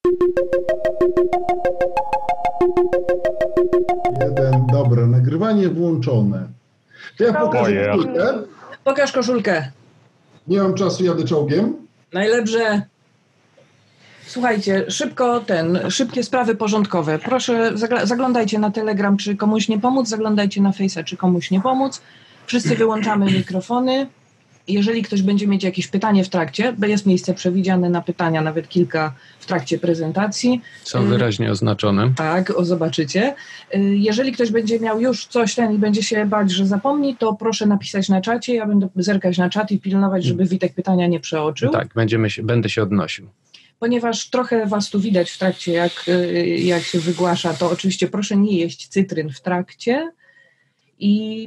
Dobra, nagrywanie włączone. To ja pokażę koszulkę. Pokaż koszulkę. Nie mam czasu, jadę czołgiem. Najlepsze. Słuchajcie, szybkie sprawy porządkowe. Proszę, zaglądajcie na Telegram, czy komuś nie pomóc, zaglądajcie na Face'a, czy komuś nie pomóc. Wszyscy wyłączamy mikrofony. Jeżeli ktoś będzie mieć jakieś pytanie w trakcie, bo jest miejsce przewidziane na pytania, nawet kilka w trakcie prezentacji. Są wyraźnie oznaczone. Tak, zobaczycie. Jeżeli ktoś będzie miał już coś i będzie się bać, że zapomni, to proszę napisać na czacie. Ja będę zerkać na czat i pilnować, żeby Witek pytania nie przeoczył. Tak, będę się odnosił. Ponieważ trochę was tu widać w trakcie, jak się wygłasza, to oczywiście proszę nie jeść cytryn w trakcie i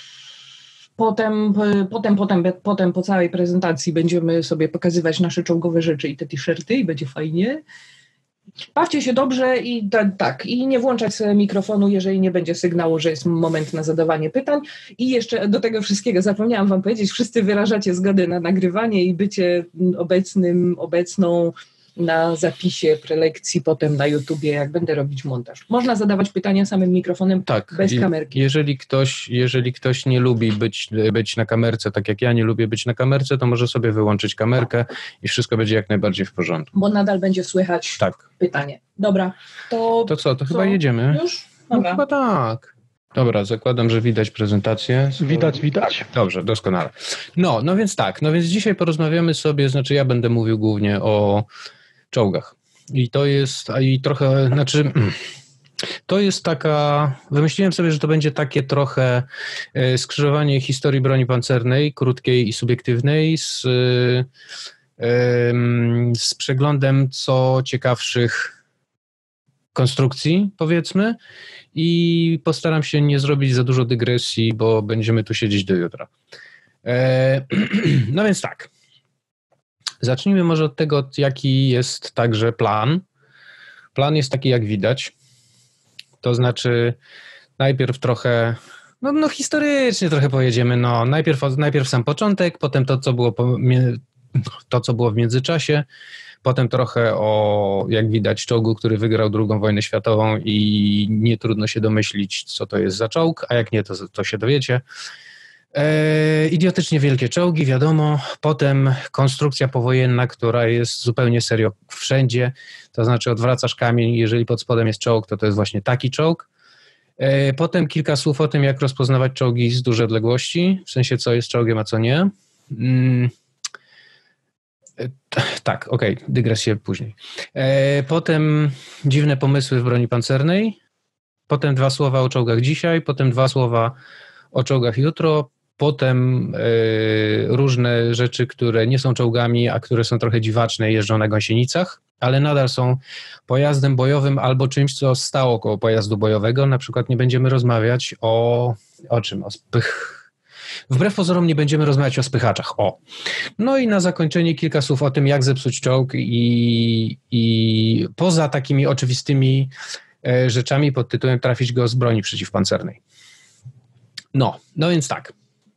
Potem po całej prezentacji będziemy sobie pokazywać nasze czołgowe rzeczy i te t-shirty i będzie fajnie. Bawcie się dobrze i i nie włączać sobie mikrofonu, jeżeli nie będzie sygnału, że jest moment na zadawanie pytań. I jeszcze do tego wszystkiego zapomniałam wam powiedzieć, wszyscy wyrażacie zgodę na nagrywanie i bycie obecną na zapisie prelekcji potem na YouTubie, jak będę robić montaż. Można zadawać pytania samym mikrofonem, bez kamerki. Jeżeli ktoś nie lubi być na kamerce, tak jak ja nie lubię być na kamerce, to może sobie wyłączyć kamerkę i wszystko będzie jak najbardziej w porządku. Bo nadal będzie słychać pytanie. Dobra. To co? To chyba jedziemy? Już? Dobra. No, chyba tak. Dobra, zakładam, że widać prezentację. Widać. Dobrze, doskonale. No więc dzisiaj porozmawiamy sobie, ja będę mówił głównie o czołgach. To jest taka, wymyśliłem sobie, że to będzie takie trochę skrzyżowanie historii broni pancernej, krótkiej i subiektywnej, z przeglądem co ciekawszych konstrukcji, powiedzmy, i postaram się nie zrobić za dużo dygresji, bo będziemy tu siedzieć do jutra. No więc tak. Zacznijmy może od tego, jaki jest także plan. Plan jest taki, jak widać. To znaczy najpierw trochę, historycznie trochę pojedziemy. Najpierw sam początek, potem to, co było w międzyczasie, potem trochę o, jak widać, czołgu, który wygrał II wojnę światową i nie trudno się domyślić, co to jest za czołg, a jak nie, to się dowiecie. Idiotycznie wielkie czołgi, wiadomo. Potem konstrukcja powojenna, która jest zupełnie serio wszędzie. To znaczy odwracasz kamień, jeżeli pod spodem jest czołg, to jest właśnie taki czołg. Potem kilka słów o tym, jak rozpoznawać czołgi z dużej odległości, w sensie co jest czołgiem, a co nie. Tak, okej, dygresję później. Potem dziwne pomysły w broni pancernej. Potem 2 słowa o czołgach dzisiaj, potem 2 słowa o czołgach jutro, potem różne rzeczy, które nie są czołgami, a które są trochę dziwaczne, jeżdżą na gąsienicach, ale nadal są pojazdem bojowym albo czymś, co stało koło pojazdu bojowego. Na przykład nie będziemy rozmawiać o czym? Wbrew pozorom nie będziemy rozmawiać o spychaczach. No i na zakończenie kilka słów o tym, jak zepsuć czołg i poza takimi oczywistymi rzeczami pod tytułem trafić go z broni przeciwpancernej. No więc tak.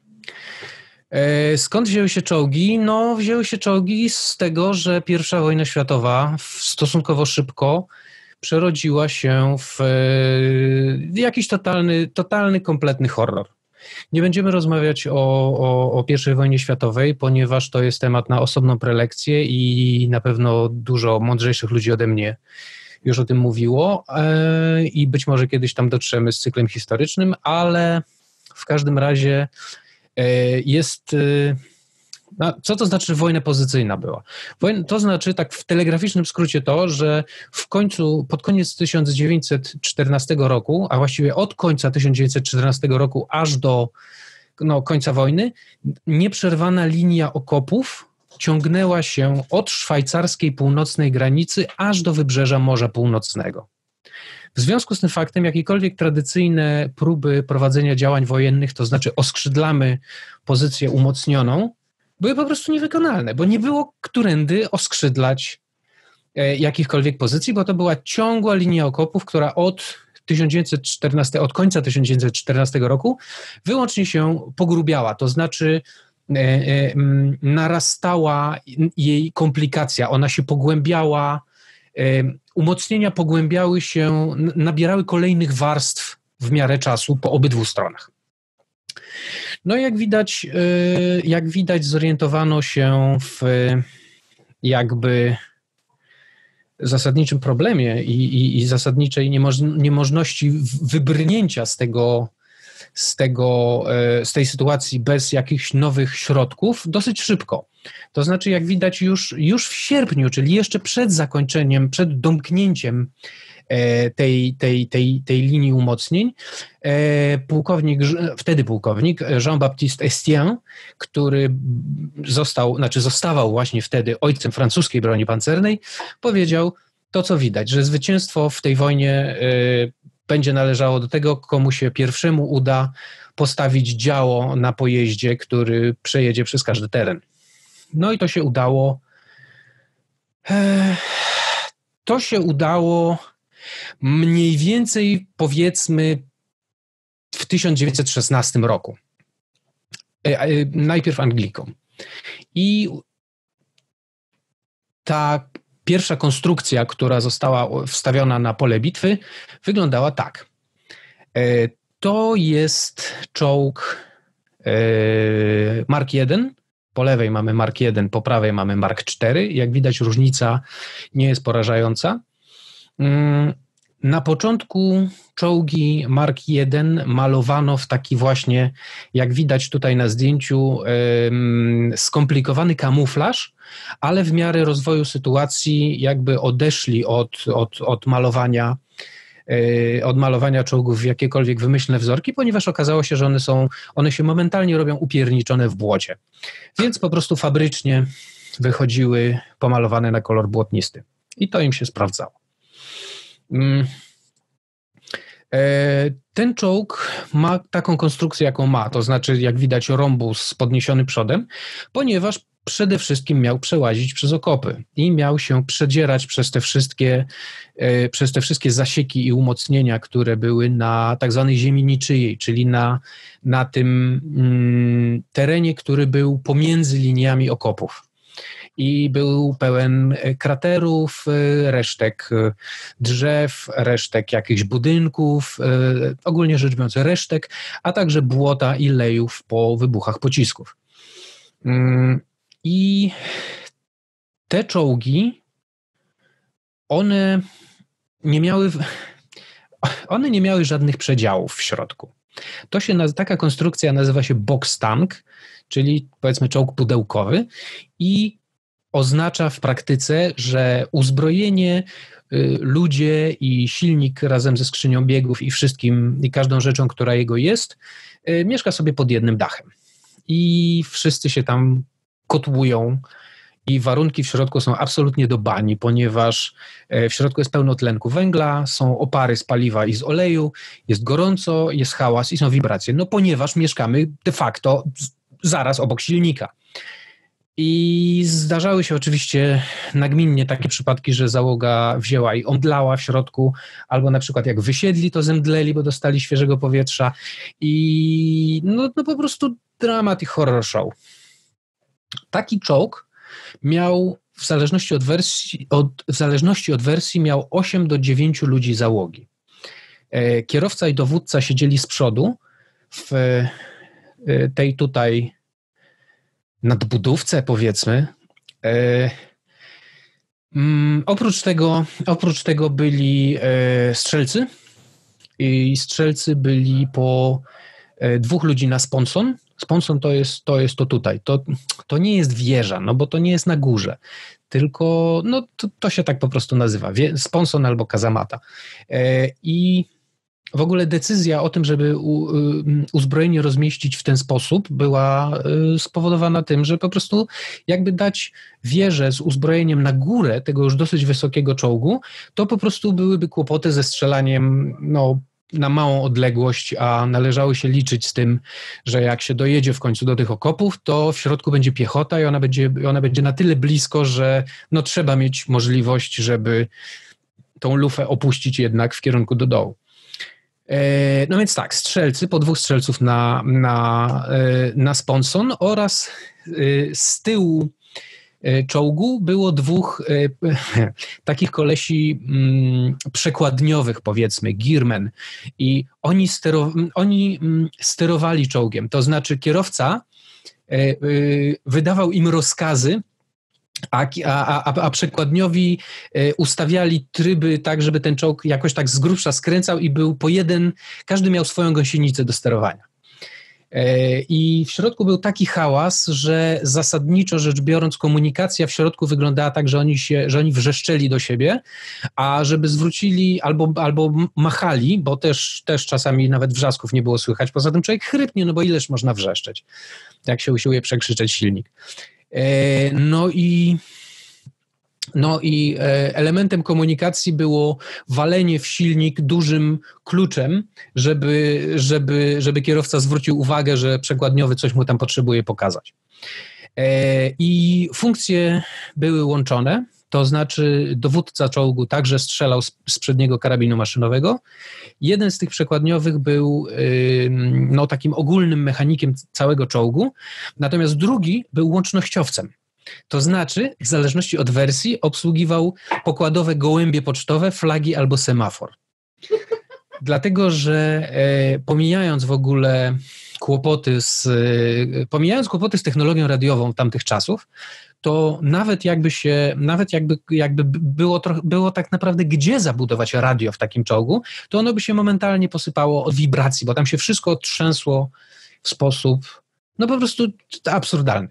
Skąd wzięły się czołgi? Wzięły się czołgi z tego, że I wojna światowa stosunkowo szybko przerodziła się w jakiś totalny, kompletny horror. Nie będziemy rozmawiać o I wojnie światowej, ponieważ to jest temat na osobną prelekcję i na pewno dużo mądrzejszych ludzi ode mnie już o tym mówiło i być może kiedyś tam dotrzemy z cyklem historycznym, ale w każdym razie jest... Co to znaczy wojna pozycyjna była? To znaczy, tak w telegraficznym skrócie to, że pod koniec 1914 roku, a właściwie od końca 1914 roku aż do końca wojny, nieprzerwana linia okopów ciągnęła się od szwajcarskiej północnej granicy aż do wybrzeża Morza Północnego. W związku z tym faktem jakiekolwiek tradycyjne próby prowadzenia działań wojennych, to znaczy oskrzydlamy pozycję umocnioną, były po prostu niewykonalne, bo nie było którędy oskrzydlać jakichkolwiek pozycji, bo to była ciągła linia okopów, która od końca 1914 roku wyłącznie się pogrubiała, to znaczy narastała jej komplikacja, ona się pogłębiała umocnienia pogłębiały się, nabierały kolejnych warstw w miarę czasu po obydwu stronach. No jak widać zorientowano się w jakby zasadniczym problemie i zasadniczej niemożności wybrnięcia z tej sytuacji bez jakichś nowych środków dosyć szybko. To znaczy, jak widać już w sierpniu, czyli jeszcze przed zakończeniem, przed domknięciem tej linii umocnień, wtedy pułkownik Jean-Baptiste Estienne, który zostawał właśnie wtedy ojcem francuskiej broni pancernej, powiedział to, co widać, że zwycięstwo w tej wojnie będzie należało do tego, komu się pierwszemu uda postawić działo na pojeździe, który przejedzie przez każdy teren. No i to się udało. To się udało mniej więcej, powiedzmy, w 1916 roku. Najpierw Anglikom. I ta pierwsza konstrukcja, która została wstawiona na pole bitwy, wyglądała tak. To jest czołg Mark I. Po lewej mamy Mark I, po prawej mamy Mark IV. Jak widać, różnica nie jest porażająca. Na początku czołgi Mark I malowano w taki właśnie, jak widać tutaj na zdjęciu, skomplikowany kamuflaż, ale w miarę rozwoju sytuacji jakby odeszli od malowania czołgów w jakiekolwiek wymyślne wzorki, ponieważ okazało się, że one się momentalnie robią upierniczone w błocie. Więc po prostu fabrycznie wychodziły pomalowane na kolor błotnisty. I to im się sprawdzało. Ten czołg ma taką konstrukcję, jaką ma, to znaczy, jak widać, rąbus podniesiony przodem, ponieważ przede wszystkim miał przełazić przez okopy i miał się przedzierać przez te wszystkie zasieki i umocnienia, które były na tak zwanej ziemi niczyjej, czyli na tym terenie, który był pomiędzy liniami okopów. I był pełen kraterów, resztek drzew, resztek jakichś budynków, ogólnie rzecz biorąc resztek, a także błota i lejów po wybuchach pocisków. I te czołgi, one nie miały żadnych przedziałów w środku. Taka konstrukcja nazywa się box tank, czyli powiedzmy czołg pudełkowy i oznacza w praktyce, że uzbrojenie, ludzie i silnik razem ze skrzynią biegów i każdą rzeczą, która jego jest, mieszka sobie pod jednym dachem. I wszyscy się tam kotłują i warunki w środku są absolutnie do bani, ponieważ w środku jest pełno tlenku węgla, są opary z paliwa i z oleju, jest gorąco, jest hałas i są wibracje. No ponieważ mieszkamy de facto zaraz obok silnika. I zdarzały się oczywiście nagminnie takie przypadki, że załoga wzięła i omdlała w środku, albo na przykład jak wysiedli, to zemdleli, bo dostali świeżego powietrza i no po prostu dramat i horror show. Taki czołg miał w zależności od wersji miał 8 do 9 ludzi załogi. Kierowca i dowódca siedzieli z przodu w tej tutaj nadbudówce, powiedzmy. Oprócz tego byli strzelcy i strzelcy byli po 2 ludzi na sponson. Sponson to jest to tutaj. To nie jest wieża, no bo to nie jest na górze, tylko no to się tak po prostu nazywa. Sponson albo kazamata. I w ogóle decyzja o tym, żeby uzbrojenie rozmieścić w ten sposób była spowodowana tym, że po prostu jakby dać wieżę z uzbrojeniem na górę tego już dosyć wysokiego czołgu, to po prostu byłyby kłopoty ze strzelaniem na małą odległość, a należało się liczyć z tym, że jak się dojedzie w końcu do tych okopów, to w środku będzie piechota i ona będzie na tyle blisko, że trzeba mieć możliwość, żeby tą lufę opuścić jednak w kierunku do dołu. No więc tak, strzelcy, po 2 strzelców na sponson oraz z tyłu czołgu było dwóch takich kolesi przekładniowych, powiedzmy, gearmen, i oni sterowali czołgiem, to znaczy kierowca wydawał im rozkazy, a przekładniowi ustawiali tryby tak, żeby ten czołg jakoś tak z grubsza skręcał i był każdy miał swoją gąsienicę do sterowania. I w środku był taki hałas, że zasadniczo rzecz biorąc komunikacja w środku wyglądała tak, że oni wrzeszczeli do siebie, a żeby zwrócili albo machali, bo też czasami nawet wrzasków nie było słychać, poza tym człowiek chrypnie, no bo ileż można wrzeszczeć, jak się usiłuje przekrzyczeć silnik. No i elementem komunikacji było walenie w silnik dużym kluczem, żeby kierowca zwrócił uwagę, że przekładniowy coś mu tam potrzebuje pokazać. I funkcje były łączone, to znaczy dowódca czołgu także strzelał z przedniego karabinu maszynowego. Jeden z tych przekładniowych był takim ogólnym mechanikiem całego czołgu, natomiast drugi był łącznościowcem. To znaczy, w zależności od wersji, obsługiwał pokładowe gołębie pocztowe, flagi albo semafor. Dlatego, że pomijając w ogóle kłopoty z technologią radiową tamtych czasów, to nawet jakby było tak naprawdę gdzie zabudować radio w takim czołgu, to ono by się momentalnie posypało od wibracji, bo tam się wszystko trzęsło w sposób po prostu absurdalny.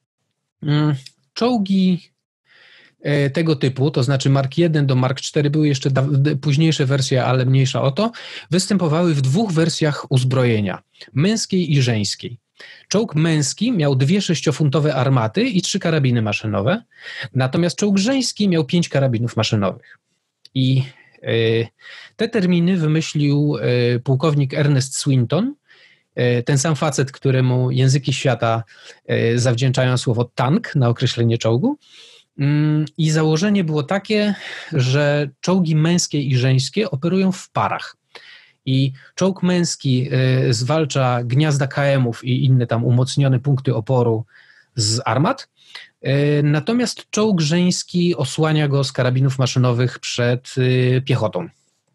Czołgi tego typu, to znaczy Mark I do Mark IV, były jeszcze późniejsze wersje, ale mniejsza o to, występowały w dwóch wersjach uzbrojenia, męskiej i żeńskiej. Czołg męski miał 2 6-funtowe armaty i 3 karabiny maszynowe, natomiast czołg żeński miał 5 karabinów maszynowych. I te terminy wymyślił pułkownik Ernest Swinton, ten sam facet, któremu języki świata zawdzięczają słowo tank na określenie czołgu. I założenie było takie, że czołgi męskie i żeńskie operują w parach. I czołg męski zwalcza gniazda KM-ów i inne tam umocnione punkty oporu z armat, natomiast czołg żeński osłania go z karabinów maszynowych przed piechotą.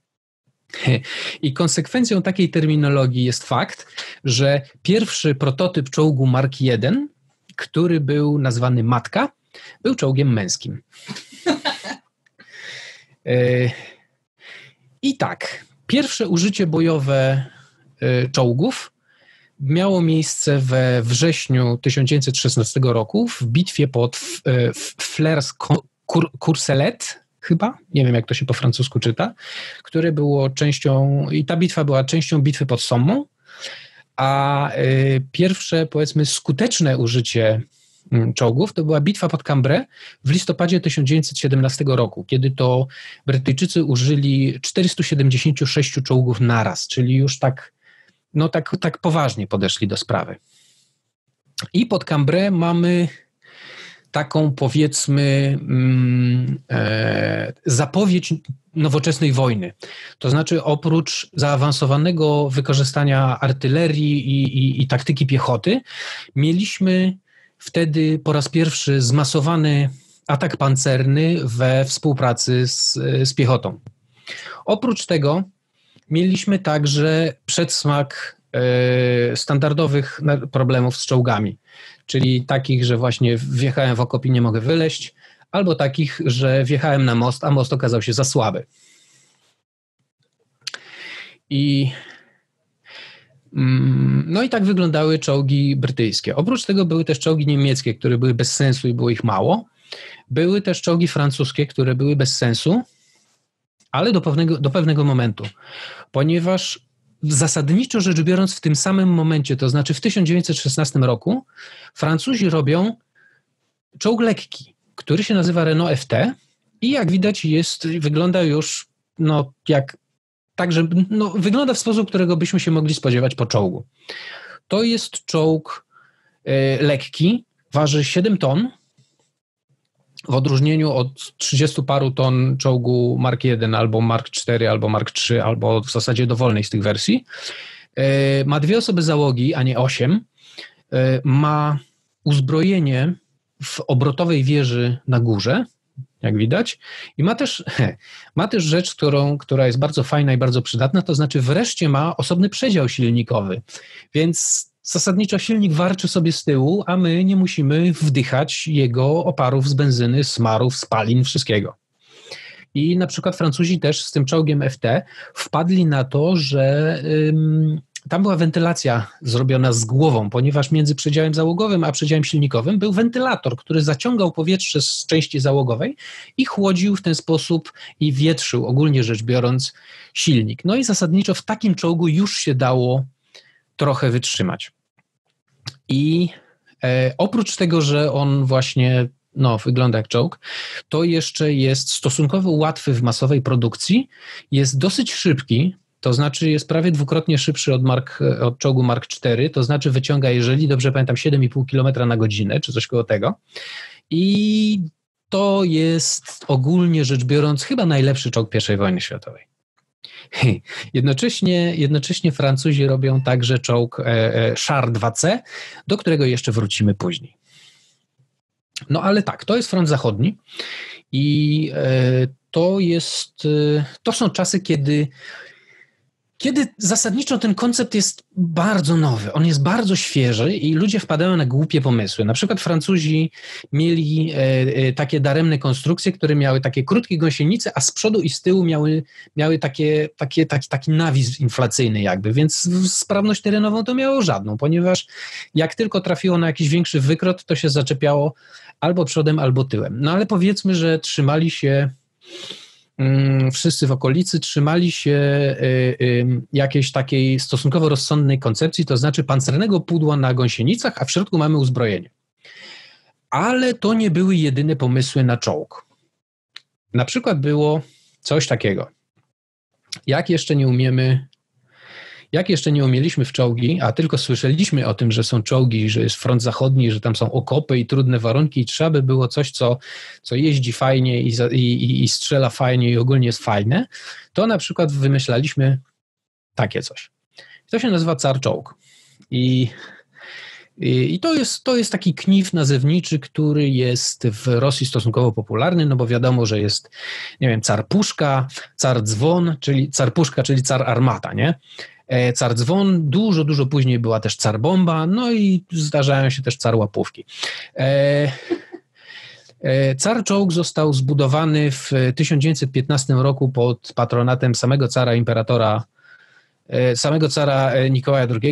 I konsekwencją takiej terminologii jest fakt, że pierwszy prototyp czołgu Mark I, który był nazwany Matka, był czołgiem męskim. I tak, pierwsze użycie bojowe czołgów miało miejsce we wrześniu 1916 roku w bitwie pod Flers-Courcelette, chyba, nie wiem jak to się po francusku czyta, które było częścią, i ta bitwa była częścią bitwy pod Sommą, a pierwsze, powiedzmy, skuteczne użycie czołgów to była bitwa pod Cambrai w listopadzie 1917 roku, kiedy to Brytyjczycy użyli 476 czołgów naraz, czyli już tak poważnie podeszli do sprawy. I pod Cambrai mamy taką, powiedzmy, zapowiedź nowoczesnej wojny. To znaczy oprócz zaawansowanego wykorzystania artylerii i taktyki piechoty, mieliśmy wtedy po raz pierwszy zmasowany atak pancerny we współpracy z piechotą. Oprócz tego mieliśmy także przedsmak standardowych problemów z czołgami, czyli takich, że właśnie wjechałem w okop i nie mogę wyleźć, albo takich, że wjechałem na most, a most okazał się za słaby. No i tak wyglądały czołgi brytyjskie. Oprócz tego były też czołgi niemieckie, które były bez sensu i było ich mało. Były też czołgi francuskie, które były bez sensu, ale do pewnego momentu, ponieważ zasadniczo rzecz biorąc w tym samym momencie, to znaczy w 1916 roku, Francuzi robią czołg lekki, który się nazywa Renault FT i jak widać wygląda już wygląda w sposób, którego byśmy się mogli spodziewać po czołgu. To jest czołg lekki, waży 7 ton, w odróżnieniu od 30 paru ton czołgu Mark I albo Mark IV albo Mark III, albo w zasadzie dowolnej z tych wersji. Ma 2 osoby załogi, a nie 8. Ma uzbrojenie w obrotowej wieży na górze, jak widać, i ma też rzecz, która jest bardzo fajna i bardzo przydatna, to znaczy wreszcie ma osobny przedział silnikowy, więc zasadniczo silnik warczy sobie z tyłu, a my nie musimy wdychać jego oparów z benzyny, smarów, spalin, wszystkiego. I na przykład Francuzi też z tym czołgiem FT wpadli na to, że tam była wentylacja zrobiona z głową, ponieważ między przedziałem załogowym a przedziałem silnikowym był wentylator, który zaciągał powietrze z części załogowej i chłodził w ten sposób i wietrzył, ogólnie rzecz biorąc, silnik. No i zasadniczo w takim czołgu już się dało trochę wytrzymać. I oprócz tego, że on właśnie wygląda jak czołg, to jeszcze jest stosunkowo łatwy w masowej produkcji, jest dosyć szybki, to znaczy jest prawie dwukrotnie szybszy od czołgu Mark IV, to znaczy wyciąga, jeżeli dobrze pamiętam, 7,5 km na godzinę, czy coś koło tego. I to jest ogólnie rzecz biorąc chyba najlepszy czołg I wojny światowej. Jednocześnie Francuzi robią także czołg Char 2C, do którego jeszcze wrócimy później. No ale tak, to jest front zachodni i to są czasy, kiedy zasadniczo ten koncept jest bardzo nowy, on jest bardzo świeży i ludzie wpadają na głupie pomysły. Na przykład Francuzi mieli takie daremne konstrukcje, które miały takie krótkie gąsienice, a z przodu i z tyłu miały taki nawis inflacyjny jakby, więc sprawność terenową to miało żadną, ponieważ jak tylko trafiło na jakiś większy wykrot, to się zaczepiało albo przodem, albo tyłem. No ale powiedzmy, że trzymali się wszyscy w okolicy trzymali się jakiejś takiej stosunkowo rozsądnej koncepcji, to znaczy pancernego pudła na gąsienicach, a w środku mamy uzbrojenie. Ale to nie były jedyne pomysły na czołg. Na przykład było coś takiego. Jak jeszcze nie umieliśmy w czołgi, a tylko słyszeliśmy o tym, że są czołgi, że jest front zachodni, że tam są okopy i trudne warunki i trzeba by było coś, co jeździ fajnie i strzela fajnie i ogólnie jest fajne, to na przykład wymyślaliśmy takie coś. To się nazywa car czołg. I to jest taki knif nazewniczy, który jest w Rosji stosunkowo popularny, no bo wiadomo, że jest, nie wiem, car puszka, car dzwon, czyli car puszka, czyli car armata, nie? Car dzwon, dużo później była też car bomba, no i zdarzają się też car łapówki. Car czołg został zbudowany w 1915 roku pod patronatem samego cara Nikołaja II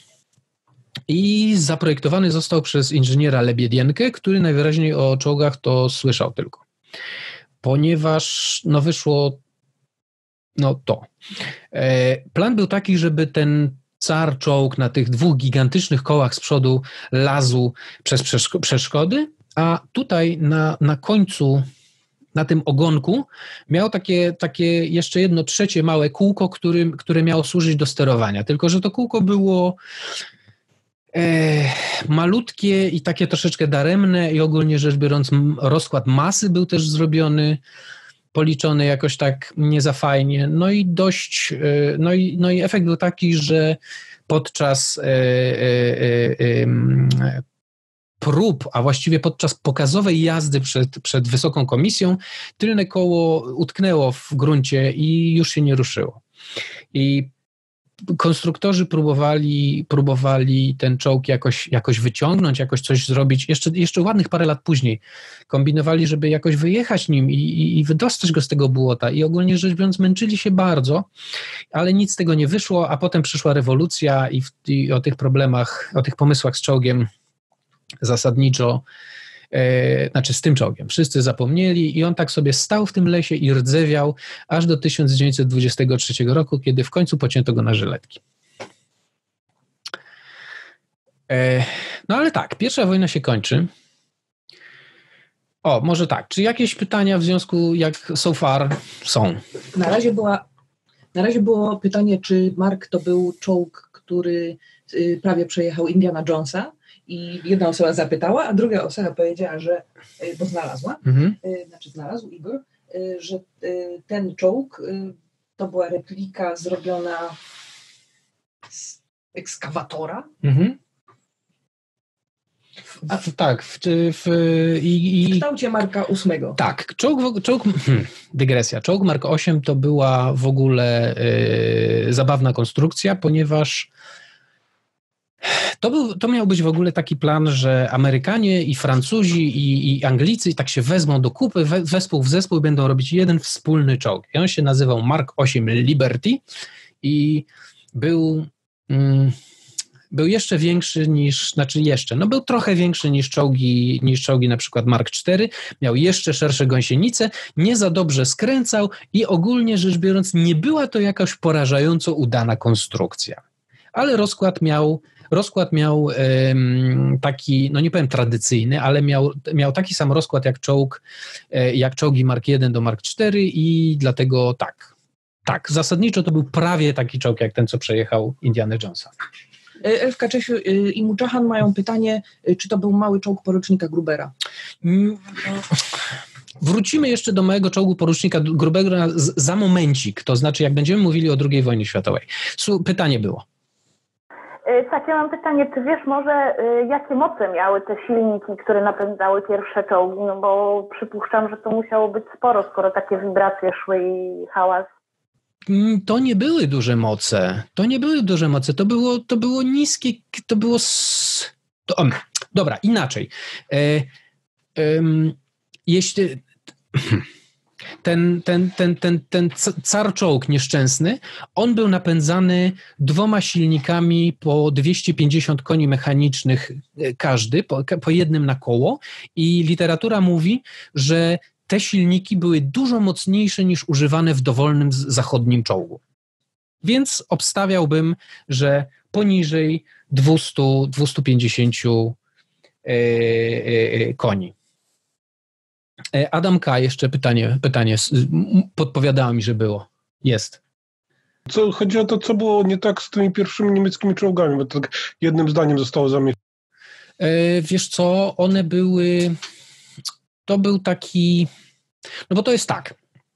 i zaprojektowany został przez inżyniera Lebiedienkę, który najwyraźniej o czołgach to słyszał tylko. Ponieważ wyszło to. Plan był taki, żeby ten car czołg na tych dwóch gigantycznych kołach z przodu lazł przez przeszkody, a tutaj na końcu, na tym ogonku miał takie jeszcze jedno trzecie małe kółko, które miało służyć do sterowania. Tylko że to kółko było malutkie i takie troszeczkę daremne i ogólnie rzecz biorąc rozkład masy był też zrobiony, policzony jakoś tak nie za fajnie. No i efekt był taki, że podczas prób, a właściwie podczas pokazowej jazdy przed wysoką komisją, tylne koło utknęło w gruncie i już się nie ruszyło. I konstruktorzy próbowali ten czołg jakoś wyciągnąć, jakoś coś zrobić. Jeszcze ładnych parę lat później kombinowali, żeby jakoś wyjechać nim i wydostać go z tego błota. I ogólnie rzecz biorąc męczyli się bardzo, ale nic z tego nie wyszło, a potem przyszła rewolucja i o tych problemach, o tych pomysłach z czołgiem zasadniczo, z tym czołgiem. Wszyscy zapomnieli i on tak sobie stał w tym lesie i rdzewiał aż do 1923 roku, kiedy w końcu pocięto go na żyletki. No ale tak, pierwsza wojna się kończy. O, może tak, czy jakieś pytania w związku, jak so far są? Na razie było pytanie, czy Mark to był czołg, który prawie przejechał Indiana Jonesa. I jedna osoba zapytała, a druga osoba powiedziała, że, bo znalazła, znalazł Igor, że ten czołg to była replika zrobiona z ekskawatora. W kształcie Marka VIII. Tak, dygresja. Czołg Mark VIII to była w ogóle zabawna konstrukcja, ponieważ to miał być w ogóle taki plan, że Amerykanie i Francuzi i Anglicy tak się wezmą do kupy, wespół w zespół i będą robić jeden wspólny czołg. I on się nazywał Mark VIII Liberty i był jeszcze większy był trochę większy niż czołgi na przykład Mark IV, miał jeszcze szersze gąsienice, nie za dobrze skręcał i ogólnie rzecz biorąc nie była to jakaś porażająco udana konstrukcja. Ale rozkład miał taki, no nie powiem tradycyjny, ale miał taki sam rozkład jak czołgi Mark I do Mark IV i dlatego tak, zasadniczo to był prawie taki czołg jak ten, co przejechał Indiana Jonesa. Elfka, Czesiu i Muczachan mają pytanie, czy to był mały czołg porucznika Grubera? Wrócimy jeszcze do małego czołgu porucznika Grubera za momencik, to znaczy jak będziemy mówili o II wojnie światowej. Pytanie było. Tak, ja mam pytanie, czy wiesz może, jakie moce miały te silniki, które napędzały pierwsze czołgi? No bo przypuszczam, że to musiało być sporo, skoro takie wibracje szły i hałas. To nie były duże moce. To było niskie, dobra, inaczej. Jeśli ten car czołg nieszczęsny, on był napędzany 2 silnikami po 250 koni mechanicznych każdy, po jednym na koło i literatura mówi, że te silniki były dużo mocniejsze niż używane w dowolnym zachodnim czołgu. Więc obstawiałbym, że poniżej 200-250 koni. Adam K. jeszcze pytanie podpowiadała mi, że było. Jest. Chodzi o to, co było nie tak z tymi pierwszymi niemieckimi czołgami, bo to tak jednym zdaniem zostało zamieszczone. Wiesz co, one były... To był taki... No bo to jest tak.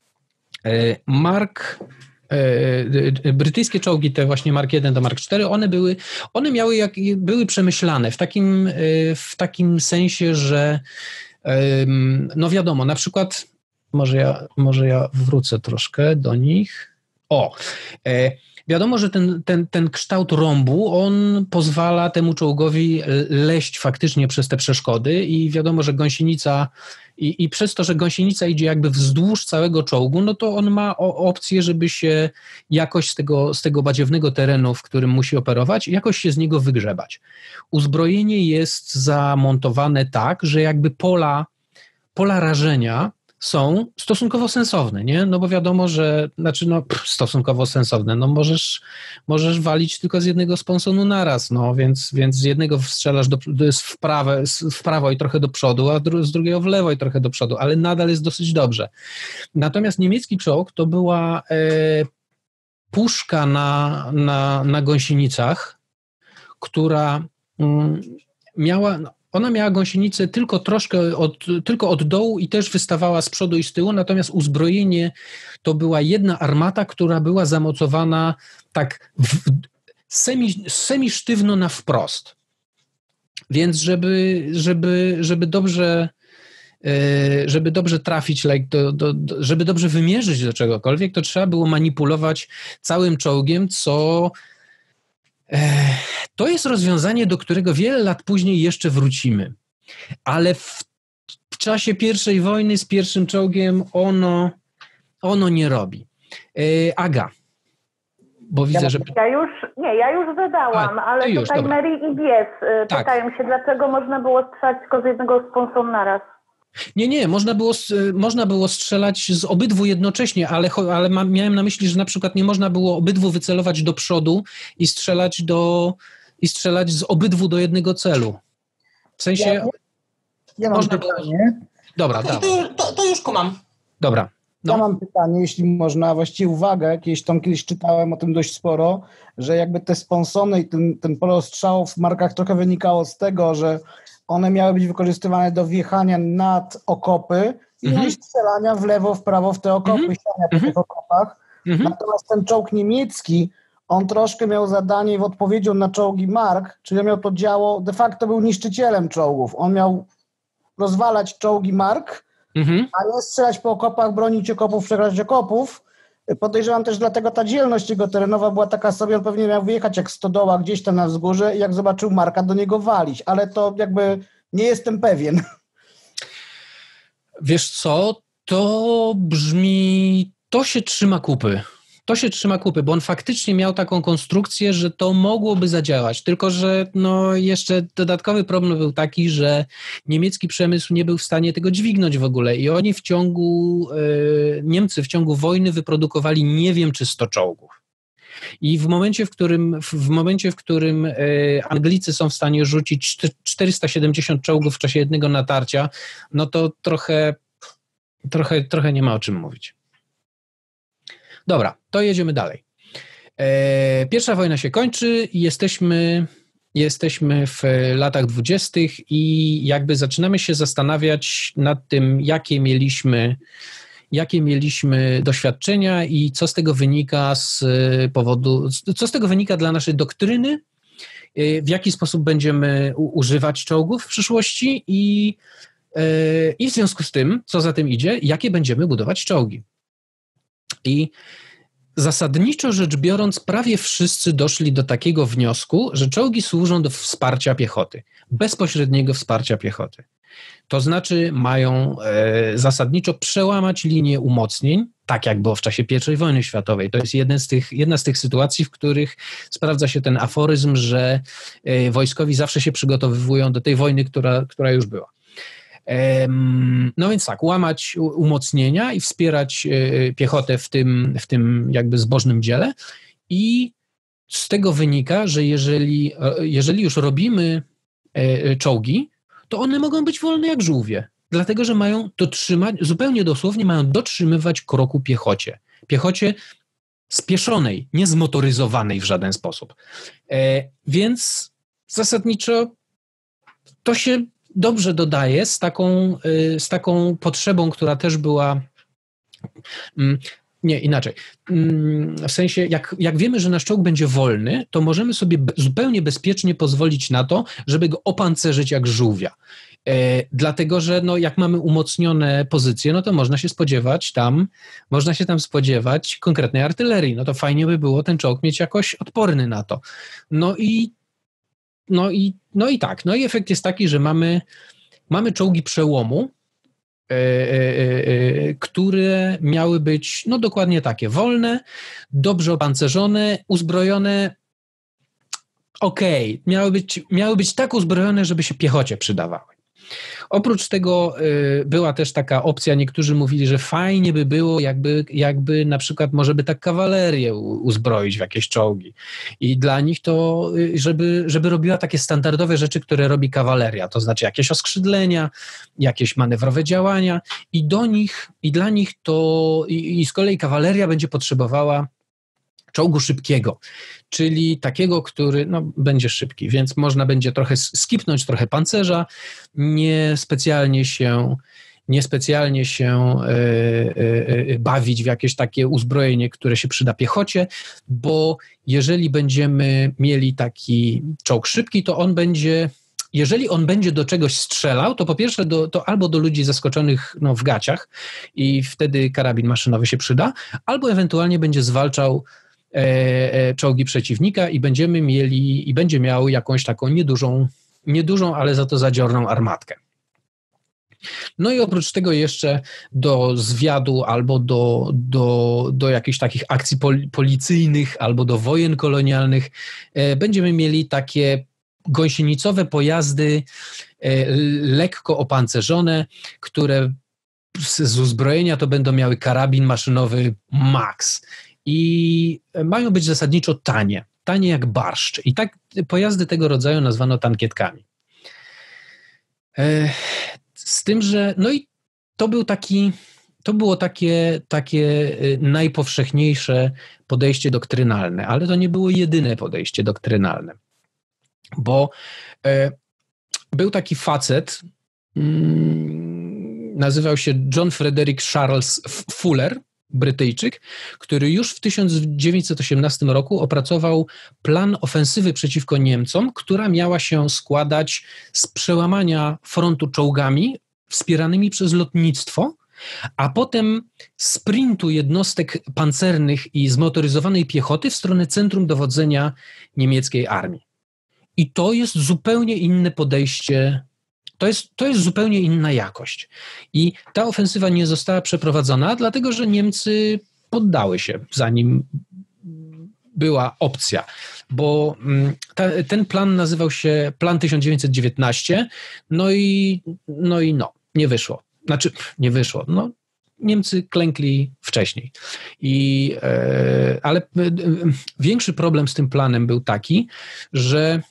Brytyjskie czołgi, te właśnie Mark I do Mark IV, one były przemyślane w takim sensie, że no wiadomo, na przykład może ja wrócę troszkę do nich. Wiadomo, że ten kształt rąbu, on pozwala temu czołgowi leść faktycznie przez te przeszkody i wiadomo, że gąsienica i przez to, że gąsienica idzie jakby wzdłuż całego czołgu, no to on ma opcję, żeby się jakoś z tego badziewnego terenu, w którym musi operować, jakoś się z niego wygrzebać. Uzbrojenie jest zamontowane tak, że jakby pola rażenia są stosunkowo sensowne, nie? No bo wiadomo, że, stosunkowo sensowne, no możesz walić tylko z jednego sponsonu naraz, no więc z jednego strzelasz w prawo i trochę do przodu, a z drugiego w lewo i trochę do przodu, ale nadal jest dosyć dobrze. Natomiast niemiecki czołg to była puszka na gąsienicach, która ona miała gąsienicę tylko od dołu i też wystawała z przodu i z tyłu, natomiast uzbrojenie to była jedna armata, która była zamocowana tak semi-sztywno na wprost. Więc żeby dobrze trafić, żeby dobrze wymierzyć do czegokolwiek, to trzeba było manipulować całym czołgiem, co... To jest rozwiązanie, do którego wiele lat później jeszcze wrócimy. Ale w czasie I wojny z pierwszym czołgiem ono nie robi. Aga, bo widzę, że... Ja już zadałam, ale już, tutaj dobra. Mary i Bies pytają się, dlaczego można było strzelać tylko z jednego sponsonu naraz. Nie, można było strzelać z obydwu jednocześnie, ale miałem na myśli, że na przykład nie można było obydwu wycelować do przodu i strzelać z obydwu do jednego celu. W sensie... Ja mam pytanie. Dobra, dawaj. To już kumam. Dobra. No. Ja mam pytanie, jeśli można, właściwie uwagę, kiedyś czytałem o tym dość sporo, że jakby te sponsony i ten polostrzał w markach trochę wynikało z tego, że one miały być wykorzystywane do wjechania nad okopy i strzelania w lewo, w prawo w te okopy, siania po tych okopach. Natomiast ten czołg niemiecki, on troszkę miał zadanie w odpowiedzią na czołgi Mark, czyli miał to działo, de facto był niszczycielem czołgów. On miał rozwalać czołgi Mark, a nie strzelać po okopach, bronić okopów, przegrać okopów. Podejrzewam też, dlatego ta dzielność jego terenowa była taka sobie, on pewnie miał wyjechać jak stodoła gdzieś tam na wzgórze i jak zobaczył Marka, do niego walić, ale to jakby nie jestem pewien. Wiesz co, to brzmi, to się trzyma kupy. To się trzyma kupy, bo on faktycznie miał taką konstrukcję, że to mogłoby zadziałać, tylko że no jeszcze dodatkowy problem był taki, że niemiecki przemysł nie był w stanie tego dźwignąć w ogóle i oni Niemcy w ciągu wojny wyprodukowali nie wiem czy 100 czołgów. I w momencie, w którym Anglicy są w stanie rzucić 470 czołgów w czasie jednego natarcia, no to trochę nie ma o czym mówić. Dobra, to jedziemy dalej. Pierwsza wojna się kończy i jesteśmy w latach 20. i jakby zaczynamy się zastanawiać nad tym, jakie mieliśmy doświadczenia i co z tego wynika co z tego wynika dla naszej doktryny, w jaki sposób będziemy używać czołgów w przyszłości i w związku z tym, co za tym idzie, jakie będziemy budować czołgi. I zasadniczo rzecz biorąc, prawie wszyscy doszli do takiego wniosku, że czołgi służą do wsparcia piechoty, bezpośredniego wsparcia piechoty. To znaczy mają zasadniczo przełamać linię umocnień, tak jak było w czasie I wojny światowej. To jest jedna z tych sytuacji, w których sprawdza się ten aforyzm, że wojskowi zawsze się przygotowywują do tej wojny, która już była. No więc tak, łamać umocnienia i wspierać piechotę w tym jakby zbożnym dziele i z tego wynika, że jeżeli już robimy czołgi, to one mogą być wolne jak żółwie, dlatego że mają zupełnie dosłownie mają dotrzymywać kroku piechocie spieszonej, nie zmotoryzowanej w żaden sposób. Więc zasadniczo to się dobrze dodaje z taką potrzebą, która też była, nie, inaczej, w sensie jak wiemy, że nasz czołg będzie wolny, to możemy sobie zupełnie bezpiecznie pozwolić na to, żeby go opancerzyć jak żółwia. Dlatego, że no, jak mamy umocnione pozycje, no to można się tam spodziewać konkretnej artylerii. No to fajnie by było ten czołg mieć jakoś odporny na to. No i efekt jest taki, że mamy czołgi przełomu, które miały być no dokładnie takie, wolne, dobrze opancerzone, uzbrojone, miały być tak uzbrojone, żeby się piechocie przydawały. Oprócz tego była też taka opcja, niektórzy mówili, że fajnie by było, jakby na przykład może by tak kawalerię uzbroić w jakieś czołgi. I dla nich to, żeby robiła takie standardowe rzeczy, które robi kawaleria, to znaczy jakieś oskrzydlenia, jakieś manewrowe działania i dla nich to i z kolei kawaleria będzie potrzebowała czołgu szybkiego, czyli takiego, który no, będzie szybki, więc można będzie trochę skipnąć trochę pancerza, niespecjalnie się bawić w jakieś takie uzbrojenie, które się przyda piechocie, bo jeżeli będziemy mieli taki czołg szybki, to jeżeli on będzie do czegoś strzelał, to po pierwsze to albo do ludzi zaskoczonych no, w gaciach i wtedy karabin maszynowy się przyda, albo ewentualnie będzie zwalczał czołgi przeciwnika i będzie miał jakąś taką niedużą, ale za to zadziorną armatkę. No i oprócz tego jeszcze do zwiadu albo do jakichś takich akcji policyjnych albo do wojen kolonialnych będziemy mieli takie gąsienicowe pojazdy lekko opancerzone, które z uzbrojenia to będą miały karabin maszynowy Max. I mają być zasadniczo tanie jak barszcz. I tak pojazdy tego rodzaju nazwano tankietkami. Z tym, że no i to było takie najpowszechniejsze podejście doktrynalne, ale to nie było jedyne podejście doktrynalne, bo był taki facet, nazywał się John Frederick Charles Fuller, Brytyjczyk, który już w 1918 roku opracował plan ofensywy przeciwko Niemcom, która miała się składać z przełamania frontu czołgami wspieranymi przez lotnictwo, a potem sprintu jednostek pancernych i zmotoryzowanej piechoty w stronę centrum dowodzenia niemieckiej armii. I to jest zupełnie inne podejście, to jest zupełnie inna jakość. I ta ofensywa nie została przeprowadzona, dlatego że Niemcy poddały się, zanim była opcja, bo ten plan nazywał się Plan 1919, nie wyszło. Nie wyszło. Niemcy klękli wcześniej. Ale większy problem z tym planem był taki, że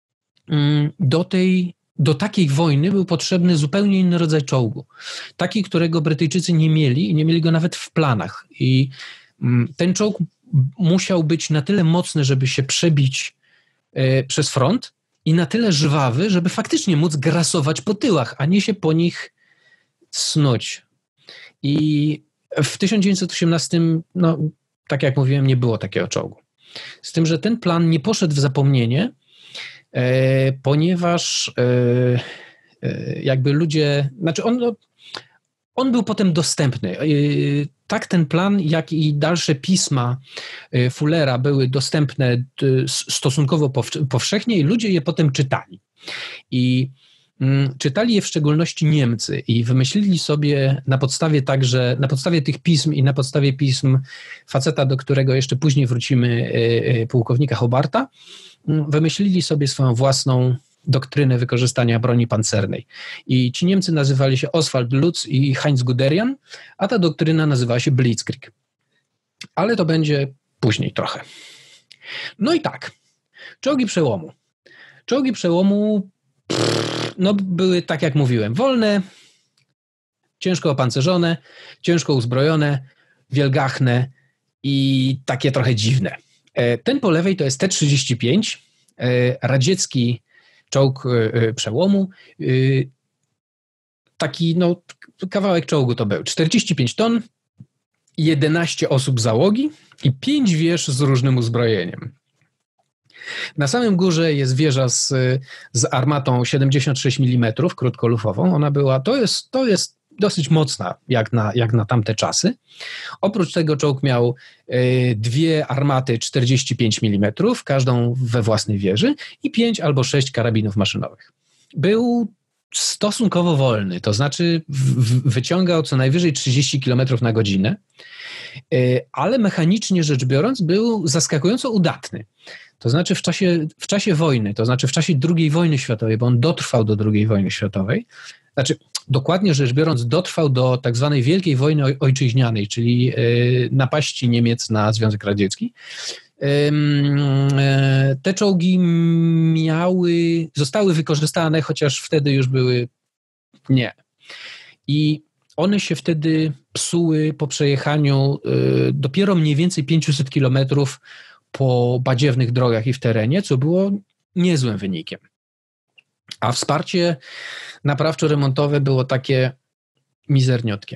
do takiej wojny był potrzebny zupełnie inny rodzaj czołgu. Taki, którego Brytyjczycy nie mieli i nie mieli go nawet w planach. I ten czołg musiał być na tyle mocny, żeby się przebić przez front i na tyle żwawy, żeby faktycznie móc grasować po tyłach, a nie się po nich snuć. I w 1918, tak jak mówiłem, nie było takiego czołgu. Z tym, że ten plan nie poszedł w zapomnienie, ponieważ jakby ludzie, on był potem dostępny. Tak ten plan, jak i dalsze pisma Fullera były dostępne stosunkowo powszechnie i ludzie je potem czytali. I czytali je w szczególności Niemcy i wymyślili sobie na podstawie tych pism i na podstawie pism faceta, do którego jeszcze później wrócimy, pułkownika Hobarta, wymyślili sobie swoją własną doktrynę wykorzystania broni pancernej. I ci Niemcy nazywali się Oswald Lutz i Heinz Guderian, a ta doktryna nazywała się Blitzkrieg. Ale to będzie później trochę. No i tak, czołgi przełomu. Czołgi przełomu były, tak jak mówiłem, wolne, ciężko opancerzone, ciężko uzbrojone, wielgachne i takie trochę dziwne. Ten po lewej to jest T-35, radziecki czołg przełomu. Taki, kawałek czołgu to był. 45 ton, 11 osób załogi i 5 wież z różnym uzbrojeniem. Na samym górze jest wieża z armatą 76 mm krótkolufową. Ona była, to jest dosyć mocna jak na tamte czasy. Oprócz tego czołg miał 2 armaty 45 mm, każdą we własnej wieży i 5 albo 6 karabinów maszynowych. Był stosunkowo wolny, to znaczy wyciągał co najwyżej 30 km na godzinę, ale mechanicznie rzecz biorąc był zaskakująco udatny. To znaczy w czasie wojny, to znaczy w czasie II wojny światowej, bo on dotrwał do II wojny światowej, dokładnie rzecz biorąc dotrwał do tak zwanej Wielkiej Wojny Ojczyźnianej, czyli napaści Niemiec na Związek Radziecki. Te czołgi zostały wykorzystane, chociaż wtedy już były nie. I one się wtedy psuły po przejechaniu dopiero mniej więcej 500 kilometrów po badziewnych drogach i w terenie, co było niezłym wynikiem. A wsparcie naprawczo-remontowe było takie mizerniutkie.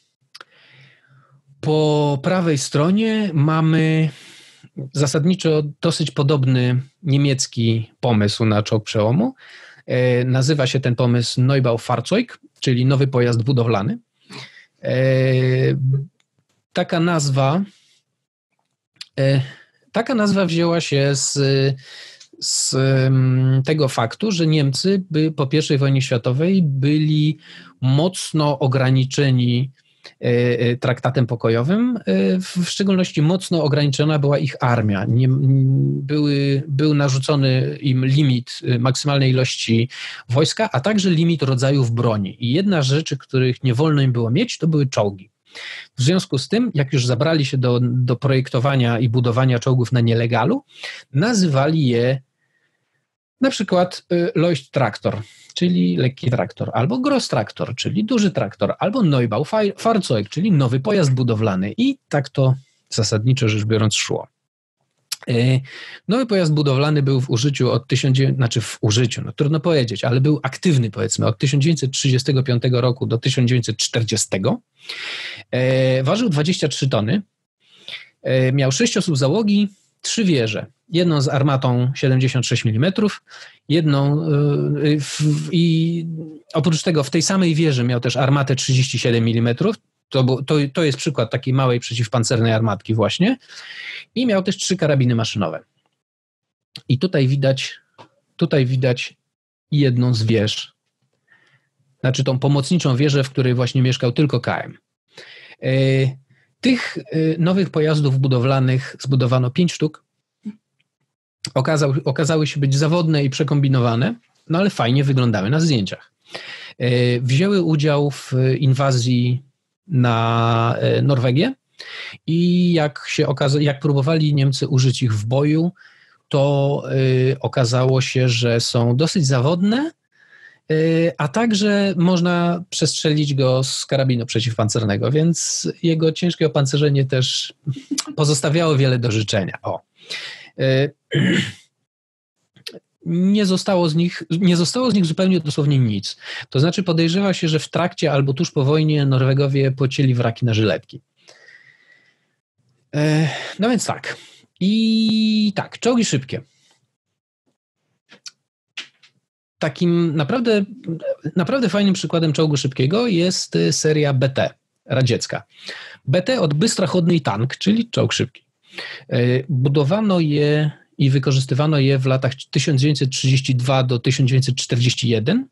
Po prawej stronie mamy zasadniczo dosyć podobny niemiecki pomysł na czołg przełomu. Nazywa się ten pomysł Neubaufahrzeug, czyli nowy pojazd budowlany. Taka nazwa wzięła się z tego faktu, że Niemcy po I wojnie światowej byli mocno ograniczeni traktatem pokojowym, w szczególności mocno ograniczona była ich armia. Był narzucony im limit maksymalnej ilości wojska, a także limit rodzajów broni. I jedna z rzeczy, których nie wolno im było mieć, to były czołgi. W związku z tym, jak już zabrali się do projektowania i budowania czołgów na nielegalu, nazywali je na przykład Leuchttraktor, czyli lekki traktor, albo Grosstraktor, czyli duży traktor, albo Neubaufahrzeug, czyli nowy pojazd budowlany. I tak to zasadniczo rzecz biorąc szło. Nowy pojazd budowlany był w użyciu no trudno powiedzieć, ale był aktywny powiedzmy od 1935 roku do 1940. Ważył 23 tony, miał 6 osób załogi, 3 wieże. Jedną z armatą 76 mm, jedną i oprócz tego w tej samej wieży miał też armatę 37 mm. To jest przykład takiej małej przeciwpancernej armatki właśnie. I miał też 3 karabiny maszynowe. I tutaj widać jedną z wież. Znaczy tą pomocniczą wieżę, w której właśnie mieszkał tylko KM. Tych nowych pojazdów budowlanych zbudowano 5 sztuk. Okazały się być zawodne i przekombinowane, no ale fajnie wyglądały na zdjęciach. Wzięły udział w inwazji na Norwegię i jak próbowali Niemcy użyć ich w boju, to okazało się, że są dosyć zawodne, a także można przestrzelić go z karabinu przeciwpancernego, więc jego ciężkie opancerzenie też pozostawiało wiele do życzenia. Nie zostało z nich zupełnie dosłownie nic. To znaczy podejrzewa się, że w trakcie albo tuż po wojnie Norwegowie pocięli wraki na żyletki. No więc tak. I tak, czołgi szybkie. Takim naprawdę fajnym przykładem czołgu szybkiego jest seria BT radziecka. BT od bystrochodny tank, czyli czołg szybki. Budowano je i wykorzystywano je w latach 1932 do 1941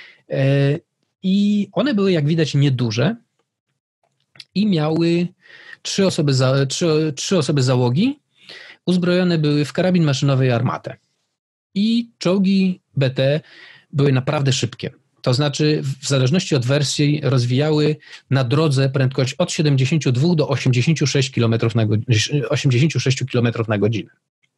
i one były, jak widać, nieduże i miały 3 osoby załogi, uzbrojone były w karabin maszynowy i armatę. I czołgi BT były naprawdę szybkie. To znaczy, w zależności od wersji, rozwijały na drodze prędkość od 72 do 86 km na godzinę.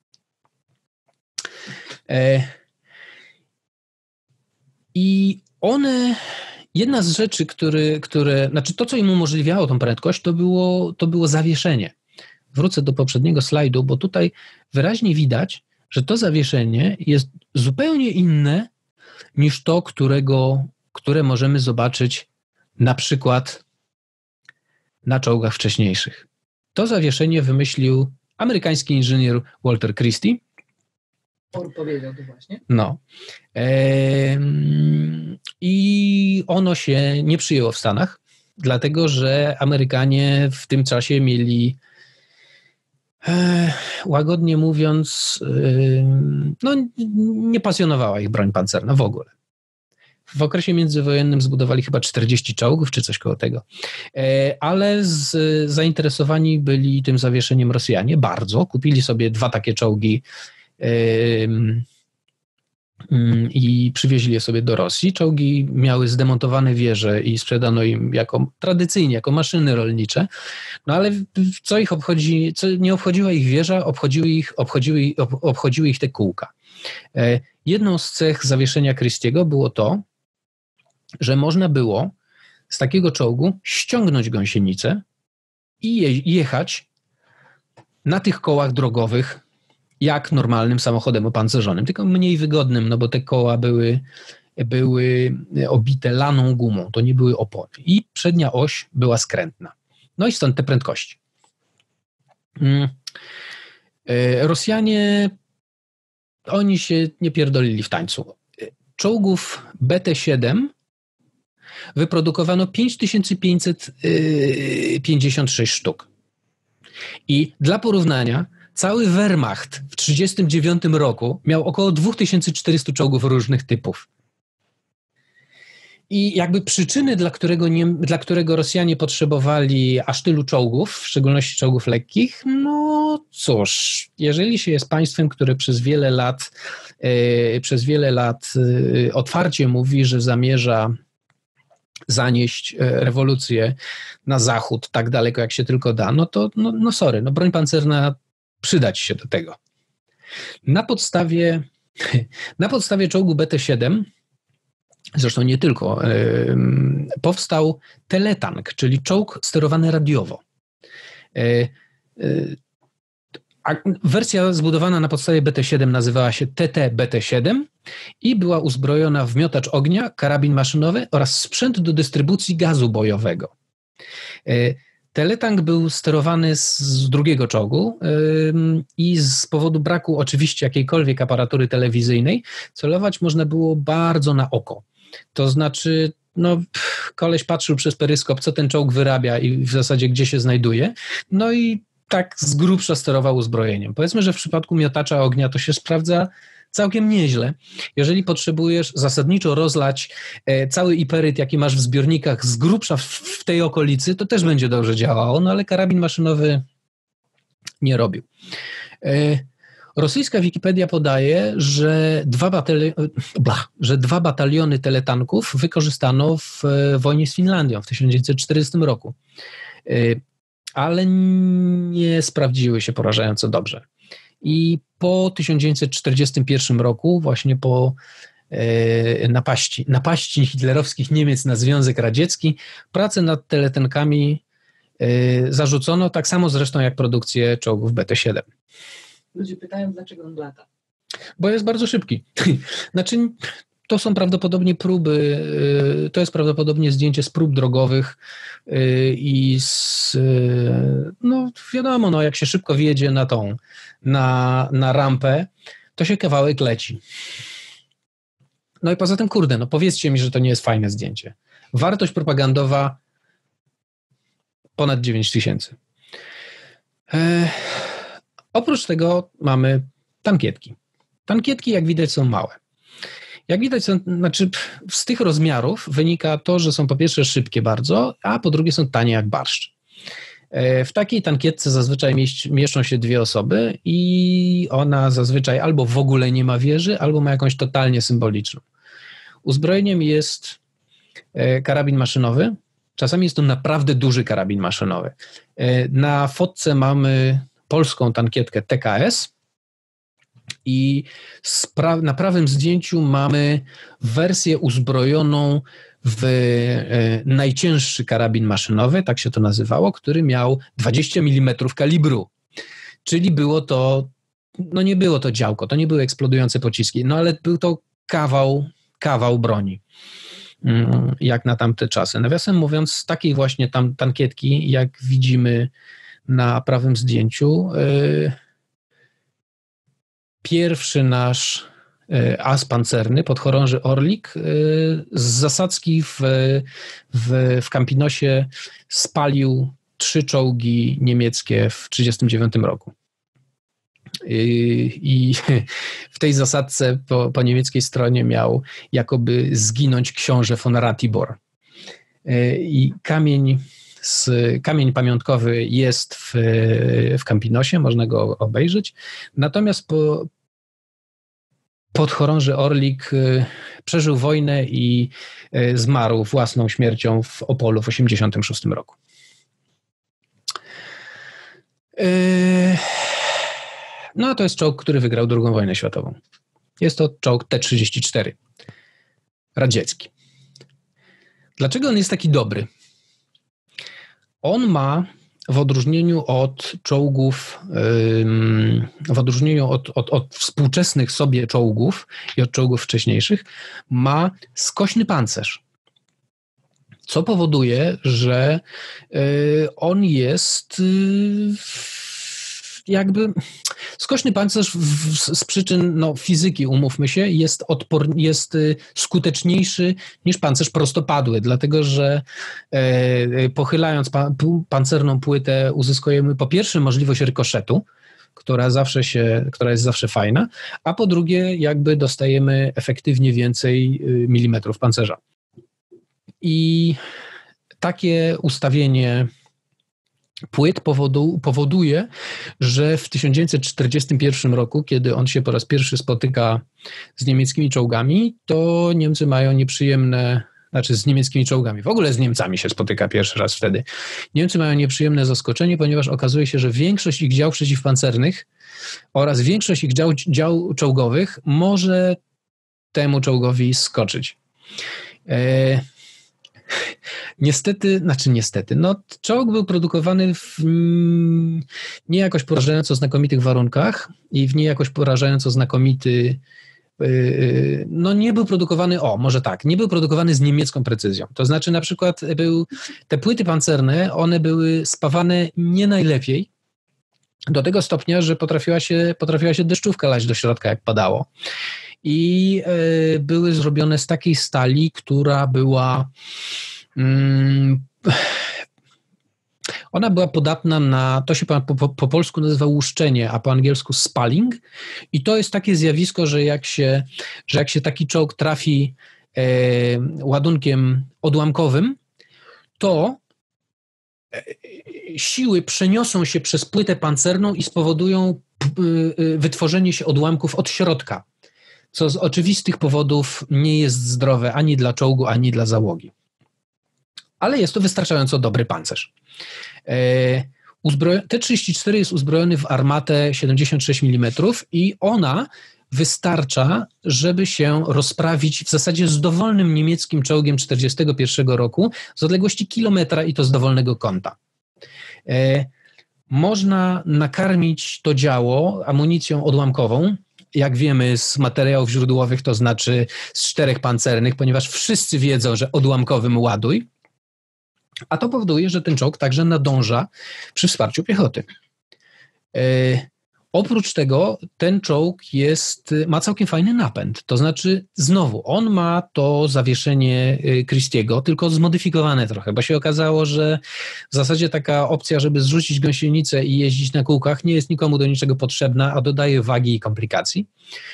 I one, jedna z rzeczy, znaczy to, co im umożliwiało tą prędkość, to było zawieszenie. Wrócę do poprzedniego slajdu, bo tutaj wyraźnie widać, że to zawieszenie jest zupełnie inne niż to, które możemy zobaczyć na przykład na czołgach wcześniejszych. To zawieszenie wymyślił amerykański inżynier Walter Christie. Powiedział to właśnie. No. I ono się nie przyjęło w Stanach, dlatego że Amerykanie w tym czasie mieli, łagodnie mówiąc, nie pasjonowała ich broń pancerna w ogóle. W okresie międzywojennym zbudowali chyba 40 czołgów, czy coś koło tego. Ale zainteresowani byli tym zawieszeniem Rosjanie bardzo. Kupili sobie 2 takie czołgi i przywieźli je sobie do Rosji. Czołgi miały zdemontowane wieże i sprzedano im tradycyjnie jako maszyny rolnicze. No ale co ich obchodzi, co nie obchodziła ich wieża, obchodziły ich te kółka. Jedną z cech zawieszenia Christiego było to, że można było z takiego czołgu ściągnąć gąsienicę i jechać na tych kołach drogowych jak normalnym samochodem opancerzonym, tylko mniej wygodnym, no bo te koła były obite laną gumą, to nie były opony. I przednia oś była skrętna. No i stąd te prędkości. Rosjanie, oni się nie pierdolili w tańcu. Czołgów BT-7 wyprodukowano 5556 sztuk. I dla porównania cały Wehrmacht w 1939 roku miał około 2400 czołgów różnych typów. I jakby przyczyny, dla którego Rosjanie potrzebowali aż tylu czołgów, w szczególności czołgów lekkich, no cóż, jeżeli się jest państwem, które przez wiele lat otwarcie mówi, że zamierza zanieść rewolucję na zachód tak daleko, jak się tylko da, no to sorry, broń pancerna przydać się do tego. Na podstawie czołgu BT-7, zresztą nie tylko, powstał teletank, czyli czołg sterowany radiowo. Wersja zbudowana na podstawie BT-7 nazywała się TT-BT-7 i była uzbrojona w miotacz ognia, karabin maszynowy oraz sprzęt do dystrybucji gazu bojowego. Teletank był sterowany z drugiego czołgu i z powodu braku oczywiście jakiejkolwiek aparatury telewizyjnej celować można było bardzo na oko. To znaczy, koleś patrzył przez peryskop, co ten czołg wyrabia i w zasadzie gdzie się znajduje, no i tak z grubsza sterował uzbrojeniem. Powiedzmy, że w przypadku miotacza ognia to się sprawdza całkiem nieźle. Jeżeli potrzebujesz zasadniczo rozlać cały iperyt, jaki masz w zbiornikach z grubsza w tej okolicy, to też będzie dobrze działało, no ale karabin maszynowy nie robił. Rosyjska Wikipedia podaje, że dwa bataliony teletanków wykorzystano w wojnie z Finlandią w 1940 roku, ale nie sprawdziły się porażająco dobrze. I po 1941 roku, właśnie po napaści hitlerowskich Niemiec na Związek Radziecki, pracę nad teletankami zarzucono, tak samo zresztą jak produkcję czołgów BT-7. Ludzie pytają, dlaczego on lata. Bo jest bardzo szybki. Znaczy, to są prawdopodobnie próby, to jest prawdopodobnie zdjęcie z prób drogowych i wiadomo, jak się szybko wjedzie na rampę, to się kawałek leci. No i poza tym, powiedzcie mi, że to nie jest fajne zdjęcie. Wartość propagandowa ponad 9000. Oprócz tego mamy tankietki. Tankietki, jak widać, są małe. Jak widać, z tych rozmiarów wynika to, że są po pierwsze szybkie bardzo, a po drugie są tanie jak barszcz. W takiej tankietce zazwyczaj mieszczą się 2 osoby i ona zazwyczaj albo w ogóle nie ma wieży, albo ma jakąś totalnie symboliczną. Uzbrojeniem jest karabin maszynowy. Czasami jest to naprawdę duży karabin maszynowy. Na fotce mamy polską tankietkę TKS i na prawym zdjęciu mamy wersję uzbrojoną w najcięższy karabin maszynowy, tak się to nazywało, który miał 20 mm kalibru. Czyli było to, nie było to działko, to nie były eksplodujące pociski, ale był to kawał broni, jak na tamte czasy. Nawiasem mówiąc, takiej właśnie tankietki, jak widzimy na prawym zdjęciu, pierwszy nasz as pancerny, podchorąży Orlik, z zasadzki w Campinosie spalił 3 czołgi niemieckie w 1939 roku. I w tej zasadce po niemieckiej stronie miał jakoby zginąć książę von Ratibor. I kamień pamiątkowy jest w Campinosie, można go obejrzeć. Natomiast podchorąży Orlik przeżył wojnę i zmarł własną śmiercią w Opolu w 1986 roku. To jest czołg, który wygrał II wojnę światową. Jest to czołg T-34, radziecki. Dlaczego on jest taki dobry? On ma w odróżnieniu od czołgów, od współczesnych sobie czołgów i od czołgów wcześniejszych, ma skośny pancerz. Co powoduje, że on jest skośny pancerz z przyczyn fizyki, umówmy się, jest skuteczniejszy niż pancerz prostopadły, dlatego że pochylając pancerną płytę uzyskujemy po pierwsze możliwość rykoszetu, która jest zawsze fajna, a po drugie dostajemy efektywnie więcej milimetrów pancerza. I takie ustawienie płyt powoduje, że w 1941 roku, kiedy on się po raz pierwszy spotyka z niemieckimi czołgami, to Niemcy mają z niemieckimi czołgami, w ogóle z Niemcami się spotyka pierwszy raz wtedy. Niemcy mają nieprzyjemne zaskoczenie, ponieważ okazuje się, że większość ich dział przeciwpancernych oraz większość ich dział czołgowych może temu czołgowi skoczyć. Niestety, czołg był produkowany w nie jakoś porażająco znakomitych warunkach i w nie jakoś porażająco znakomity, nie był produkowany, nie był produkowany z niemiecką precyzją. To znaczy na przykład te płyty pancerne, one były spawane nie najlepiej, do tego stopnia, że potrafiła się deszczówka lać do środka, jak padało. I były zrobione z takiej stali, która była ona była podatna na, to się po polsku nazywa łuszczenie, a po angielsku spalling, i to jest takie zjawisko, że jak się taki czołg trafi ładunkiem odłamkowym, to siły przeniosą się przez płytę pancerną i spowodują wytworzenie się odłamków od środka, co z oczywistych powodów nie jest zdrowe ani dla czołgu, ani dla załogi. Ale jest to wystarczająco dobry pancerz. T-34 jest uzbrojony w armatę 76 mm i ona wystarcza, żeby się rozprawić w zasadzie z dowolnym niemieckim czołgiem 1941 roku z odległości kilometra i to z dowolnego kąta. Można nakarmić to działo amunicją odłamkową, jak wiemy z materiałów źródłowych, to znaczy z 4 pancernych, ponieważ wszyscy wiedzą, że odłamkowym ładuj, a to powoduje, że ten czołg także nadąża przy wsparciu piechoty. Oprócz tego ten czołg ma całkiem fajny napęd, to znaczy znowu on ma to zawieszenie Christiego, tylko zmodyfikowane trochę, bo się okazało, że w zasadzie taka opcja, żeby zrzucić gąsienicę i jeździć na kółkach nie jest nikomu do niczego potrzebna, a dodaje wagi i komplikacji.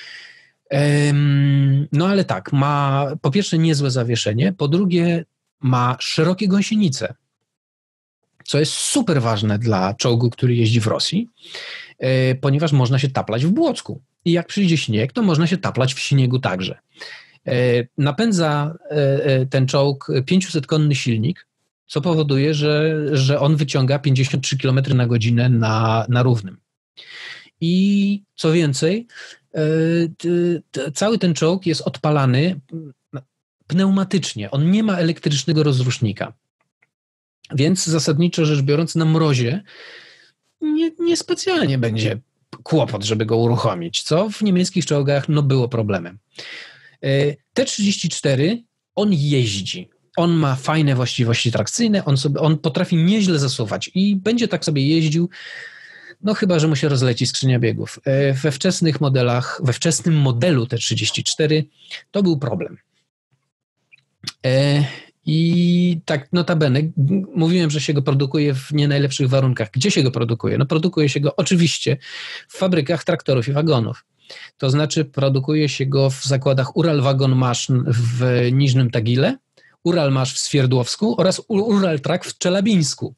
No ale tak, ma po pierwsze niezłe zawieszenie, po drugie ma szerokie gąsienice, co jest super ważne dla czołgu, który jeździ w Rosji, ponieważ można się taplać w błocku. I jak przyjdzie śnieg, to można się taplać w śniegu także. Napędza ten czołg 500-konny silnik, co powoduje, że on wyciąga 53 km na godzinę na równym. I co więcej, cały ten czołg jest odpalany pneumatycznie. On nie ma elektrycznego rozrusznika. Więc zasadniczo rzecz biorąc, na mrozie niespecjalnie będzie kłopot, żeby go uruchomić, co w niemieckich czołgach było problemem. T-34, on jeździ. On ma fajne właściwości trakcyjne, on potrafi nieźle zasuwać i będzie tak sobie jeździł, chyba że mu się rozleci skrzynia biegów. We wczesnym modelu T-34 to był problem. I tak notabene, mówiłem, że się go produkuje w nie najlepszych warunkach. Gdzie się go produkuje? Produkuje się go oczywiście w fabrykach traktorów i wagonów. To znaczy produkuje się go w zakładach Ural-Wagon-Maszyn w Niżnym Tagile, Ural-Masz w Swierdłowsku oraz Ural-Trak w Czelabińsku.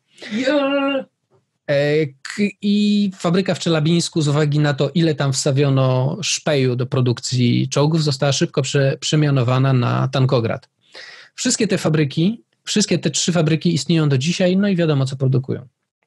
I fabryka w Czelabińsku z uwagi na to, ile tam wstawiono szpeju do produkcji czołgów, została szybko przemianowana na Tankograd. Wszystkie te 3 fabryki istnieją do dzisiaj, i wiadomo, co produkują.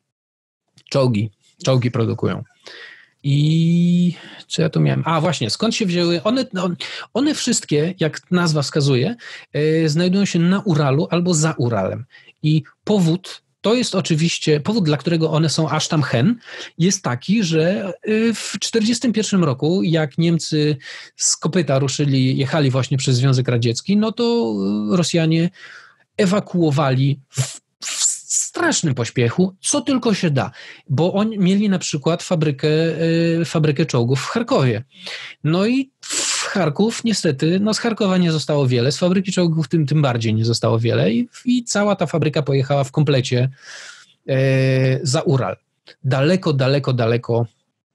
Czołgi produkują. I co ja tu miałem? Właśnie, skąd się wzięły? One wszystkie, jak nazwa wskazuje, znajdują się na Uralu albo za Uralem. I powód, dla którego one są aż tam hen, jest taki, że w 1941 roku, jak Niemcy z kopyta jechali właśnie przez Związek Radziecki, to Rosjanie ewakuowali w strasznym pośpiechu, co tylko się da, bo oni mieli na przykład fabrykę czołgów w Charkowie. I w Charków niestety, z Charkowa nie zostało wiele, z fabryki czołgów tym bardziej nie zostało wiele i cała ta fabryka pojechała w komplecie za Ural. Daleko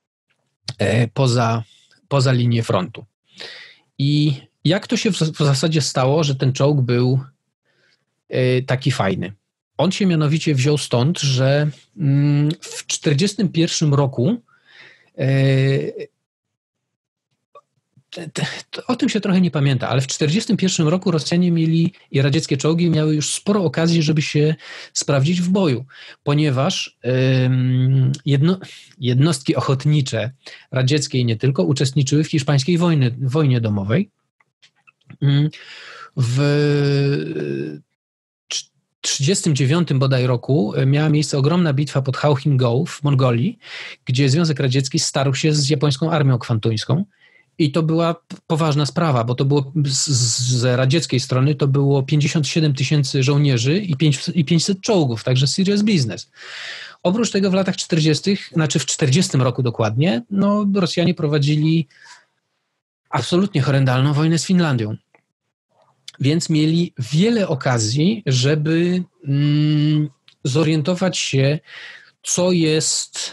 poza linię frontu. I jak to się w zasadzie stało, że ten czołg był taki fajny? On się mianowicie wziął stąd, że w 1941 roku o tym się trochę nie pamięta, ale w 1941 roku Rosjanie mieli i radzieckie czołgi miały już sporo okazji, żeby się sprawdzić w boju, ponieważ jednostki ochotnicze radzieckie i nie tylko uczestniczyły w hiszpańskiej wojnie domowej. W 1939 bodaj roku miała miejsce ogromna bitwa pod Hałchim-Go w Mongolii, gdzie Związek Radziecki starł się z japońską armią kwantuńską. I to była poważna sprawa, bo to było z radzieckiej strony to było 57 000 żołnierzy i 500 czołgów, także serious business. Oprócz tego w latach 40., znaczy w 40 roku dokładnie, no Rosjanie prowadzili absolutnie horrendalną wojnę z Finlandią. Więc mieli wiele okazji, żeby zorientować się, co jest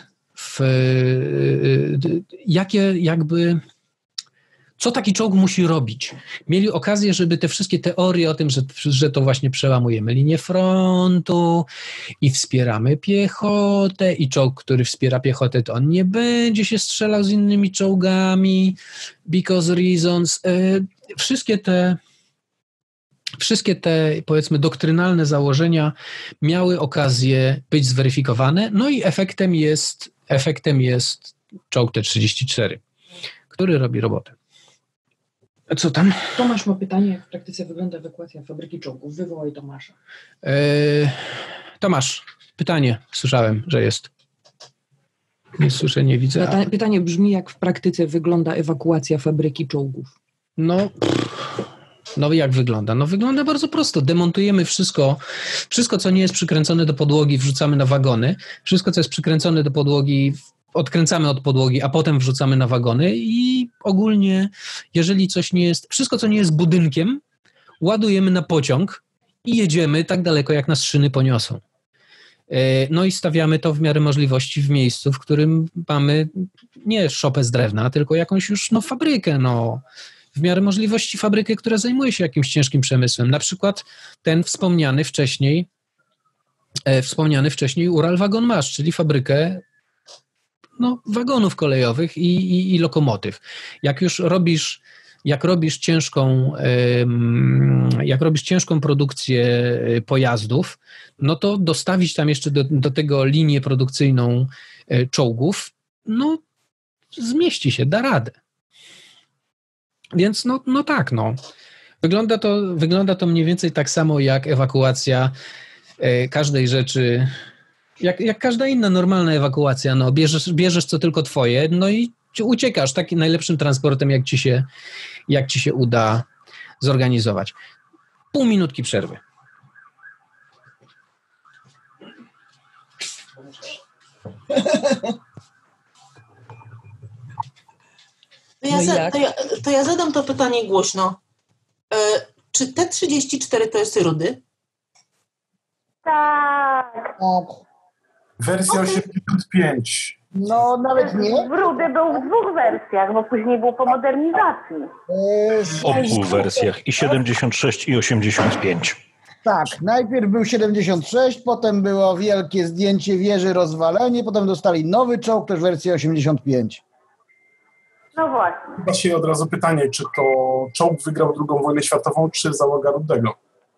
co taki czołg musi robić. Mieli okazję, żeby te wszystkie teorie o tym, że to właśnie przełamujemy linię frontu i wspieramy piechotę i czołg, który wspiera piechotę, to on nie będzie się strzelał z innymi czołgami because reasons. Wszystkie te, powiedzmy, doktrynalne założenia miały okazję być zweryfikowane, no i efektem jest czołg T-34, który robi robotę. A co tam? Tomasz ma pytanie, jak w praktyce wygląda ewakuacja fabryki czołgów. Wywołaj Tomasza. Tomasz, pytanie słyszałem, że jest. Nie słyszę, nie widzę. Pytanie brzmi, jak w praktyce wygląda ewakuacja fabryki czołgów. No jak wygląda? No wygląda bardzo prosto. Demontujemy wszystko, co nie jest przykręcone do podłogi, wrzucamy na wagony. Wszystko, co jest przykręcone do podłogi, odkręcamy od podłogi, a potem wrzucamy na wagony i ogólnie, jeżeli coś nie jest, wszystko, co nie jest budynkiem, ładujemy na pociąg i jedziemy tak daleko, jak nas szyny poniosą. No i stawiamy to w miarę możliwości w miejscu, w którym mamy nie szopę z drewna, tylko jakąś już fabrykę, w miarę możliwości fabrykę, która zajmuje się jakimś ciężkim przemysłem. Na przykład ten wspomniany wcześniej Uralwagonmasz, czyli fabrykę wagonów kolejowych i lokomotyw. Jak robisz ciężką produkcję pojazdów, no to dostawić tam jeszcze do tego linię produkcyjną czołgów, zmieści się, da radę. Więc tak. Wygląda to mniej więcej tak samo jak ewakuacja każdej rzeczy, jak każda inna normalna ewakuacja. Bierzesz co tylko twoje, i uciekasz takim najlepszym transportem, jak ci się uda zorganizować. Pół minutki przerwy. To ja zadam to pytanie głośno. Czy T-34 to jest rudy? Tak. Wersja 85. No, nawet nie. Rudy był w 2 wersjach, bo później był po modernizacji. W obu wersjach, i 76, i 85. Tak, najpierw był 76, potem było wielkie zdjęcie wieży, rozwalenie, potem dostali nowy czołg, też wersję 85. No właśnie. Chyba się od razu pytanie, czy to czołg wygrał II wojnę światową, czy załoga Rudego?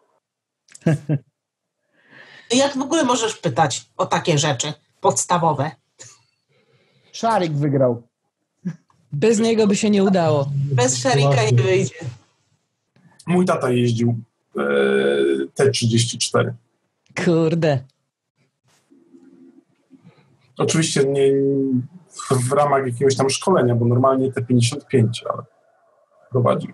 Jak w ogóle możesz pytać o takie rzeczy podstawowe? Szarik wygrał. Bez niego by się nie udało. Bez Szarika nie wyjdzie. Mój tata jeździł T-34. Kurde. Oczywiście nie w ramach jakiegoś tam szkolenia, bo normalnie T-55, ale prowadził.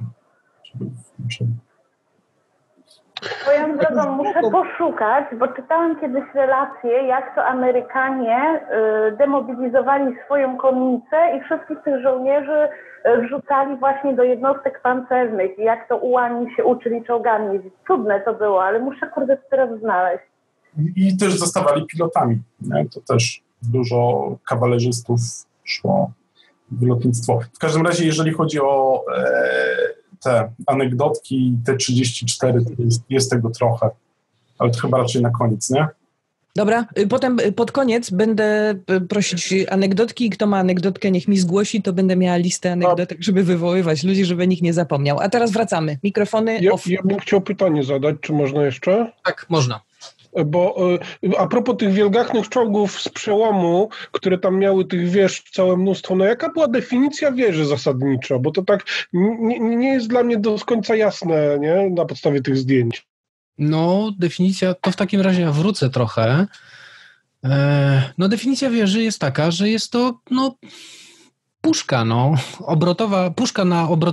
Swoją drogą muszę poszukać, bo czytałam kiedyś relacje, jak to Amerykanie demobilizowali swoją konnicę i wszystkich tych żołnierzy wrzucali właśnie do jednostek pancernych i jak to ułani się uczyli czołgami. Cudne to było, ale muszę teraz znaleźć. I też zostawali pilotami. Nie? To też dużo kawalerzystów szło w lotnictwo. W każdym razie, jeżeli chodzi o te anegdotki, te 34, to jest tego trochę, ale to chyba raczej na koniec, nie? Dobra, potem pod koniec będę prosić anegdotki. Kto ma anegdotkę, niech mi zgłosi, to będę miała listę anegdotek, żeby wywoływać ludzi, żeby nikt nie zapomniał. A teraz wracamy. Mikrofony off. Ja bym chciał pytanie zadać, czy można jeszcze? Tak, można. Bo a propos tych wielgachnych czołgów z przełomu, które tam miały tych wież całe mnóstwo, jaka była definicja wieży zasadnicza? Bo to tak nie jest dla mnie do końca jasne, nie? Na podstawie tych zdjęć. No, definicja, to w takim razie ja wrócę trochę. No, definicja wieży jest taka, że jest to, no, puszka, no, obrotowa, puszka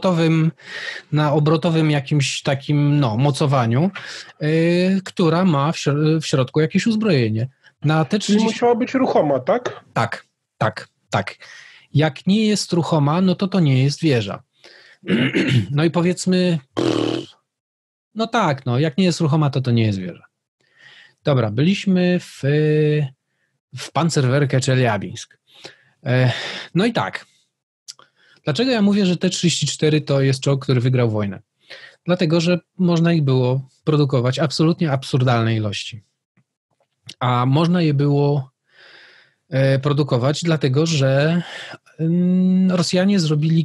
na obrotowym jakimś takim, no, mocowaniu, która ma w środku jakieś uzbrojenie. Na te 30... Czyli musiała być ruchoma, tak? Tak. Jak nie jest ruchoma, no to nie jest wieża. No i powiedzmy, no tak, no, jak nie jest ruchoma, to nie jest wieża. Dobra, byliśmy w Panzerwerke Czeliabińsk. No i tak. Dlaczego ja mówię, że T-34 to jest czołg, który wygrał wojnę? Dlatego, że można ich było produkować absolutnie absurdalne ilości. A można je było produkować dlatego, że Rosjanie zrobili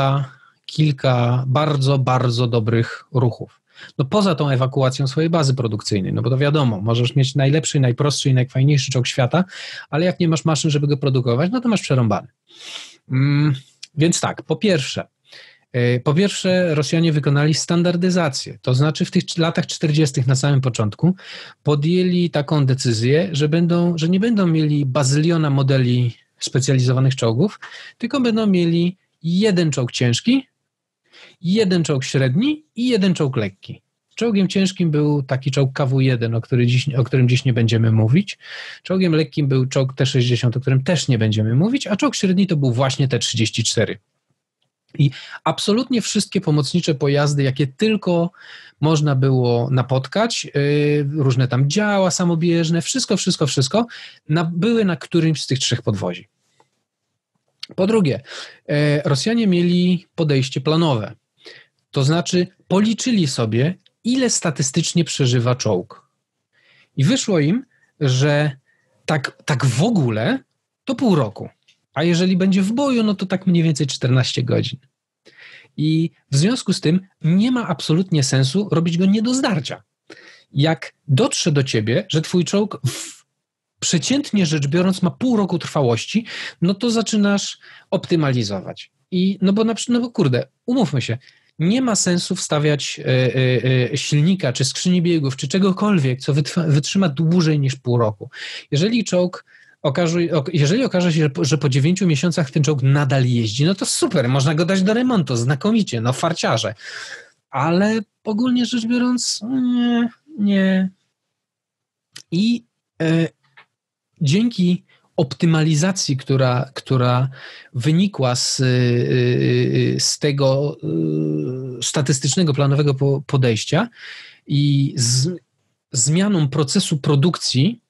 kilka bardzo, bardzo dobrych ruchów. No poza tą ewakuacją swojej bazy produkcyjnej, no bo to wiadomo, możesz mieć najlepszy, najprostszy i najfajniejszy czołg świata, ale jak nie masz maszyn, żeby go produkować, no to masz przerąbany. Więc tak, po pierwsze Rosjanie wykonali standardyzację, to znaczy w tych latach 40. na samym początku podjęli taką decyzję, że nie będą mieli bazyliona modeli specjalizowanych czołgów, tylko będą mieli jeden czołg ciężki, jeden czołg średni i jeden czołg lekki. Czołgiem ciężkim był taki czołg KW-1, o którym dziś nie będziemy mówić. Czołgiem lekkim był czołg T-60, o którym też nie będziemy mówić, a czołg średni to był właśnie T-34. I absolutnie wszystkie pomocnicze pojazdy, jakie tylko można było napotkać, różne tam działa samobieżne, wszystko były na którymś z tych trzech podwozi. Po drugie, Rosjanie mieli podejście planowe. To znaczy policzyli sobie, ile statystycznie przeżywa czołg. I wyszło im, że tak w ogóle to pół roku. A jeżeli będzie w boju, no to tak mniej więcej 14 godzin. I w związku z tym nie ma absolutnie sensu robić go nie do zdarcia. Jak dotrze do ciebie, że twój czołg przeciętnie rzecz biorąc ma pół roku trwałości, no to zaczynasz optymalizować. No bo kurde, umówmy się, nie ma sensu wstawiać silnika, czy skrzyni biegów, czy czegokolwiek, co wytrzyma dłużej niż pół roku. Jeżeli okaże się, że po 9 miesiącach ten czołg nadal jeździ, no to super, można go dać do remontu, znakomicie, no farciarze. Ale ogólnie rzecz biorąc, nie. I dzięki optymalizacji, która wynikła z tego statystycznego, planowego podejścia i z zmianą procesu produkcji,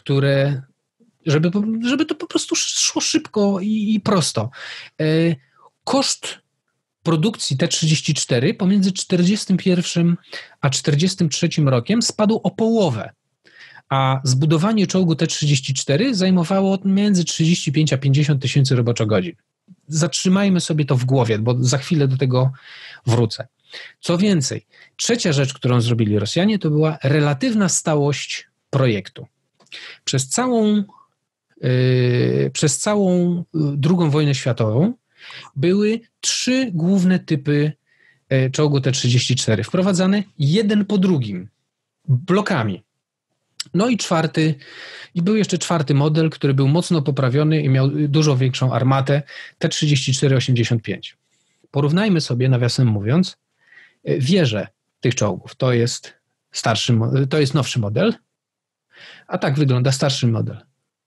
żeby to po prostu szło szybko i prosto. Koszt produkcji T-34 pomiędzy 1941 a 1943 rokiem spadł o połowę, a zbudowanie czołgu T-34 zajmowało między 35 a 50 tysięcy roboczogodzin. Zatrzymajmy sobie to w głowie, bo za chwilę do tego wrócę. Co więcej, trzecia rzecz, którą zrobili Rosjanie, to była relatywna stałość projektu. Przez całą II wojnę światową były 3 główne typy czołgu T-34, wprowadzane jeden po drugim, blokami. No i był jeszcze czwarty model, który był mocno poprawiony i miał dużo większą armatę, T-34-85. Porównajmy sobie, nawiasem mówiąc, wieże tych czołgów. To jest nowszy model, a tak wygląda starszy model.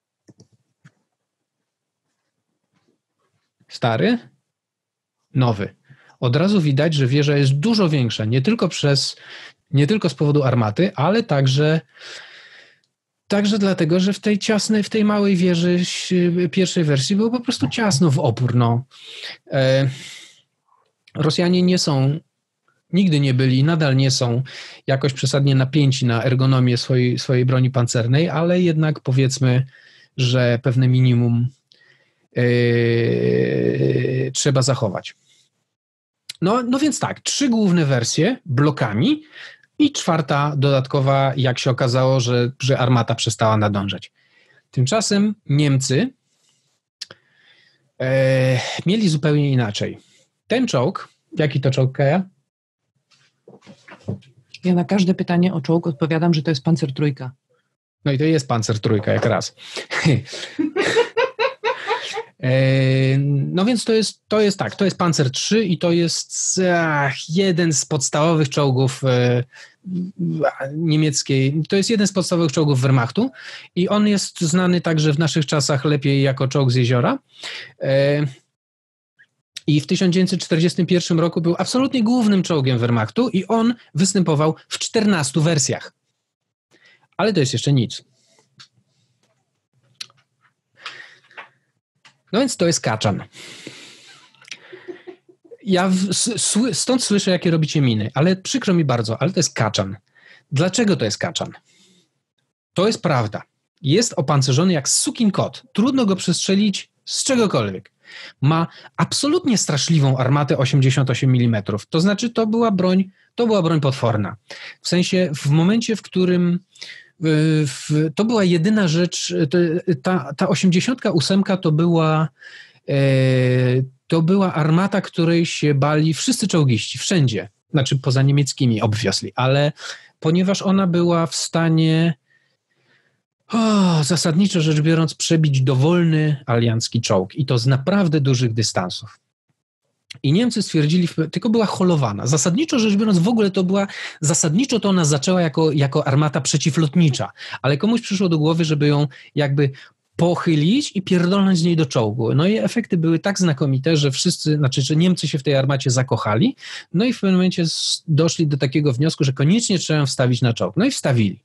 Stary, nowy. Od razu widać, że wieża jest dużo większa, nie tylko z powodu armaty, ale także dlatego, że w tej małej wieży pierwszej wersji było po prostu ciasno w opór. No. Rosjanie nigdy nie byli, nadal nie są jakoś przesadnie napięci na ergonomię swojej broni pancernej, ale jednak powiedzmy, że pewne minimum trzeba zachować. No więc tak, 3 główne wersje blokami i 4 dodatkowa, jak się okazało, że armata przestała nadążać. Tymczasem Niemcy mieli zupełnie inaczej. Ten czołg, jaki to czołg, Kaja? Ja na każde pytanie o czołg odpowiadam, że to jest Panzer trójka. No i to jest Panzer trójka jak raz. No więc to jest tak, to jest Panzer III i to jest jeden z podstawowych czołgów niemieckiej, to jest jeden z podstawowych czołgów Wehrmachtu i on jest znany także w naszych czasach lepiej jako czołg z jeziora. I w 1941 roku był absolutnie głównym czołgiem Wehrmachtu i on występował w 14 wersjach. Ale to jest jeszcze nic. No więc to jest kaczan. Ja stąd słyszę, jakie robicie miny, ale przykro mi bardzo, ale to jest kaczan. Dlaczego to jest kaczan? To jest prawda. Jest opancerzony jak sukin kot. Trudno go przestrzelić z czegokolwiek. Ma absolutnie straszliwą armatę 88 mm. To znaczy, to była broń potworna. W sensie, w momencie, w którym to była jedyna rzecz, ta 88 to była armata, której się bali wszyscy czołgiści, wszędzie. Znaczy poza niemieckimi, obviously, ale ponieważ ona była w stanie zasadniczo rzecz biorąc przebić dowolny aliancki czołg i to z naprawdę dużych dystansów. I Niemcy stwierdzili, tylko była holowana. Zasadniczo rzecz biorąc w ogóle zasadniczo to ona zaczęła jako armata przeciwlotnicza, ale komuś przyszło do głowy, żeby ją jakby pochylić i pierdolnąć z niej do czołgu. No i efekty były tak znakomite, że że Niemcy się w tej armacie zakochali, no i w pewnym momencie doszli do takiego wniosku, że koniecznie trzeba ją wstawić na czołg. No i wstawili.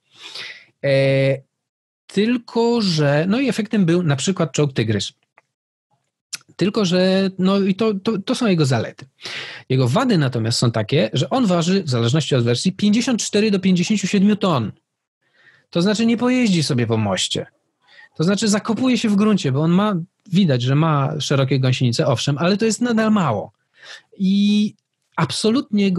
No i efektem był na przykład czołg Tygrys. Tylko że, no i to są jego zalety. Jego wady natomiast są takie, że on waży, w zależności od wersji, 54 do 57 ton. To znaczy nie pojeździ sobie po moście. To znaczy zakopuje się w gruncie, bo on widać, że ma szerokie gąsienice, owszem, ale to jest nadal mało. I absolutnie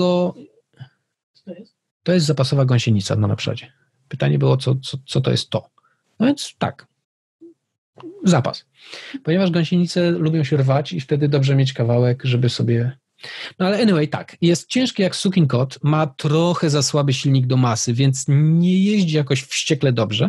to jest zapasowa gąsienica na przodzie. Pytanie było, co to jest to. No więc tak. Zapas. Ponieważ gąsienice lubią się rwać i wtedy dobrze mieć kawałek, żeby sobie... No ale anyway, tak. Jest ciężki jak sukin kot, ma trochę za słaby silnik do masy, więc nie jeździ jakoś wściekle dobrze.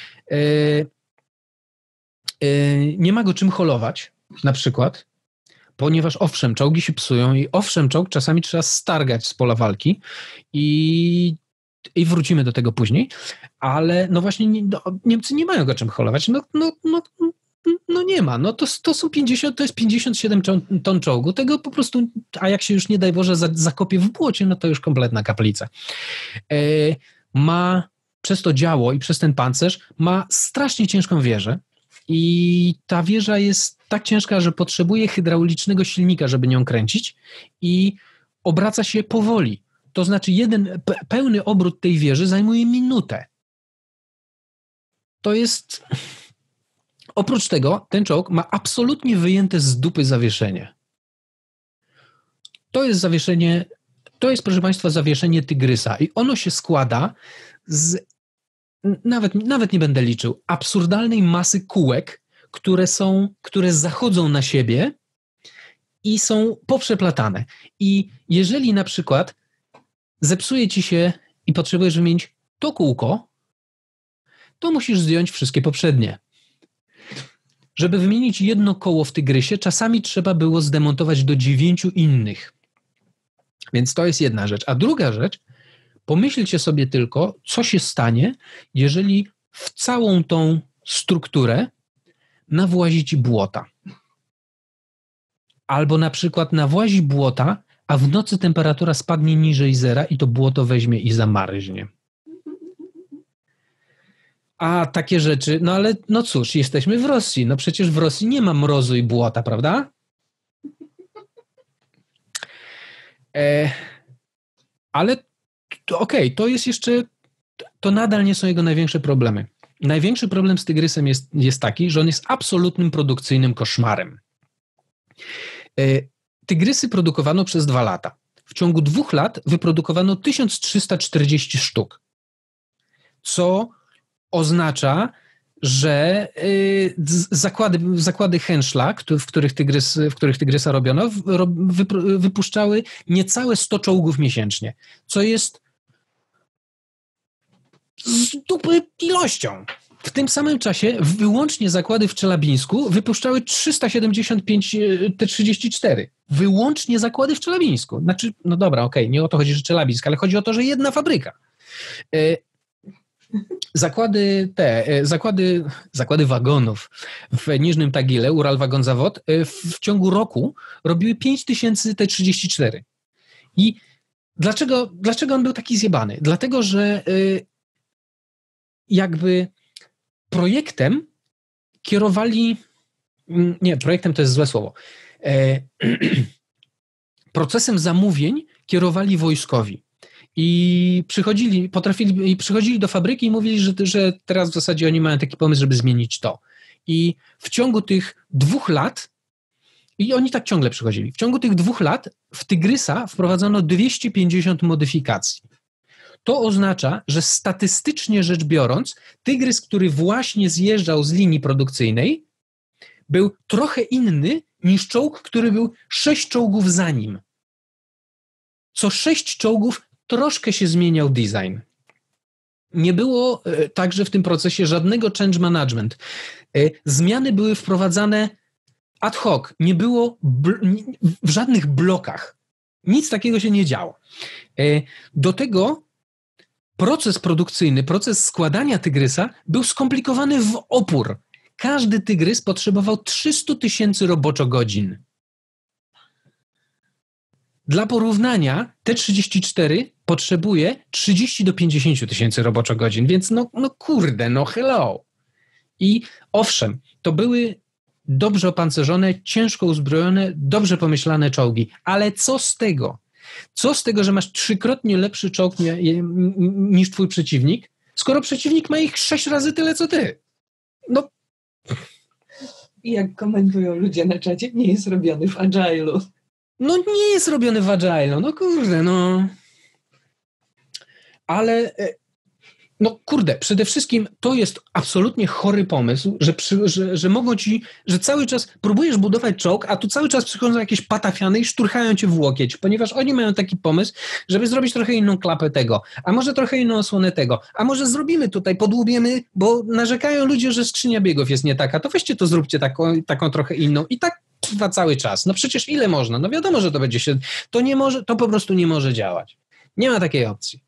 Nie ma go czym holować, na przykład, ponieważ owszem, czołgi się psują i owszem, czołg czasami trzeba stargać z pola walki i wrócimy do tego później, ale no właśnie Niemcy nie mają go czym holować. No nie ma. No to jest 57 ton czołgu. Tego po prostu, a jak się już nie daj Boże zakopie w błocie, no to już kompletna kaplica. Ma przez to działo i przez ten pancerz ma strasznie ciężką wieżę i ta wieża jest tak ciężka, że potrzebuje hydraulicznego silnika, żeby nią kręcić i obraca się powoli. To znaczy pełny obrót tej wieży zajmuje minutę. To jest... Oprócz tego ten czołg ma absolutnie wyjęte z dupy zawieszenie. To jest zawieszenie, proszę Państwa, zawieszenie Tygrysa i ono się składa z, nawet nie będę liczył, absurdalnej masy kółek, które zachodzą na siebie i są poprzeplatane. I jeżeli na przykład zepsuje ci się i potrzebujesz wymienić to kółko, to musisz zdjąć wszystkie poprzednie. Żeby wymienić jedno koło w Tygrysie, czasami trzeba było zdemontować do 9 innych. Więc to jest jedna rzecz. A druga rzecz, pomyślcie sobie tylko, co się stanie, jeżeli w całą tą strukturę nawłazi ci błota. Albo na przykład nawłazi błota, a w nocy temperatura spadnie niżej zera i to błoto weźmie i zamarznie. A takie rzeczy, no ale no cóż, jesteśmy w Rosji. No przecież w Rosji nie ma mrozu i błota, prawda? Ale okej, to jest jeszcze, to nadal nie są jego największe problemy. Największy problem z Tygrysem jest taki, że on jest absolutnym produkcyjnym koszmarem. Tygrysy produkowano przez 2 lata. W ciągu 2 lat wyprodukowano 1340 sztuk, co oznacza, że zakłady Henschla, w których Tygrysa robiono, wypuszczały niecałe 100 czołgów miesięcznie, co jest z dupy ilością. W tym samym czasie wyłącznie zakłady w Czelabińsku wypuszczały 375 T-34. Wyłącznie zakłady w Czelabińsku. Znaczy, no dobra, okej, nie o to chodzi, że Czelabińsk, ale chodzi o to, że jedna fabryka. Zakłady wagonów w Niżnym Tagile, Ural Wagon Zawod, w ciągu roku robiły 5000 T-34. I dlaczego on był taki zjebany? Dlatego, że jakby projektem kierowali... Nie, projektem to jest złe słowo. Procesem zamówień kierowali wojskowi. I przychodzili do fabryki i mówili, że teraz w zasadzie oni mają taki pomysł, żeby zmienić to. I w ciągu tych 2 lat, i oni tak ciągle przychodzili, w ciągu tych 2 lat w Tygrysa wprowadzono 250 modyfikacji. To oznacza, że statystycznie rzecz biorąc, Tygrys, który właśnie zjeżdżał z linii produkcyjnej, był trochę inny niż czołg, który był 6 czołgów za nim. Co 6 czołgów troszkę się zmieniał design. Nie było także w tym procesie żadnego change management. Zmiany były wprowadzane ad hoc. Nie było w żadnych blokach. Nic takiego się nie działo. Do tego proces produkcyjny, proces składania Tygrysa był skomplikowany w opór. Każdy Tygrys potrzebował 300 000 roboczogodzin. Dla porównania T-34 potrzebuje 30 do 50 tysięcy roboczogodzin, więc no kurde, no hello. I owszem, to były dobrze opancerzone, ciężko uzbrojone, dobrze pomyślane czołgi, ale co z tego? Co z tego, że masz 3-krotnie lepszy czołg niż twój przeciwnik, skoro przeciwnik ma ich 6 razy tyle, co ty? No. I jak komentują ludzie na czacie, nie jest robiony w Agile'u. No nie jest robiony w Agile'u, no kurde, no. Ale, no kurde, przede wszystkim to jest absolutnie chory pomysł, że mogą ci, że cały czas próbujesz budować czołg, a tu cały czas przychodzą jakieś patafiany i szturchają cię w łokieć, ponieważ oni mają taki pomysł, żeby zrobić trochę inną klapę tego, a może trochę inną osłonę tego, a może zrobimy tutaj, podłubiemy, bo narzekają ludzie, że skrzynia biegów jest nie taka, to weźcie to zróbcie taką trochę inną i tak trwa cały czas. No przecież ile można? No wiadomo, że to będzie się, to po prostu nie może działać. Nie ma takiej opcji.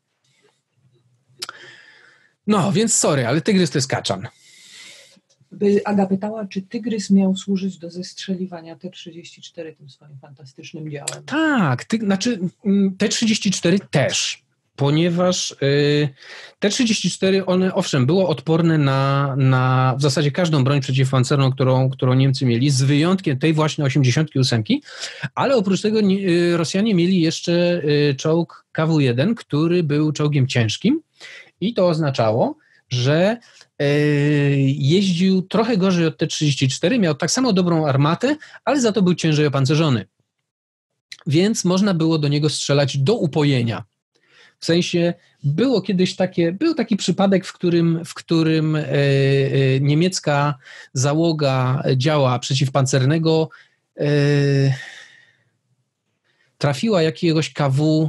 No, więc sorry, ale Tygrys to jest kaczan. Aga pytała, czy Tygrys miał służyć do zestrzeliwania T-34 tym swoim fantastycznym działem. Tak, znaczy T-34 też, ponieważ T-34, one owszem, było odporne na w zasadzie każdą broń przeciwpancerną, którą Niemcy mieli, z wyjątkiem tej właśnie 88, ale oprócz tego Rosjanie mieli jeszcze czołg KW-1, który był czołgiem ciężkim i to oznaczało, że jeździł trochę gorzej od T-34, miał tak samo dobrą armatę, ale za to był ciężej opancerzony. Więc można było do niego strzelać do upojenia. W sensie był taki przypadek, w którym niemiecka załoga działa przeciwpancernego trafiła jakiegoś KW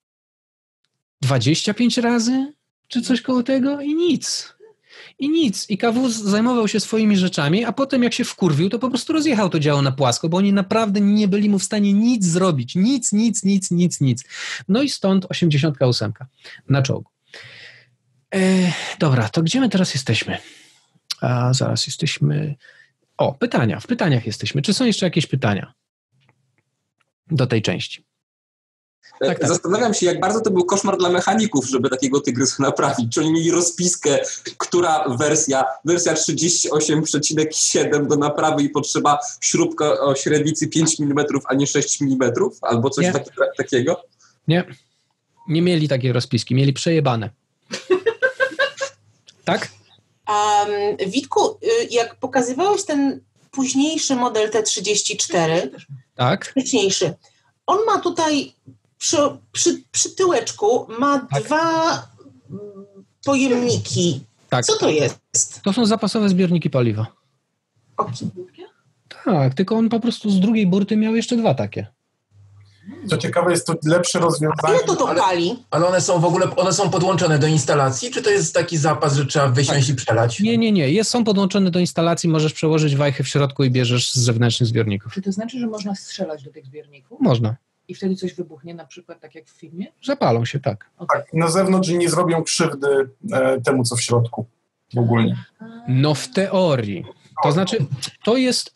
25 razy, czy coś koło tego i nic. I KW zajmował się swoimi rzeczami, a potem jak się wkurwił, to po prostu rozjechał to działo na płasko, bo oni naprawdę nie byli mu w stanie nic zrobić. Nic. No i stąd 88 na czołgu. Dobra, to gdzie my teraz jesteśmy? A zaraz jesteśmy... O, pytania. W pytaniach jesteśmy. Czy są jeszcze jakieś pytania do tej części? Tak. Zastanawiam się, jak bardzo to był koszmar dla mechaników, żeby takiego Tygrysa naprawić. Czy oni mieli rozpiskę, która wersja 38,7 do naprawy i potrzeba śrubka o średnicy 5 mm, a nie 6 mm? Albo coś takiego? Nie mieli takiej rozpiski, mieli przejebane. Tak? Witku, jak pokazywałeś ten późniejszy model T-34, tak, wcześniejszy, on ma tutaj przy tyłeczku ma 2 pojemniki. Tak. Co to jest? To są zapasowe zbiorniki paliwa. Okay. Tak, tylko on po prostu z drugiej burty miał jeszcze 2 takie. Co ciekawe, jest to lepsze rozwiązanie. Ile to pali? Ale one są w ogóle, one są podłączone do instalacji, czy to jest taki zapas, że trzeba wysiąść i przelać? Nie. Są podłączone do instalacji, możesz przełożyć wajchę w środku i bierzesz z zewnętrznych zbiorników. Czy to znaczy, że można strzelać do tych zbiorników? Można. I wtedy coś wybuchnie, na przykład tak jak w filmie? Zapalą się, tak. Okay. Tak, na zewnątrz nie zrobią krzywdy temu, co w środku ogólnie. No w teorii. To znaczy, to jest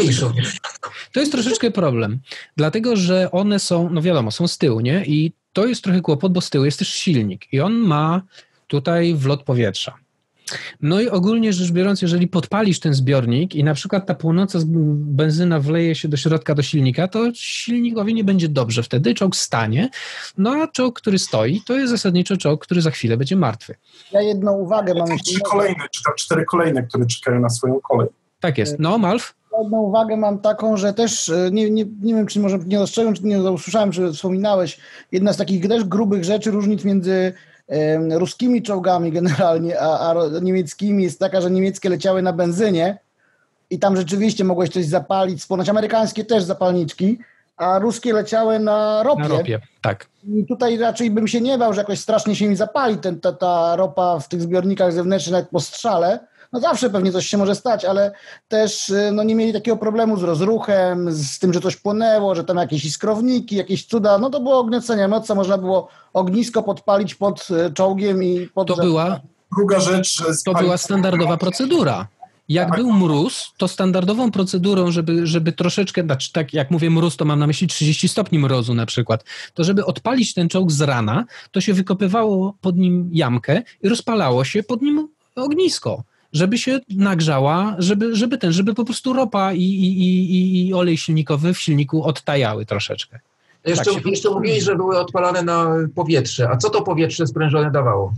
troszeczkę problem, dlatego, że one są, no wiadomo, są z tyłu, nie? I to jest trochę kłopot, bo z tyłu jest też silnik i on ma tutaj wlot powietrza. No i ogólnie rzecz biorąc, jeżeli podpalisz ten zbiornik i na przykład ta płonąca benzyna wleje się do środka, do silnika, to silnikowi nie będzie dobrze wtedy, czołg stanie, no a czołg, który stoi, to jest zasadniczo czołg, który za chwilę będzie martwy. Ja jedną uwagę mam. 4 kolejne, które czekają na swoją kolej. Tak jest. No, Malf? Jedną uwagę mam taką, że też nie wiem, czy może nie dostrzegłem, czy nie usłyszałem, czy wspominałeś, jedna z takich też grubych rzeczy, różnic między ruskimi czołgami generalnie, a niemieckimi jest taka, że niemieckie leciały na benzynie i tam rzeczywiście mogłeś coś zapalić, ponoć amerykańskie też zapalniczki, a ruskie leciały na ropie. Na ropie, tak. I tutaj raczej bym się nie bał, że jakoś strasznie się mi zapali ta ropa w tych zbiornikach zewnętrznych, nawet po strzale. No zawsze pewnie coś się może stać, ale też no, nie mieli takiego problemu z rozruchem, z tym, że coś płonęło, że tam jakieś iskrowniki, jakieś cuda. No to było ogniecenie mocy, można było ognisko podpalić pod czołgiem i pod... To była druga rzecz. To była standardowa procedura. Jak był mróz, to standardową procedurą, żeby troszeczkę, znaczy tak jak mówię mróz, to mam na myśli 30 stopni mrozu na przykład, to żeby odpalić ten czołg z rana, to się wykopywało pod nim jamkę i rozpalało się pod nim ognisko, żeby się nagrzała, żeby po prostu ropa i olej silnikowy w silniku odtajały troszeczkę. Jeszcze mówili, że były odpalane na powietrze. A co to powietrze sprężone dawało?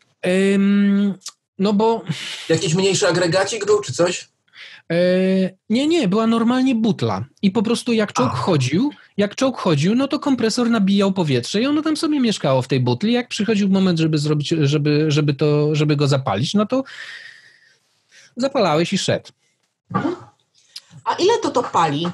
No bo... Jakiś mniejszy agregacik był, czy coś? Nie, była normalnie butla. I po prostu jak czołg chodził, no to kompresor nabijał powietrze i ono tam sobie mieszkało w tej butli. Jak przychodził moment, żeby zrobić, żeby go zapalić, no to zapalałeś i szedł. A ile to pali?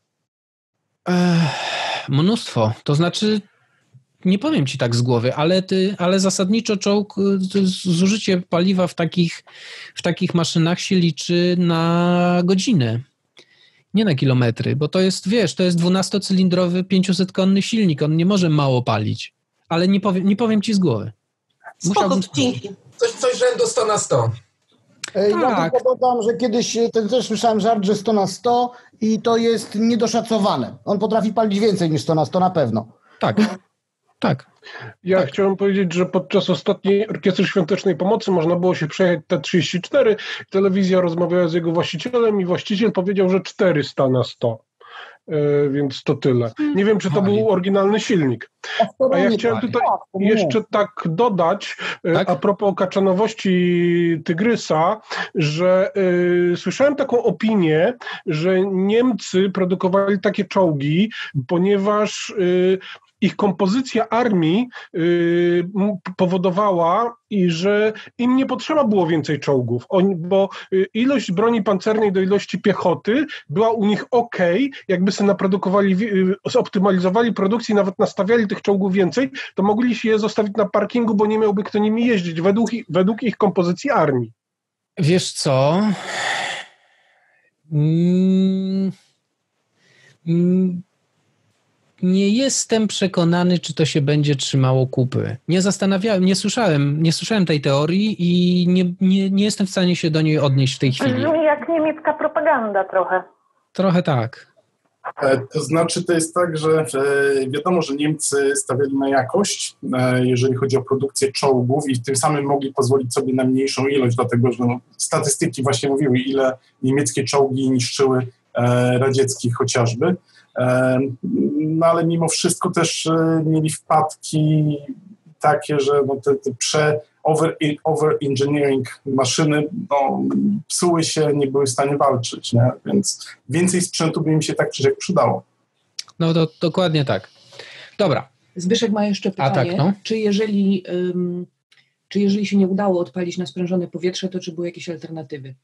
Mnóstwo. To znaczy, nie powiem ci tak z głowy, ale zasadniczo czołg, zużycie paliwa w takich maszynach się liczy na godzinę, nie na kilometry, bo to jest, wiesz, to jest 12-cylindrowy 500-konny silnik, on nie może mało palić, ale nie powiem ci z głowy. Spoko, dzięki. Coś rzędu 100 na 100. Ja tylko dodam, że kiedyś też słyszałem żart, że 100 na 100 i to jest niedoszacowane. On potrafi palić więcej niż 100 na 100 na pewno. Tak. Ja chciałem powiedzieć, że podczas ostatniej Orkiestry Świątecznej Pomocy można było się przejechać T-34. Telewizja rozmawiała z jego właścicielem i właściciel powiedział, że 400 na 100. Więc to tyle. Nie wiem, czy to był oryginalny silnik. A ja chciałem tutaj jeszcze tak dodać, a propos kaczanowości Tygrysa, że słyszałem taką opinię, że Niemcy produkowali takie czołgi, ponieważ ich kompozycja armii powodowała, że im nie potrzeba było więcej czołgów, bo ilość broni pancernej do ilości piechoty była u nich jakby sobie naprodukowali, zoptymalizowali produkcję, nawet nastawiali tych czołgów więcej, to mogli się je zostawić na parkingu, bo nie miałby kto nimi jeździć według ich kompozycji armii. Wiesz co? Nie jestem przekonany, czy to się będzie trzymało kupy. Nie słyszałem tej teorii i nie jestem w stanie się do niej odnieść w tej chwili. Brzmi jak niemiecka propaganda trochę. Trochę tak. To znaczy, to jest tak, że wiadomo, że Niemcy stawiali na jakość, jeżeli chodzi o produkcję czołgów i tym samym mogli pozwolić sobie na mniejszą ilość, dlatego że statystyki właśnie mówiły, ile niemieckie czołgi niszczyły radzieckich chociażby. No ale mimo wszystko też mieli wpadki takie, że te over-engineering maszyny psuły się, nie były w stanie walczyć, nie? Więc więcej sprzętu by im się tak czy siak przydało. No to dokładnie tak. Dobra. Zbyszek ma jeszcze pytanie, czy jeżeli się nie udało odpalić na sprężone powietrze, to czy były jakieś alternatywy?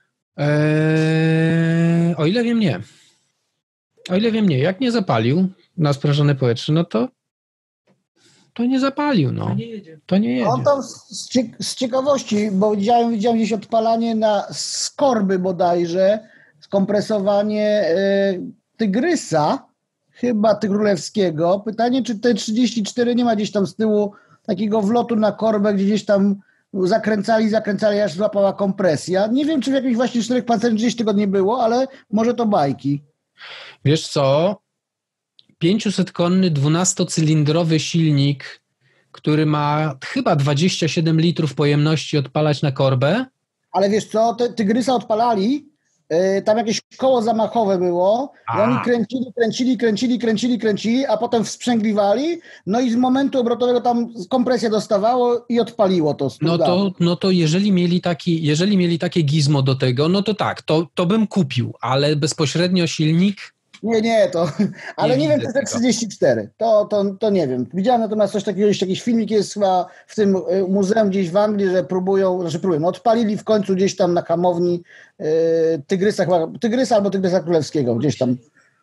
O ile wiem, nie. Jak nie zapalił, na sprężone powietrze, no to nie zapalił, no. To nie jedzie. On tam z ciekawości, bo widziałem gdzieś odpalanie z korby bodajże, skompresowanie Tygrysa, chyba królewskiego. Pytanie, czy T-34 nie ma gdzieś tam z tyłu takiego wlotu na korbę, gdzieś tam zakręcali, aż złapała kompresja. Nie wiem, czy w jakichś właśnie 4 pancernych gdzieś tego nie było, ale może to bajki. Wiesz co? 500-konny, 12-cylindrowy silnik, który ma chyba 27 litrów pojemności, odpalać na korbę. Ale wiesz co? Tygrysa odpalali, tam jakieś koło zamachowe było i oni kręcili, a potem wsprzęgliwali, no i z momentu obrotowego tam kompresja dostawało i odpaliło to. No to jeżeli mieli takie gizmo do tego, no to tak, to bym kupił, ale bezpośrednio silnik... Nie, ale nie wiem, czy T-34, to nie wiem. Widziałem natomiast coś takiego, jakiś filmik jest chyba w tym muzeum gdzieś w Anglii, że próbują, odpalili w końcu gdzieś tam na hamowni Tygrysa albo Tygrysa Królewskiego, gdzieś tam.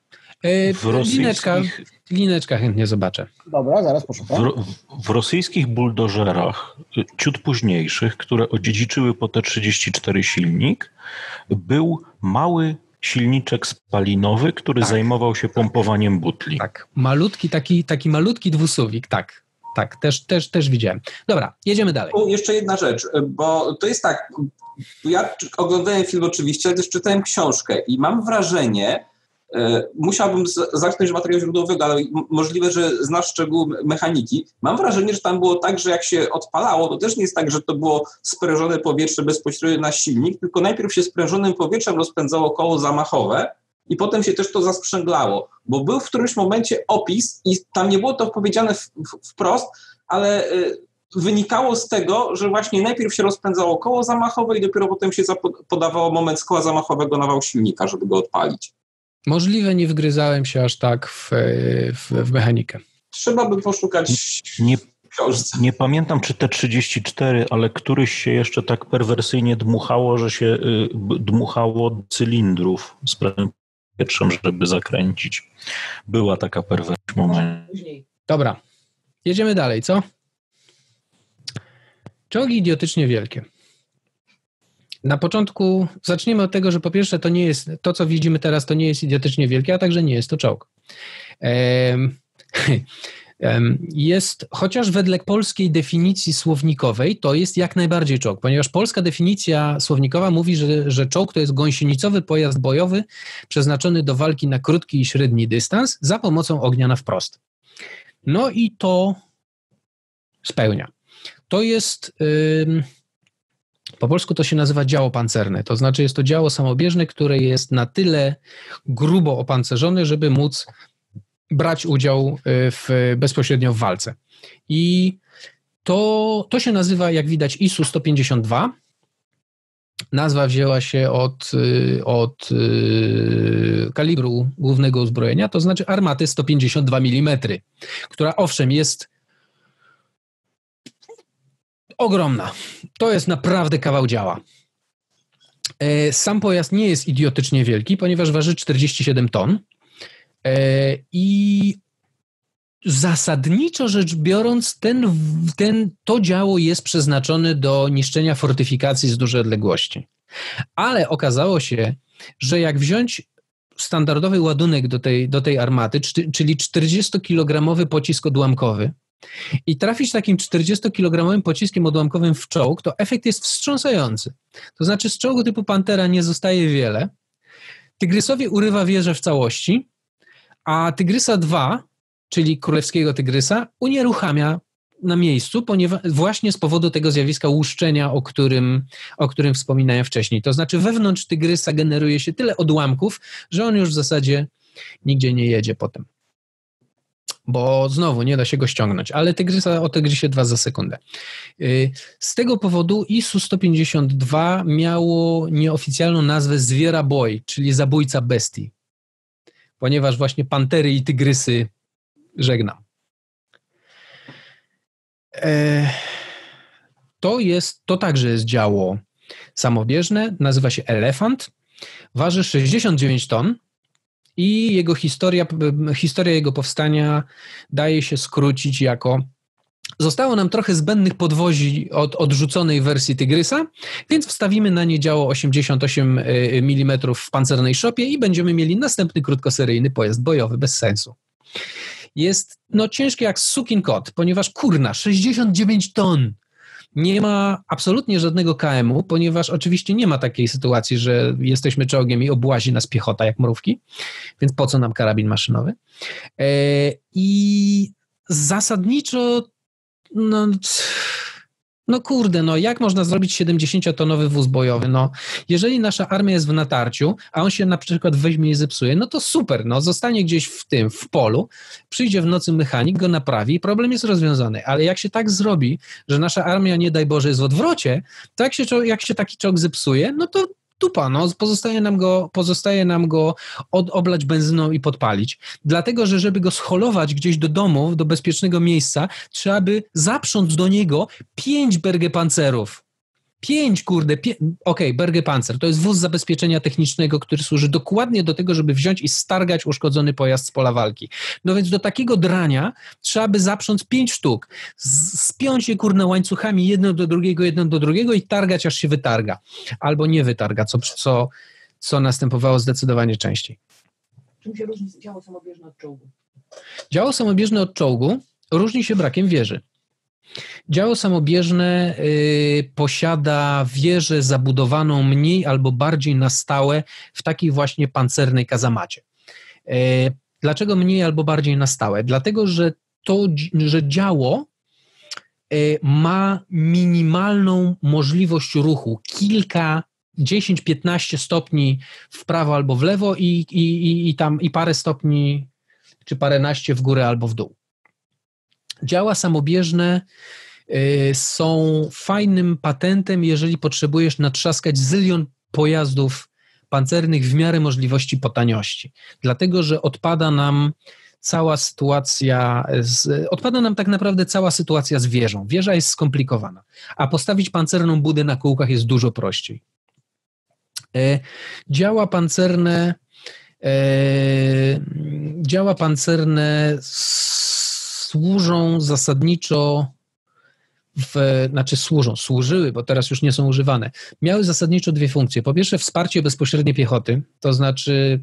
Lineczka chętnie zobaczę. Dobra, zaraz poszukam. W rosyjskich buldożerach, ciut późniejszych, które odziedziczyły po T-34 silnik, był mały silniczek spalinowy, który zajmował się pompowaniem butli. Tak, malutki, taki malutki dwusuwik, tak, też widziałem. Dobra, jedziemy dalej. Jeszcze jedna rzecz, bo to jest tak, ja oglądałem film oczywiście, ale też czytałem książkę i mam wrażenie, musiałbym zerknąć materiał źródłowego, ale możliwe, że znasz szczegóły mechaniki. Mam wrażenie, że tam było tak, że jak się odpalało, to też nie jest tak, że to było sprężone powietrze bezpośrednio na silnik, tylko najpierw się sprężonym powietrzem rozpędzało koło zamachowe i potem się też to zasprzęglało, bo był w którymś momencie opis i tam nie było to powiedziane wprost, ale wynikało z tego, że właśnie najpierw się rozpędzało koło zamachowe i dopiero potem się podawało moment z koła zamachowego na wał silnika, żeby go odpalić. Możliwe, nie wgryzałem się aż tak w mechanikę. Trzeba by poszukać Nie pamiętam, czy T-34, ale któryś się jeszcze tak perwersyjnie dmuchało, że się dmuchało cylindrów z powietrzem, żeby zakręcić. Była taka perwersja w momencie. Dobra, jedziemy dalej, co? Czołgi idiotycznie wielkie. Na początku zacznijmy od tego, że po pierwsze to nie jest, to co widzimy teraz, to nie jest idiotycznie wielkie, a także nie jest to czołg. Jest, chociaż wedle polskiej definicji słownikowej, to jest jak najbardziej czołg, ponieważ polska definicja słownikowa mówi, że czołg to jest gąsienicowy pojazd bojowy przeznaczony do walki na krótki i średni dystans za pomocą ognia na wprost. No i to spełnia. To jest... Po polsku to się nazywa działo pancerne, to znaczy jest to działo samobieżne, które jest na grubo opancerzone, żeby móc brać udział bezpośrednio w walce. I to się nazywa, jak widać, ISU-152. Nazwa wzięła się od kalibru głównego uzbrojenia, to znaczy armaty 152 mm, która owszem jest ogromna. To jest naprawdę kawał działa. Sam pojazd nie jest idiotycznie wielki, ponieważ waży 47 ton i zasadniczo rzecz biorąc to działo jest przeznaczone do niszczenia fortyfikacji z dużej odległości. Ale okazało się, że jak wziąć standardowy ładunek do tej armaty, czyli 40-kilogramowy pocisk odłamkowy, i trafić takim 40-kilogramowym pociskiem odłamkowym w czołg, to efekt jest wstrząsający. To znaczy z czołgu typu Pantera nie zostaje wiele, Tygrysowi urywa wieżę w całości, a Tygrysa 2, czyli królewskiego Tygrysa, unieruchamia na miejscu, ponieważ właśnie z powodu tego zjawiska łuszczenia, o którym wspominałem wcześniej. To znaczy wewnątrz Tygrysa generuje się tyle odłamków, że on już w zasadzie nigdzie nie jedzie potem. Bo znowu nie da się go ściągnąć, ale o Tygrysie 2 za sekundę. Z tego powodu ISU-152 miało nieoficjalną nazwę Zwieraboj, czyli zabójca bestii, ponieważ właśnie pantery i tygrysy żegna. To także jest działo samobieżne, nazywa się Elefant, waży 69 ton I jego historia jego powstania daje się skrócić jako: zostało nam trochę zbędnych podwozi od odrzuconej wersji Tygrysa, więc wstawimy na nie działo 88 mm w pancernej szopie i będziemy mieli następny krótkoseryjny pojazd bojowy bez sensu. Jest ciężki jak sukin kot, ponieważ 69 ton. Nie ma absolutnie żadnego KM-u, ponieważ oczywiście nie ma takiej sytuacji, że jesteśmy czołgiem i obłazi nas piechota jak mrówki, więc po co nam karabin maszynowy? I zasadniczo jak można zrobić 70-tonowy wóz bojowy? Jeżeli nasza armia jest w natarciu, a on się na przykład weźmie i zepsuje, to super, zostanie gdzieś w polu, przyjdzie w nocy mechanik, go naprawi i problem jest rozwiązany. Ale jak się tak zrobi, że nasza armia, nie daj Boże, jest w odwrocie, to jak się taki czołg zepsuje, to dupa, pozostaje nam go oblać benzyną i podpalić. Dlatego, że żeby go scholować gdzieś do domu, do bezpiecznego miejsca, trzeba by zaprząc do niego 5 Bergepancerów. 5, Bergepancer, to jest wóz zabezpieczenia technicznego, który służy dokładnie do tego, żeby wziąć i stargać uszkodzony pojazd z pola walki. Więc do takiego drania trzeba by zaprząc 5 sztuk, spiąć je łańcuchami jedno do drugiego i targać, aż się wytarga. Albo nie wytarga, co następowało zdecydowanie częściej. Czym się różni działo samobieżne od czołgu? Działo samobieżne od czołgu różni się brakiem wieży. Działo samobieżne posiada wieżę zabudowaną mniej albo bardziej na stałe w takiej właśnie pancernej kazamacie. Dlaczego mniej albo bardziej na stałe? Dlatego, że działo ma minimalną możliwość ruchu, 10-15 stopni w prawo albo w lewo i parę stopni czy paręnaście w górę albo w dół. Działa samobieżne są fajnym patentem, jeżeli potrzebujesz natrzaskać zylion pojazdów pancernych w miarę możliwości po taniości. Dlatego, że odpada nam tak naprawdę cała sytuacja z wieżą. Wieża jest skomplikowana, a postawić pancerną budę na kółkach jest dużo prościej. Działa pancerne służą zasadniczo służyły, bo teraz już nie są używane. Miały zasadniczo 2 funkcje. Po pierwsze, wsparcie bezpośrednie piechoty, to znaczy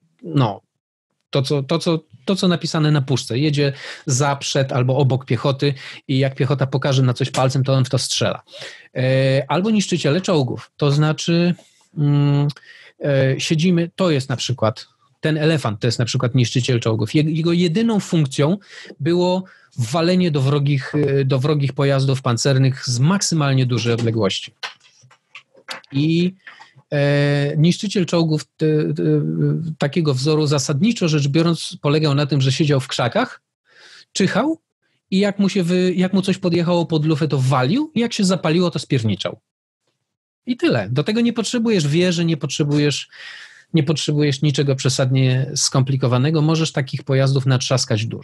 to, co napisane na puszce. Jedzie za, przed albo obok piechoty i jak piechota pokaże na coś palcem, to on w to strzela. Albo niszczyciele czołgów, to znaczy siedzimy, to jest na przykład ten elefant, to jest na przykład niszczyciel czołgów. Jego jedyną funkcją było walenie do wrogich pojazdów pancernych z maksymalnie dużej odległości. I niszczyciel czołgów takiego wzoru zasadniczo rzecz biorąc polegał na tym, że siedział w krzakach, czyhał i jak mu coś podjechało pod lufę, to walił i jak się zapaliło, to spierniczał. I tyle. Do tego nie potrzebujesz wieży, nie potrzebujesz niczego przesadnie skomplikowanego. Możesz takich pojazdów natrzaskać dużo.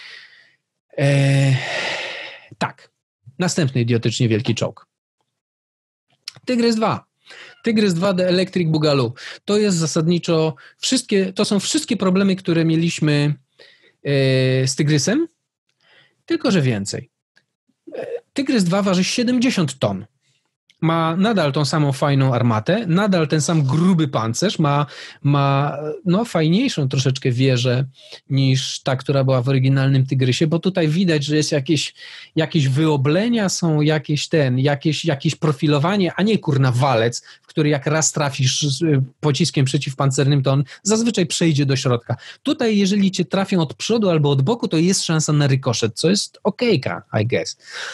Tak. Następny idiotycznie wielki czołg. Tygrys 2. Tygrys 2 The Electric Boogaloo. To jest zasadniczo to są wszystkie problemy, które mieliśmy z Tygrysem, tylko że więcej. Tygrys 2 waży 70 ton. Ma nadal tą samą fajną armatę, nadal ten sam gruby pancerz, ma fajniejszą troszeczkę wieżę niż ta, która była w oryginalnym Tygrysie, bo tutaj widać, że jest jakieś wyoblenia, są jakieś profilowanie, a nie walec, w który jak raz trafisz pociskiem przeciwpancernym, to on zazwyczaj przejdzie do środka. Tutaj, jeżeli cię trafią od przodu albo od boku, to jest szansa na rykoszet, co jest okejka, I guess.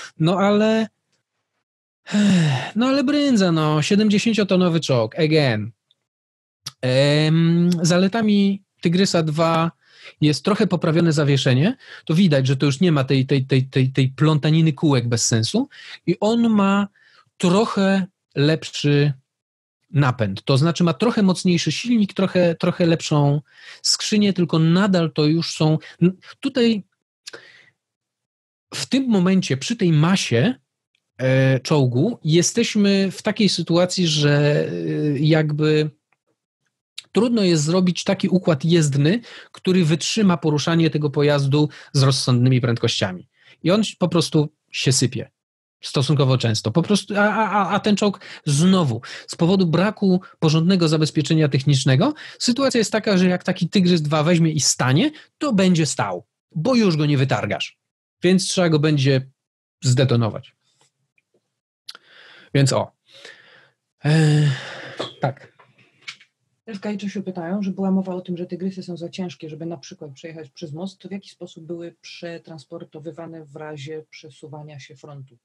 Ale brędza, 70-tonowy czołg, again. Zaletami Tygrysa 2 jest trochę poprawione zawieszenie, to widać, że to już nie ma tej plątaniny kółek bez sensu i on ma trochę lepszy napęd, to znaczy ma trochę mocniejszy silnik, trochę lepszą skrzynię, tylko nadal to już są... Tutaj w tym momencie przy tej masie czołgu jesteśmy w takiej sytuacji, że jakby Trudno jest zrobić taki układ jezdny, który wytrzyma poruszanie tego pojazdu z rozsądnymi prędkościami. I on po prostu się sypie stosunkowo często. Po prostu, a ten czołg znowu, z powodu braku porządnego zabezpieczenia technicznego, sytuacja jest taka, że jak taki Tygrys 2 weźmie i stanie, to będzie stał, bo już go nie wytargasz. Więc trzeba go będzie zdetonować. Więc tak. Elka i Czesiu pytają, że była mowa o tym, że tygrysy są za ciężkie, żeby na przykład przejechać przez most, to w jaki sposób były przetransportowywane w razie przesuwania się frontu?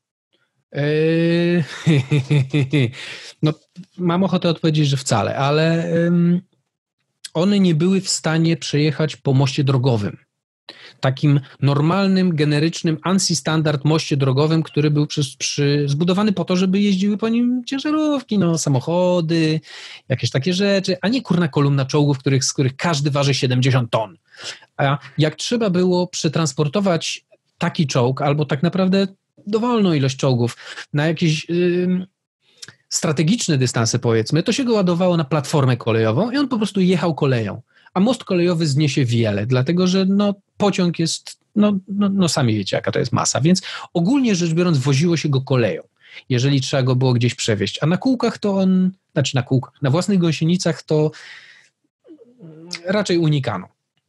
No, mam ochotę odpowiedzieć, że wcale, ale one nie były w stanie przejechać po moście drogowym. Takim normalnym, generycznym, ANSI-standard moście drogowym, który był zbudowany po to, żeby jeździły po nim ciężarówki, samochody, jakieś takie rzeczy, a nie kurna kolumna czołgów, z których każdy waży 70 ton. A jak trzeba było przetransportować taki czołg, albo tak naprawdę dowolną ilość czołgów na jakieś strategiczne dystanse, powiedzmy, to się go ładowało na platformę kolejową i on po prostu jechał koleją. A most kolejowy zniesie wiele, dlatego że pociąg jest, sami wiecie, jaka to jest masa, więc ogólnie rzecz biorąc woziło się go koleją, jeżeli trzeba go było gdzieś przewieźć. A na kółkach to na własnych gąsienicach to raczej unikano.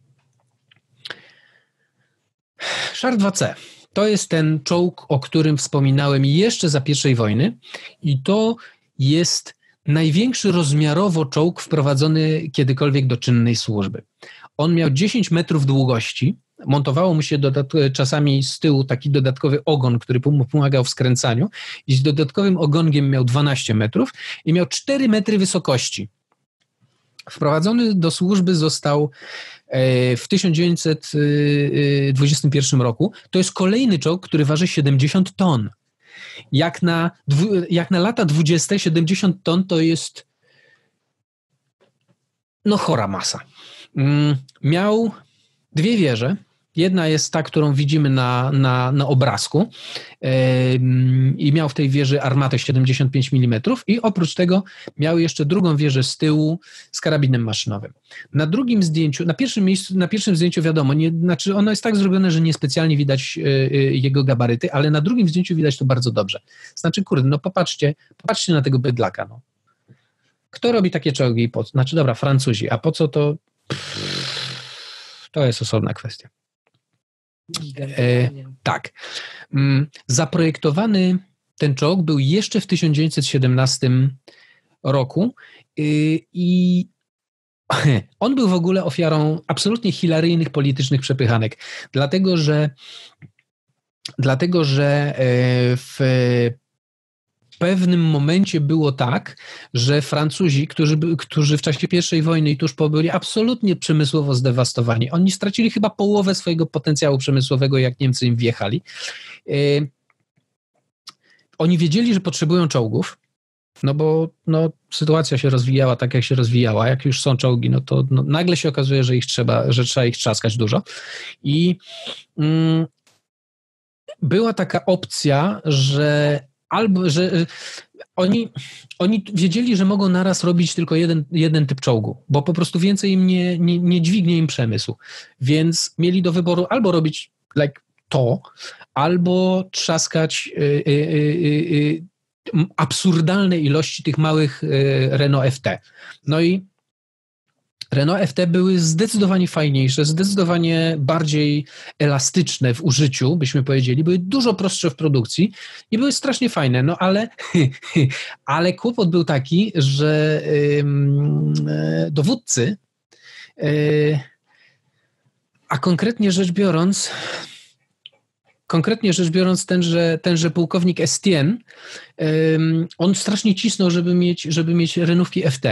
Char 2C. To jest ten czołg, o którym wspominałem jeszcze za I wojny i to jest największy rozmiarowo czołg wprowadzony kiedykolwiek do czynnej służby. On miał 10 metrów długości, montowało mu się czasami z tyłu taki dodatkowy ogon, który pomagał w skręcaniu i z dodatkowym ogonkiem miał 12 metrów i miał 4 metry wysokości. Wprowadzony do służby został w 1921 roku. To jest kolejny czołg, który waży 70 ton. Jak na lata 20, 70 ton to jest chora masa. Miał 2 wieże. Jedna jest ta, którą widzimy na obrazku i miał w tej wieży armatę 75 mm i oprócz tego miał jeszcze drugą wieżę z tyłu z karabinem maszynowym. Na drugim zdjęciu, na pierwszym zdjęciu wiadomo, ono jest tak zrobione, że niespecjalnie widać jego gabaryty, ale na drugim zdjęciu widać to bardzo dobrze. Znaczy, popatrzcie na tego bydlaka. Kto robi takie czołgi i po co? Dobra, Francuzi, a po co to? To jest osobna kwestia. Tak. Zaprojektowany ten czołg był jeszcze w 1917 roku i on był w ogóle ofiarą absolutnie hilaryjnych politycznych przepychanek, dlatego że w pewnym momencie było tak, że Francuzi, którzy w czasie I wojny i tuż po byli absolutnie przemysłowo zdewastowani, oni stracili chyba połowę swojego potencjału przemysłowego, jak Niemcy im wjechali. Oni wiedzieli, że potrzebują czołgów, bo sytuacja się rozwijała tak, jak się rozwijała. Jak już są czołgi, to nagle się okazuje, że trzeba ich trzaskać dużo. I była taka opcja, że oni wiedzieli, że mogą naraz robić tylko jeden typ czołgu, bo po prostu więcej im nie dźwignie im przemysł. Więc mieli do wyboru albo robić albo trzaskać absurdalne ilości tych małych Renault FT. I Renault FT były zdecydowanie fajniejsze, zdecydowanie bardziej elastyczne w użyciu, byśmy powiedzieli, były dużo prostsze w produkcji i były strasznie fajne, ale kłopot był taki, że dowódcy, a konkretnie rzecz tenże pułkownik Estienne, on strasznie cisnął, żeby mieć renówki FT,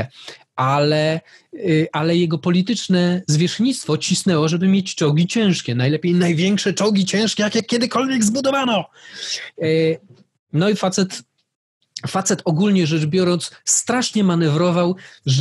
ale jego polityczne zwierzchnictwo cisnęło, żeby mieć czołgi ciężkie, najlepiej największe czołgi ciężkie, jakie kiedykolwiek zbudowano. I facet facet ogólnie rzecz biorąc strasznie manewrował,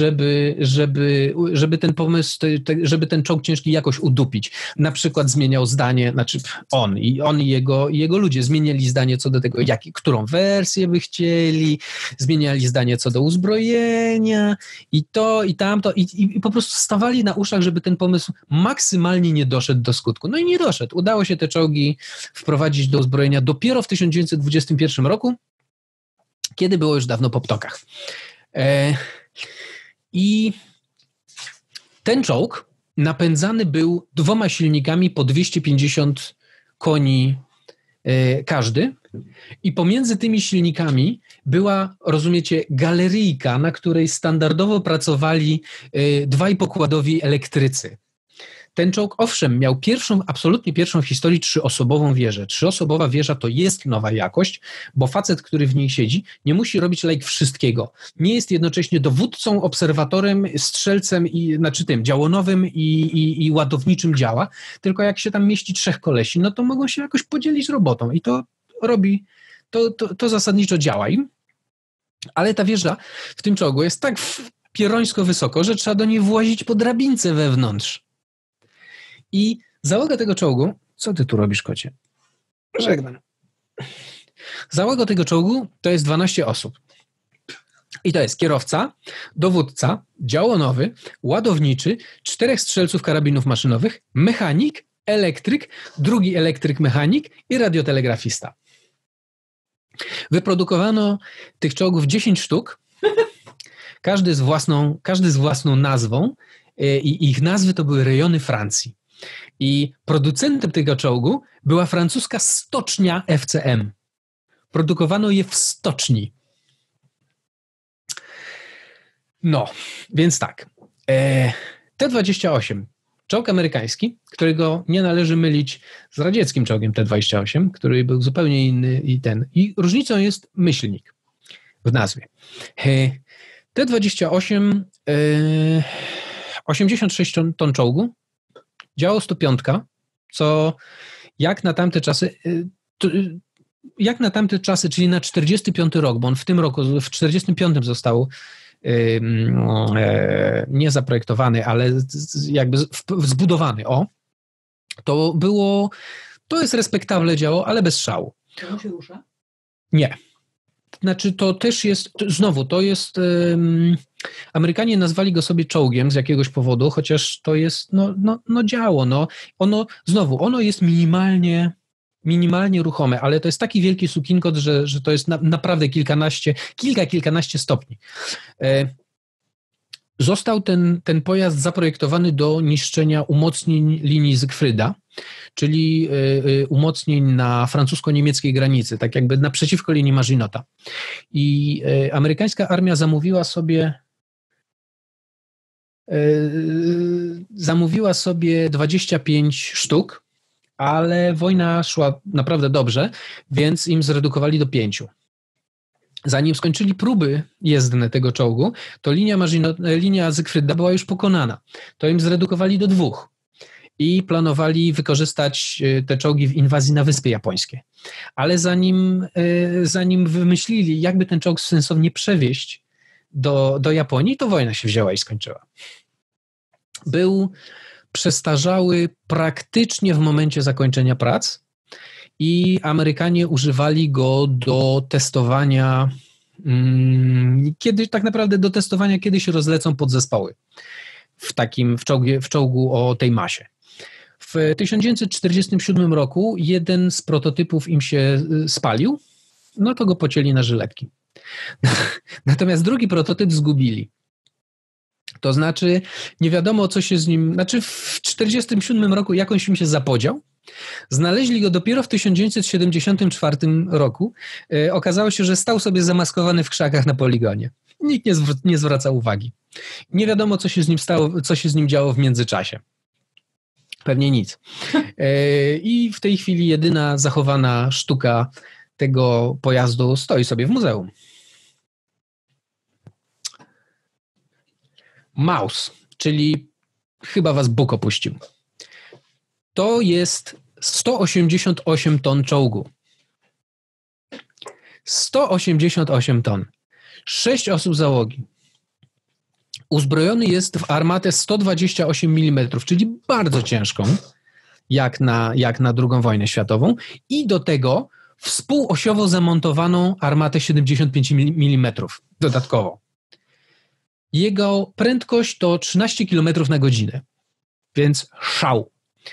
żeby ten pomysł, żeby ten czołg ciężki jakoś udupić. Na przykład zmieniał zdanie, znaczy on i jego ludzie zmieniali zdanie co do tego, którą wersję by chcieli, zmieniali zdanie co do uzbrojenia i to, i tamto i po prostu stawali na uszach, żeby ten pomysł maksymalnie nie doszedł do skutku. No i nie doszedł. Udało się te czołgi wprowadzić do uzbrojenia dopiero w 1921 roku, kiedy było już dawno po ptokach. I ten czołg napędzany był 2 silnikami po 250 koni każdy i pomiędzy tymi silnikami była, rozumiecie, galeryjka, na której standardowo pracowali 2,5-pokładowi elektrycy. Ten czołg, owszem, miał absolutnie pierwszą w historii 3-osobową wieżę. 3-osobowa wieża to jest nowa jakość, bo facet, który w niej siedzi, nie musi robić wszystkiego. Nie jest jednocześnie dowódcą, obserwatorem, strzelcem, działonowym i ładowniczym działa, tylko jak się tam mieści 3 kolesi, no to mogą się jakoś podzielić robotą i to robi, to zasadniczo działa im. Ale ta wieża w tym czołgu jest tak pierońsko wysoko, że trzeba do niej włazić po drabince wewnątrz. I załoga tego czołgu... Co ty tu robisz, kocie? Żegnam. Załoga tego czołgu to jest 12 osób. I to jest kierowca, dowódca, działonowy, ładowniczy, 4 strzelców karabinów maszynowych, mechanik, elektryk, drugi elektryk-mechanik i radiotelegrafista. Wyprodukowano tych czołgów 10 sztuk, każdy z własną nazwą i ich nazwy to były rejony Francji. I producentem tego czołgu była francuska stocznia FCM. Produkowano je w stoczni. No, więc tak. T-28, czołg amerykański, którego nie należy mylić z radzieckim czołgiem T-28, który był zupełnie inny i różnicą jest myślnik w nazwie. T-28, 86 ton czołgu, działo 105, co jak na tamte czasy, czyli na 45 rok, bo on w tym roku, w 45 został nie zaprojektowany, ale jakby zbudowany, to jest respektable działo, ale bez szału. To on się rusza? Nie. Znaczy to też jest, Amerykanie nazwali go sobie czołgiem z jakiegoś powodu, chociaż to jest działo. Ono jest minimalnie ruchome, ale to jest taki wielki sukinkot, że to jest naprawdę kilkanaście stopni. Został ten pojazd zaprojektowany do niszczenia umocnień linii Siegfrieda, czyli umocnień na francusko-niemieckiej granicy, tak jakby naprzeciwko linii Maginota. I amerykańska armia zamówiła sobie 25 sztuk, ale wojna szła naprawdę dobrze, więc im zredukowali do 5. Zanim skończyli próby jezdne tego czołgu, to linia Siegfrieda była już pokonana. To im zredukowali do 2 i planowali wykorzystać te czołgi w inwazji na Wyspy Japońskie. Ale zanim wymyślili, jakby ten czołg sensownie przewieźć do Japonii, to wojna się wzięła i skończyła. Był przestarzały praktycznie w momencie zakończenia prac i Amerykanie używali go do testowania, kiedy się rozlecą podzespoły w czołgu o tej masie. W 1947 roku jeden z prototypów im się spalił, no to go pocięli na żyletki. Natomiast drugi prototyp zgubili. To znaczy nie wiadomo, co się z nim... Znaczy w 1947 roku jakąś im się zapodział. Znaleźli go dopiero w 1974 roku. Okazało się, że stał sobie zamaskowany w krzakach na poligonie. Nikt nie zwraca uwagi. Nie wiadomo, co się z nim stało, co się z nim działo w międzyczasie. Pewnie nic. I w tej chwili jedyna zachowana sztuka tego pojazdu stoi sobie w muzeum. Maus, czyli chyba was Bóg opuścił. To jest 188 ton czołgu. 188 ton. 6 osób załogi. Uzbrojony jest w armatę 128 mm, czyli bardzo ciężką, jak na II wojnę światową, i do tego współosiowo zamontowaną armatę 75 mm dodatkowo. Jego prędkość to 13 km na godzinę, więc szał.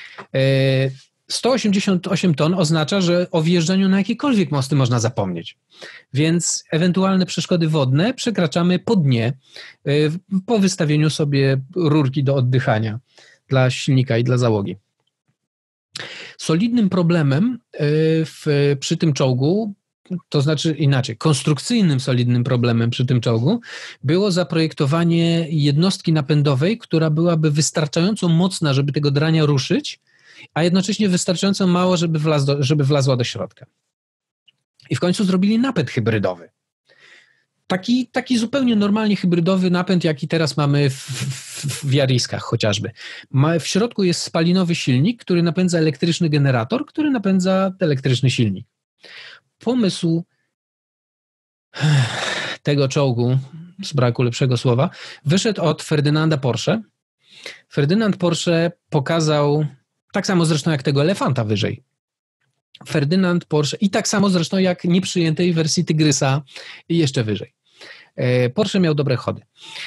188 ton oznacza, że o wjeżdżaniu na jakiekolwiek mosty można zapomnieć. Więc ewentualne przeszkody wodne przekraczamy po dnie, po wystawieniu sobie rurki do oddychania dla silnika i dla załogi. Solidnym problemem przy tym czołgu, to znaczy inaczej, konstrukcyjnym solidnym problemem przy tym czołgu było zaprojektowanie jednostki napędowej, która byłaby wystarczająco mocna, żeby tego drania ruszyć, a jednocześnie wystarczająco mało, żeby wlazła do środka. I w końcu zrobili napęd hybrydowy. Taki zupełnie normalnie hybrydowy napęd, jaki teraz mamy w Jariskach chociażby. W środku jest spalinowy silnik, który napędza elektryczny generator, który napędza elektryczny silnik. Pomysł tego czołgu, z braku lepszego słowa, wyszedł od Ferdynanda Porsche. Ferdynand Porsche pokazał, tak samo zresztą jak tego elefanta wyżej, Ferdynand Porsche i tak samo zresztą jak nieprzyjętej wersji Tygrysa jeszcze wyżej. Porsche miał dobre chody.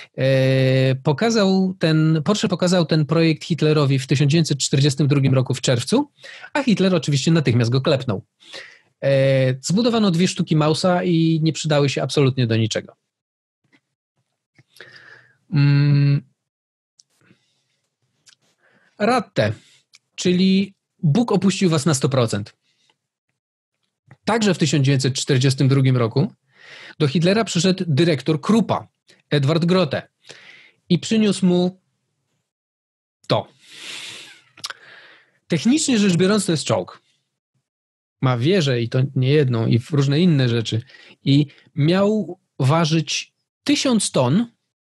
Porsche pokazał ten projekt Hitlerowi w 1942 roku w czerwcu, a Hitler oczywiście natychmiast go klepnął. Zbudowano 2 sztuki Mausa i nie przydały się absolutnie do niczego. Ratte, czyli Bóg opuścił was na 100%. Także w 1942 roku do Hitlera przyszedł dyrektor Kruppa, Edward Grote, i przyniósł mu to. Technicznie rzecz biorąc, to jest czołg. Ma wieżę i to nie jedną, i różne inne rzeczy. I miał ważyć 1000 ton.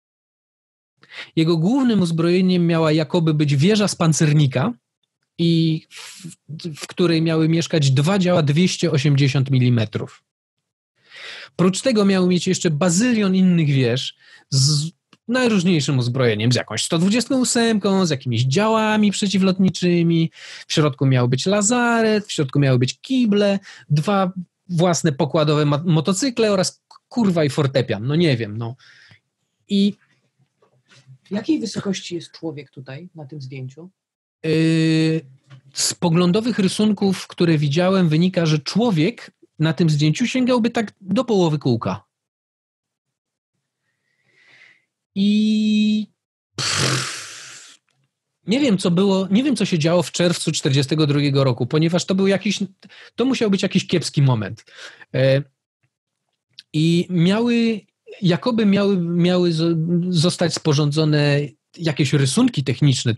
Jego głównym uzbrojeniem miała jakoby być wieża z pancernika, i w której miały mieszkać 2 działa 280 mm. Prócz tego miał mieć jeszcze bazylion innych wież z najróżniejszym uzbrojeniem, z jakąś 128, z jakimiś działami przeciwlotniczymi. W środku miał być lazaret, w środku miały być kible, 2 własne pokładowe motocykle oraz kurwa i fortepian. No nie wiem, no. I jakiej wysokości jest człowiek tutaj na tym zdjęciu? Z poglądowych rysunków, które widziałem, wynika, że człowiek na tym zdjęciu sięgałby tak do połowy kółka. I nie wiem, co się działo w czerwcu 1942 roku, ponieważ to musiał być jakiś kiepski moment. I jakoby miały zostać sporządzone jakieś rysunki techniczne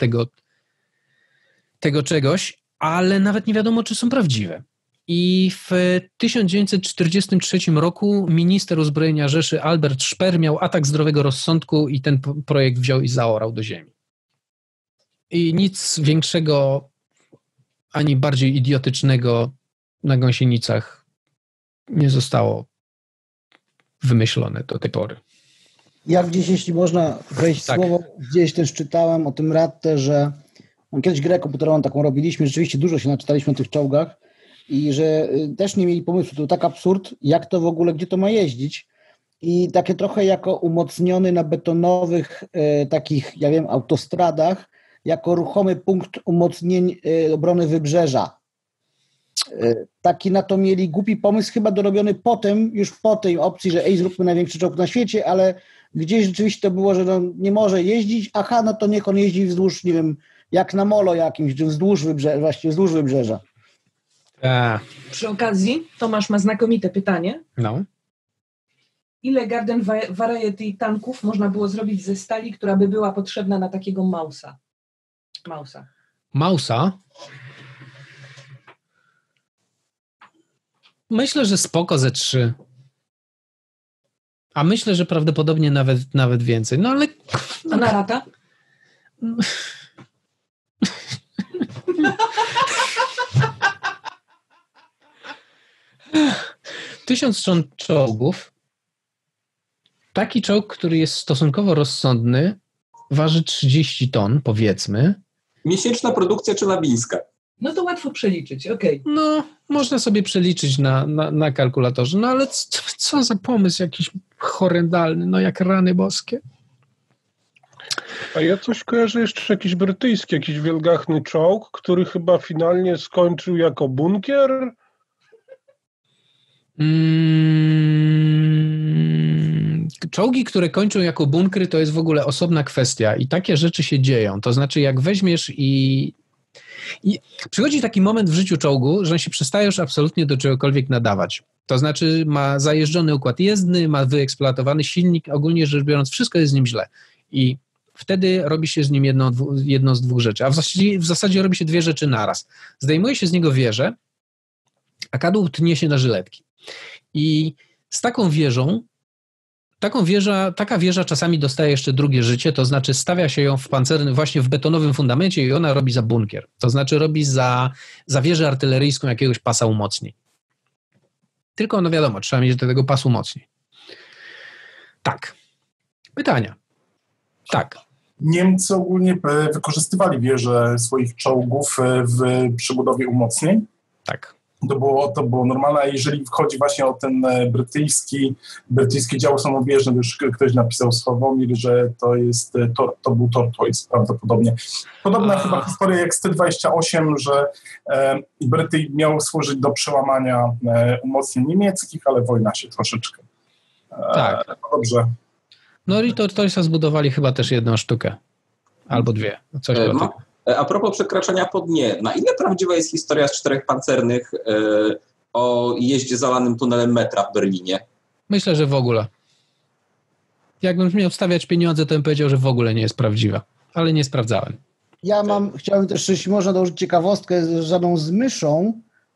tego czegoś, ale nawet nie wiadomo, czy są prawdziwe. I w 1943 roku minister uzbrojenia Rzeszy Albert Speer miał atak zdrowego rozsądku i ten projekt wziął i zaorał do ziemi. I nic większego ani bardziej idiotycznego na gąsienicach nie zostało wymyślone do tej pory. Ja gdzieś, jeśli można wejść słowo, gdzieś też czytałem o tym Ratte, że kiedyś grę komputerową taką robiliśmy, rzeczywiście dużo się naczytaliśmy o tych czołgach i że też nie mieli pomysłu, to tak absurd, jak to w ogóle, gdzie to ma jeździć, i takie trochę jako umocniony na betonowych takich, ja wiem, autostradach, jako ruchomy punkt umocnień obrony wybrzeża. Taki na to mieli głupi pomysł, chyba dorobiony potem, już po tej opcji, że zróbmy największy czołg na świecie, ale gdzieś rzeczywiście to było, że no, nie może jeździć, no to niech on jeździ wzdłuż, nie wiem, jak na molo jakimś, wzdłuż wybrzeża. Przy okazji Tomasz ma znakomite pytanie. No. Ile Garden Variety tanków można było zrobić ze stali, która by była potrzebna na takiego Mausa? Mausa? Myślę, że spoko ze 3. A myślę, że prawdopodobnie nawet więcej. No ale... A na rata? 1000 ton czołgów, taki czołg, który jest stosunkowo rozsądny, waży 30 ton, powiedzmy. Miesięczna produkcja czelawińska. No to łatwo przeliczyć, okej. No, można sobie przeliczyć na kalkulatorze, no ale co za pomysł jakiś horrendalny, no jak rany boskie. A ja coś kojarzę jeszcze jakiś brytyjski, jakiś wielgachny czołg, który chyba finalnie skończył jako bunkier. Czołgi, które kończą jako bunkry, to jest w ogóle osobna kwestia i takie rzeczy się dzieją. To znaczy, jak weźmiesz i przychodzi taki moment w życiu czołgu, że on się przestaje już absolutnie do czegokolwiek nadawać. To znaczy, ma zajeżdżony układ jezdny, ma wyeksploatowany silnik, ogólnie rzecz biorąc, wszystko jest z nim źle. I wtedy robi się z nim jedno z dwóch rzeczy. A w zasadzie robi się dwie rzeczy naraz. Zdejmuje się z niego wieżę, a kadłub tnie się na żyletki. I z taką wieżą, taka wieża czasami dostaje jeszcze drugie życie, to znaczy stawia się ją w pancernym, właśnie w betonowym fundamencie i ona robi za bunkier. To znaczy robi za wieżę artyleryjską jakiegoś pasa umocnień. Tylko, no wiadomo, trzeba mieć do tego pas umocnień. Tak. Pytania. Tak. Niemcy ogólnie wykorzystywali wieże swoich czołgów w przebudowie umocnień. Tak. To było normalne, a jeżeli chodzi właśnie o ten brytyjski dział samobieżny, już ktoś napisał Sławomir, że to był Tortoise prawdopodobnie. Podobna chyba historia jak z T-28, że Bryty miały służyć do przełamania umocnień niemieckich, ale wojna się troszeczkę. Tak. Dobrze. No i Tortoise'a zbudowali chyba też jedną sztukę. Albo dwie. Coś takiego. A propos przekraczania po dnie, na ile prawdziwa jest historia z 4 pancernych o jeździe zalanym tunelem metra w Berlinie? Myślę, że w ogóle. Jakbym miał wstawiać pieniądze, to bym powiedział, że w ogóle nie jest prawdziwa. Ale nie sprawdzałem. Chciałbym też, jeśli można dołożyć ciekawostkę z myszą.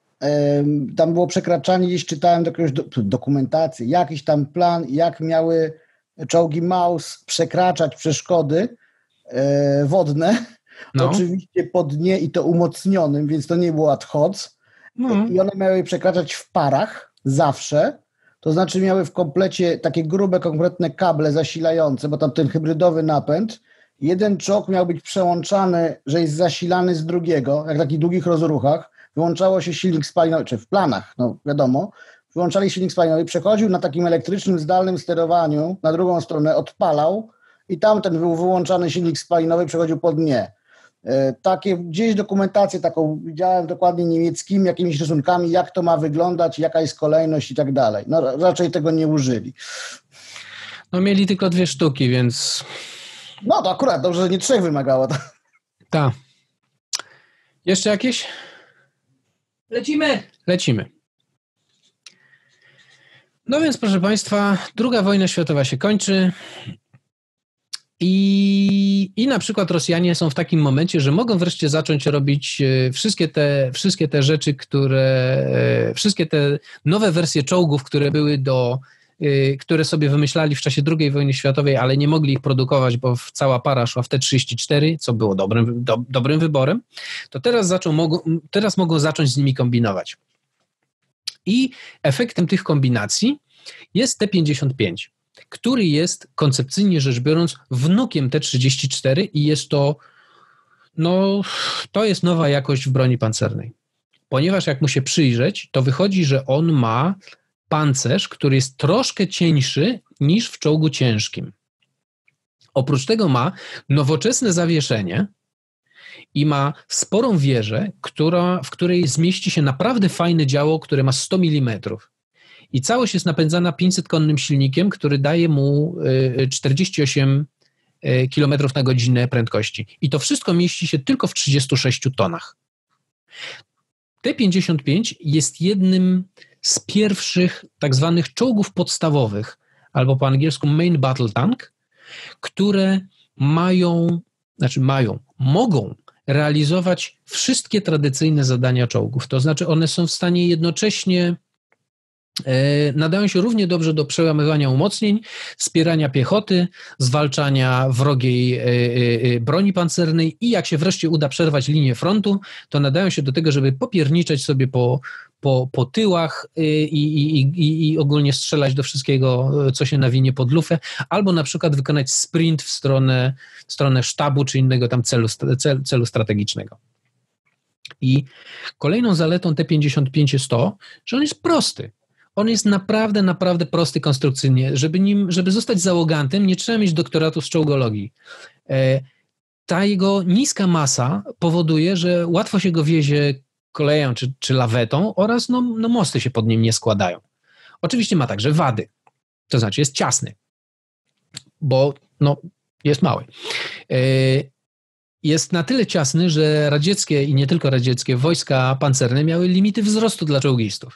Tam było przekraczanie, gdzieś czytałem jakąś dokumentację, jakiś tam plan, jak miały czołgi Maus przekraczać przeszkody wodne. No. Oczywiście po dnie i to umocnionym, więc to nie było ad hoc. I one miały przekraczać w parach zawsze. To znaczy miały w komplecie takie grube, konkretne kable zasilające, bo tam ten hybrydowy napęd. Jeden czołg miał być przełączany, że jest zasilany z drugiego, jak w takich długich rozruchach. Wyłączało się silnik spalinowy, czy w planach, no wiadomo. Wyłączali silnik spalinowy, przechodził na takim elektrycznym, zdalnym sterowaniu, na drugą stronę odpalał i tamten był wyłączany silnik spalinowy, przechodził po dnie. Takie gdzieś dokumentację taką widziałem dokładnie niemieckimi, jakimiś rysunkami, jak to ma wyglądać, jaka jest kolejność i tak dalej. No raczej tego nie użyli. No mieli tylko 2 sztuki, więc... No to akurat dobrze, że nie 3 wymagało. Tak. Jeszcze jakieś? Lecimy. No więc proszę Państwa, II wojna światowa się kończy. I na przykład Rosjanie są w takim momencie, że mogą wreszcie zacząć robić wszystkie te rzeczy, wszystkie te nowe wersje czołgów, które sobie wymyślali w czasie II wojny światowej, ale nie mogli ich produkować, bo cała para szła w T-34, co było dobrym wyborem, to teraz mogą zacząć z nimi kombinować. I efektem tych kombinacji jest T-55. Który jest koncepcyjnie rzecz biorąc wnukiem T-34 i jest to jest nowa jakość w broni pancernej. Ponieważ jak mu się przyjrzeć, to wychodzi, że on ma pancerz, który jest troszkę cieńszy niż w czołgu ciężkim. Oprócz tego ma nowoczesne zawieszenie i ma sporą wieżę, w której zmieści się naprawdę fajne działo, które ma 100 mm. I całość jest napędzana 500-konnym silnikiem, który daje mu 48 km na godzinę prędkości. I to wszystko mieści się tylko w 36 tonach. T-55 jest jednym z pierwszych tak zwanych czołgów podstawowych, albo po angielsku main battle tank, które mogą realizować wszystkie tradycyjne zadania czołgów. To znaczy one są w stanie jednocześnie nadają się równie dobrze do przełamywania umocnień, wspierania piechoty, zwalczania wrogiej broni pancernej i jak się wreszcie uda przerwać linię frontu, to nadają się do tego, żeby popierniczać sobie po po tyłach i ogólnie strzelać do wszystkiego, co się nawinie pod lufę, albo na przykład wykonać sprint w stronę sztabu czy innego tam celu strategicznego. I kolejną zaletą T-55 jest to, że on jest prosty. On jest naprawdę, naprawdę prosty konstrukcyjnie. Żeby zostać załogantem, nie trzeba mieć doktoratu z czołgologii. Ta jego niska masa powoduje, że łatwo się go wiezie koleją czy lawetą oraz mosty się pod nim nie składają. Oczywiście ma także wady. To znaczy jest ciasny, bo jest mały. Jest na tyle ciasny, że radzieckie i nie tylko radzieckie wojska pancerne miały limity wzrostu dla czołgistów.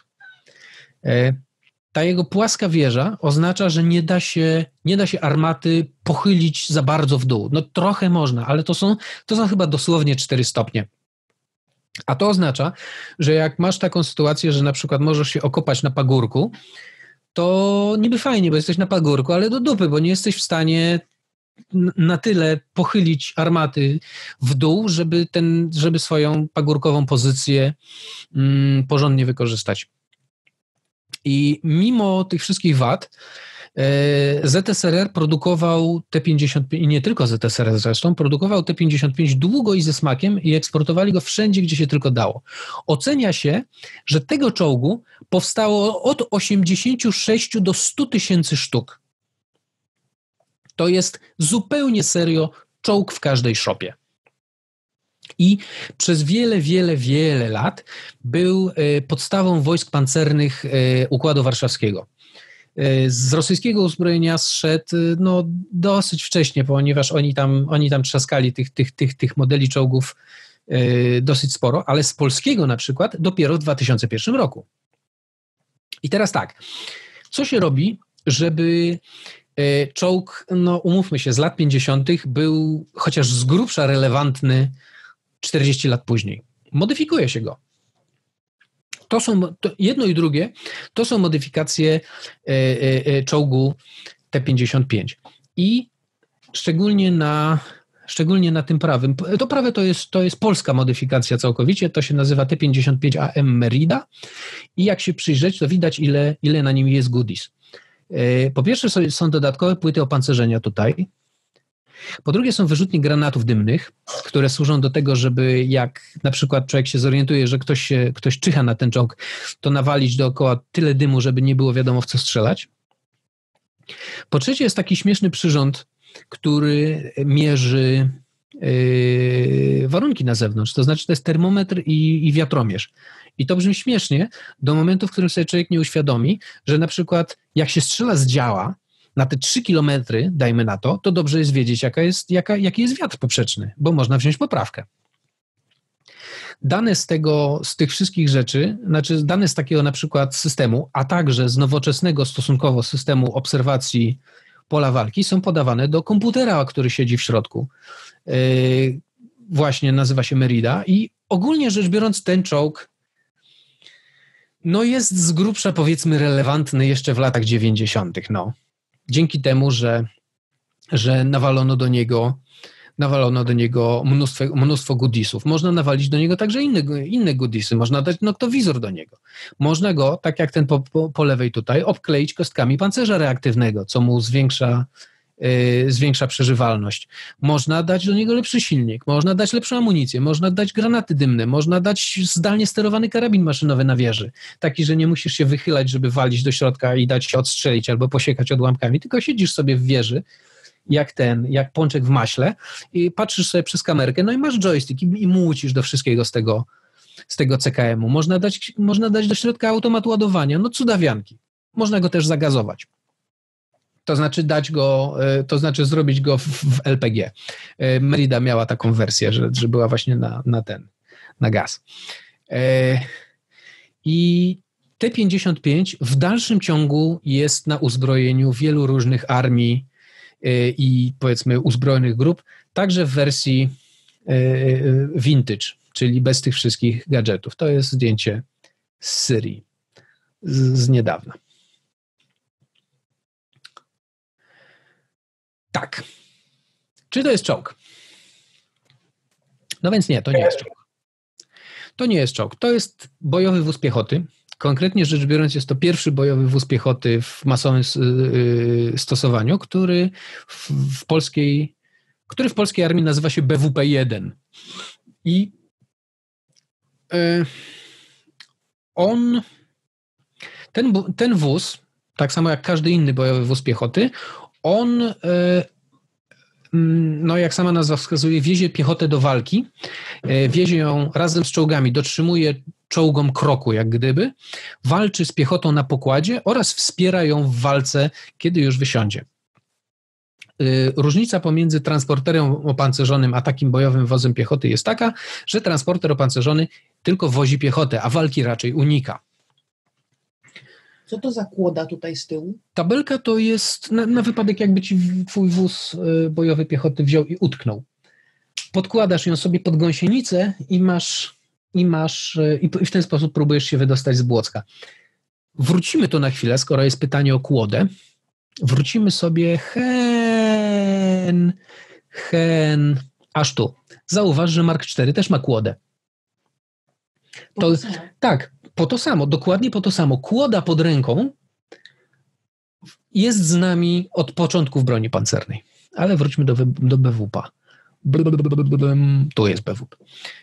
Ta jego płaska wieża oznacza, że nie da się armaty pochylić za bardzo w dół. Trochę można, ale to są chyba dosłownie 4 stopnie. A to oznacza, że jak masz taką sytuację, że na przykład możesz się okopać na pagórku, to niby fajnie, bo jesteś na pagórku, ale do dupy, bo nie jesteś w stanie na tyle pochylić armaty w dół, żeby swoją pagórkową pozycję porządnie wykorzystać. I mimo tych wszystkich wad ZSRR produkował T-55, i nie tylko ZSRR zresztą, produkował T-55 długo i ze smakiem i eksportowali go wszędzie, gdzie się tylko dało. Ocenia się, że tego czołgu powstało od 86 do 100 tysięcy sztuk. To jest zupełnie serio czołg w każdej szopie. I przez wiele lat był podstawą wojsk pancernych Układu Warszawskiego. Z rosyjskiego uzbrojenia zszedł dosyć wcześnie, ponieważ oni tam trzaskali tych modeli czołgów dosyć sporo, ale z polskiego na przykład dopiero w 2001 roku. I teraz tak, co się robi, żeby czołg, umówmy się, z lat 50. był chociaż z grubsza relevantny 40 lat później? Modyfikuje się go. Jedno i drugie to są modyfikacje czołgu T-55 i szczególnie na tym prawym. To prawe to jest polska modyfikacja całkowicie, to się nazywa T-55AM Merida i jak się przyjrzeć, to widać ile na nim jest goodies. Po pierwsze są dodatkowe płyty opancerzenia tutaj. Po drugie są wyrzutnie granatów dymnych, które służą do tego, żeby jak na przykład człowiek się zorientuje, że ktoś czyha na ten czołg, to nawalić dookoła tyle dymu, żeby nie było wiadomo w co strzelać. Po trzecie jest taki śmieszny przyrząd, który mierzy warunki na zewnątrz, to znaczy to jest termometr i wiatromierz. I to brzmi śmiesznie do momentu, w którym sobie człowiek nie uświadomi, że na przykład jak się strzela z działa na te 3 kilometry, dajmy na to dobrze jest wiedzieć, jaki jest wiatr poprzeczny, bo można wziąć poprawkę. Dane z tych wszystkich rzeczy, znaczy dane z takiego na przykład systemu, a także z nowoczesnego stosunkowo systemu obserwacji pola walki są podawane do komputera, który siedzi w środku. Właśnie nazywa się Merida i ogólnie rzecz biorąc ten czołg jest z grubsza powiedzmy relevantny jeszcze w latach 90. Dzięki temu, że nawalono do niego mnóstwo goodiesów. Można nawalić do niego także inne goodiesy. Można dać noktowizor do niego. Można go, tak jak ten po lewej tutaj, obkleić kostkami pancerza reaktywnego, co mu zwiększa przeżywalność. Można dać do niego lepszy silnik, można dać lepszą amunicję, można dać granaty dymne, można dać zdalnie sterowany karabin maszynowy na wieży. Taki, że nie musisz się wychylać, żeby walić do środka i dać się odstrzelić albo posiekać odłamkami, tylko siedzisz sobie w wieży, jak pączek w maśle i patrzysz sobie przez kamerkę, i masz joystick i młócisz do wszystkiego z tego CKM-u. Można dać do środka automat ładowania, cudawianki. Można go też zagazować. To znaczy zrobić go w LPG. Merida miała taką wersję, że była właśnie na gaz. I T-55 w dalszym ciągu jest na uzbrojeniu wielu różnych armii i powiedzmy uzbrojonych grup, także w wersji vintage, czyli bez tych wszystkich gadżetów. To jest zdjęcie z Syrii z niedawna. Tak. Czy to jest czołg? No więc nie, to nie jest czołg. To nie jest czołg. To jest bojowy wóz piechoty, Konkretnie rzecz biorąc, jest to pierwszy bojowy wóz piechoty w masowym stosowaniu, który w polskiej armii nazywa się BWP-1. I ten wóz, tak samo jak każdy inny bojowy wóz piechoty, on, no jak sama nazwa wskazuje, wiezie piechotę do walki, wiezie ją razem z czołgami, dotrzymuje czołgom kroku, jak gdyby, walczy z piechotą na pokładzie oraz wspiera ją w walce, kiedy już wysiądzie. Różnica pomiędzy transporterem opancerzonym a takim bojowym wozem piechoty jest taka, że transporter opancerzony tylko wozi piechotę, a walki raczej unika. Co to za kłoda tutaj z tyłu? Tabelka to jest na wypadek, jakby ci twój wóz bojowy piechoty wziął i utknął. Podkładasz ją sobie pod gąsienicę i w ten sposób próbujesz się wydostać z Błocka. Wrócimy tu na chwilę, skoro jest pytanie o kłodę. Wrócimy sobie aż tu. Zauważ, że Mark IV też ma kłodę. Tak, dokładnie po to samo. Kłoda pod ręką jest z nami od początków broni pancernej. Ale wróćmy do BWP-a. Tu jest BWP.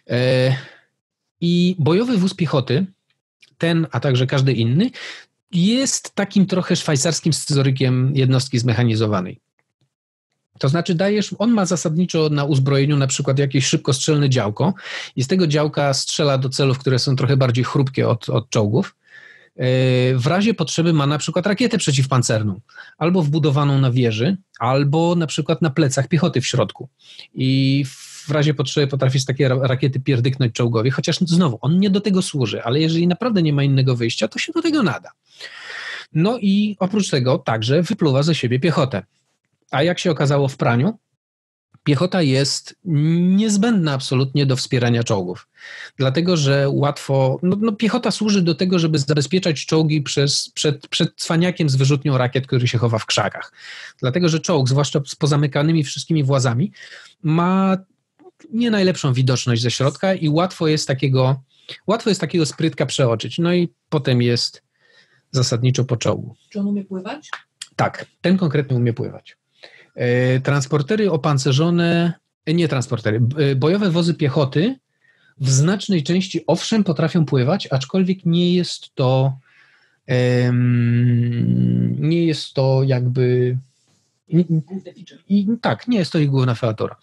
I bojowy wóz piechoty, ten, a także każdy inny, jest takim trochę szwajcarskim scyzorykiem jednostki zmechanizowanej. To znaczy on ma zasadniczo na uzbrojeniu na przykład jakieś szybkostrzelne działko i z tego działka strzela do celów, które są trochę bardziej chrupkie od czołgów. W razie potrzeby ma na przykład rakietę przeciwpancerną, albo wbudowaną na wieży, albo na przykład na plecach piechoty w środku. I w razie potrzeby potrafi z takiej rakiety pierdyknąć czołgowi, chociaż znowu, on nie do tego służy, ale jeżeli naprawdę nie ma innego wyjścia, to się do tego nada. No i oprócz tego także wypluwa ze siebie piechotę. A jak się okazało w praniu, piechota jest niezbędna absolutnie do wspierania czołgów. Dlatego, że łatwo... piechota służy do tego, żeby zabezpieczać czołgi przed cwaniakiem z wyrzutnią rakiet, który się chowa w krzakach. Dlatego, że czołg, zwłaszcza z pozamykanymi wszystkimi włazami, ma nie najlepszą widoczność ze środka i łatwo jest takiego sprytka przeoczyć. No i potem jest zasadniczo po czołgu. Czy on umie pływać? Tak, ten konkretny umie pływać. Transportery opancerzone, bojowe wozy piechoty w znacznej części owszem potrafią pływać, aczkolwiek nie jest to jakby nie jest to ich główna featura.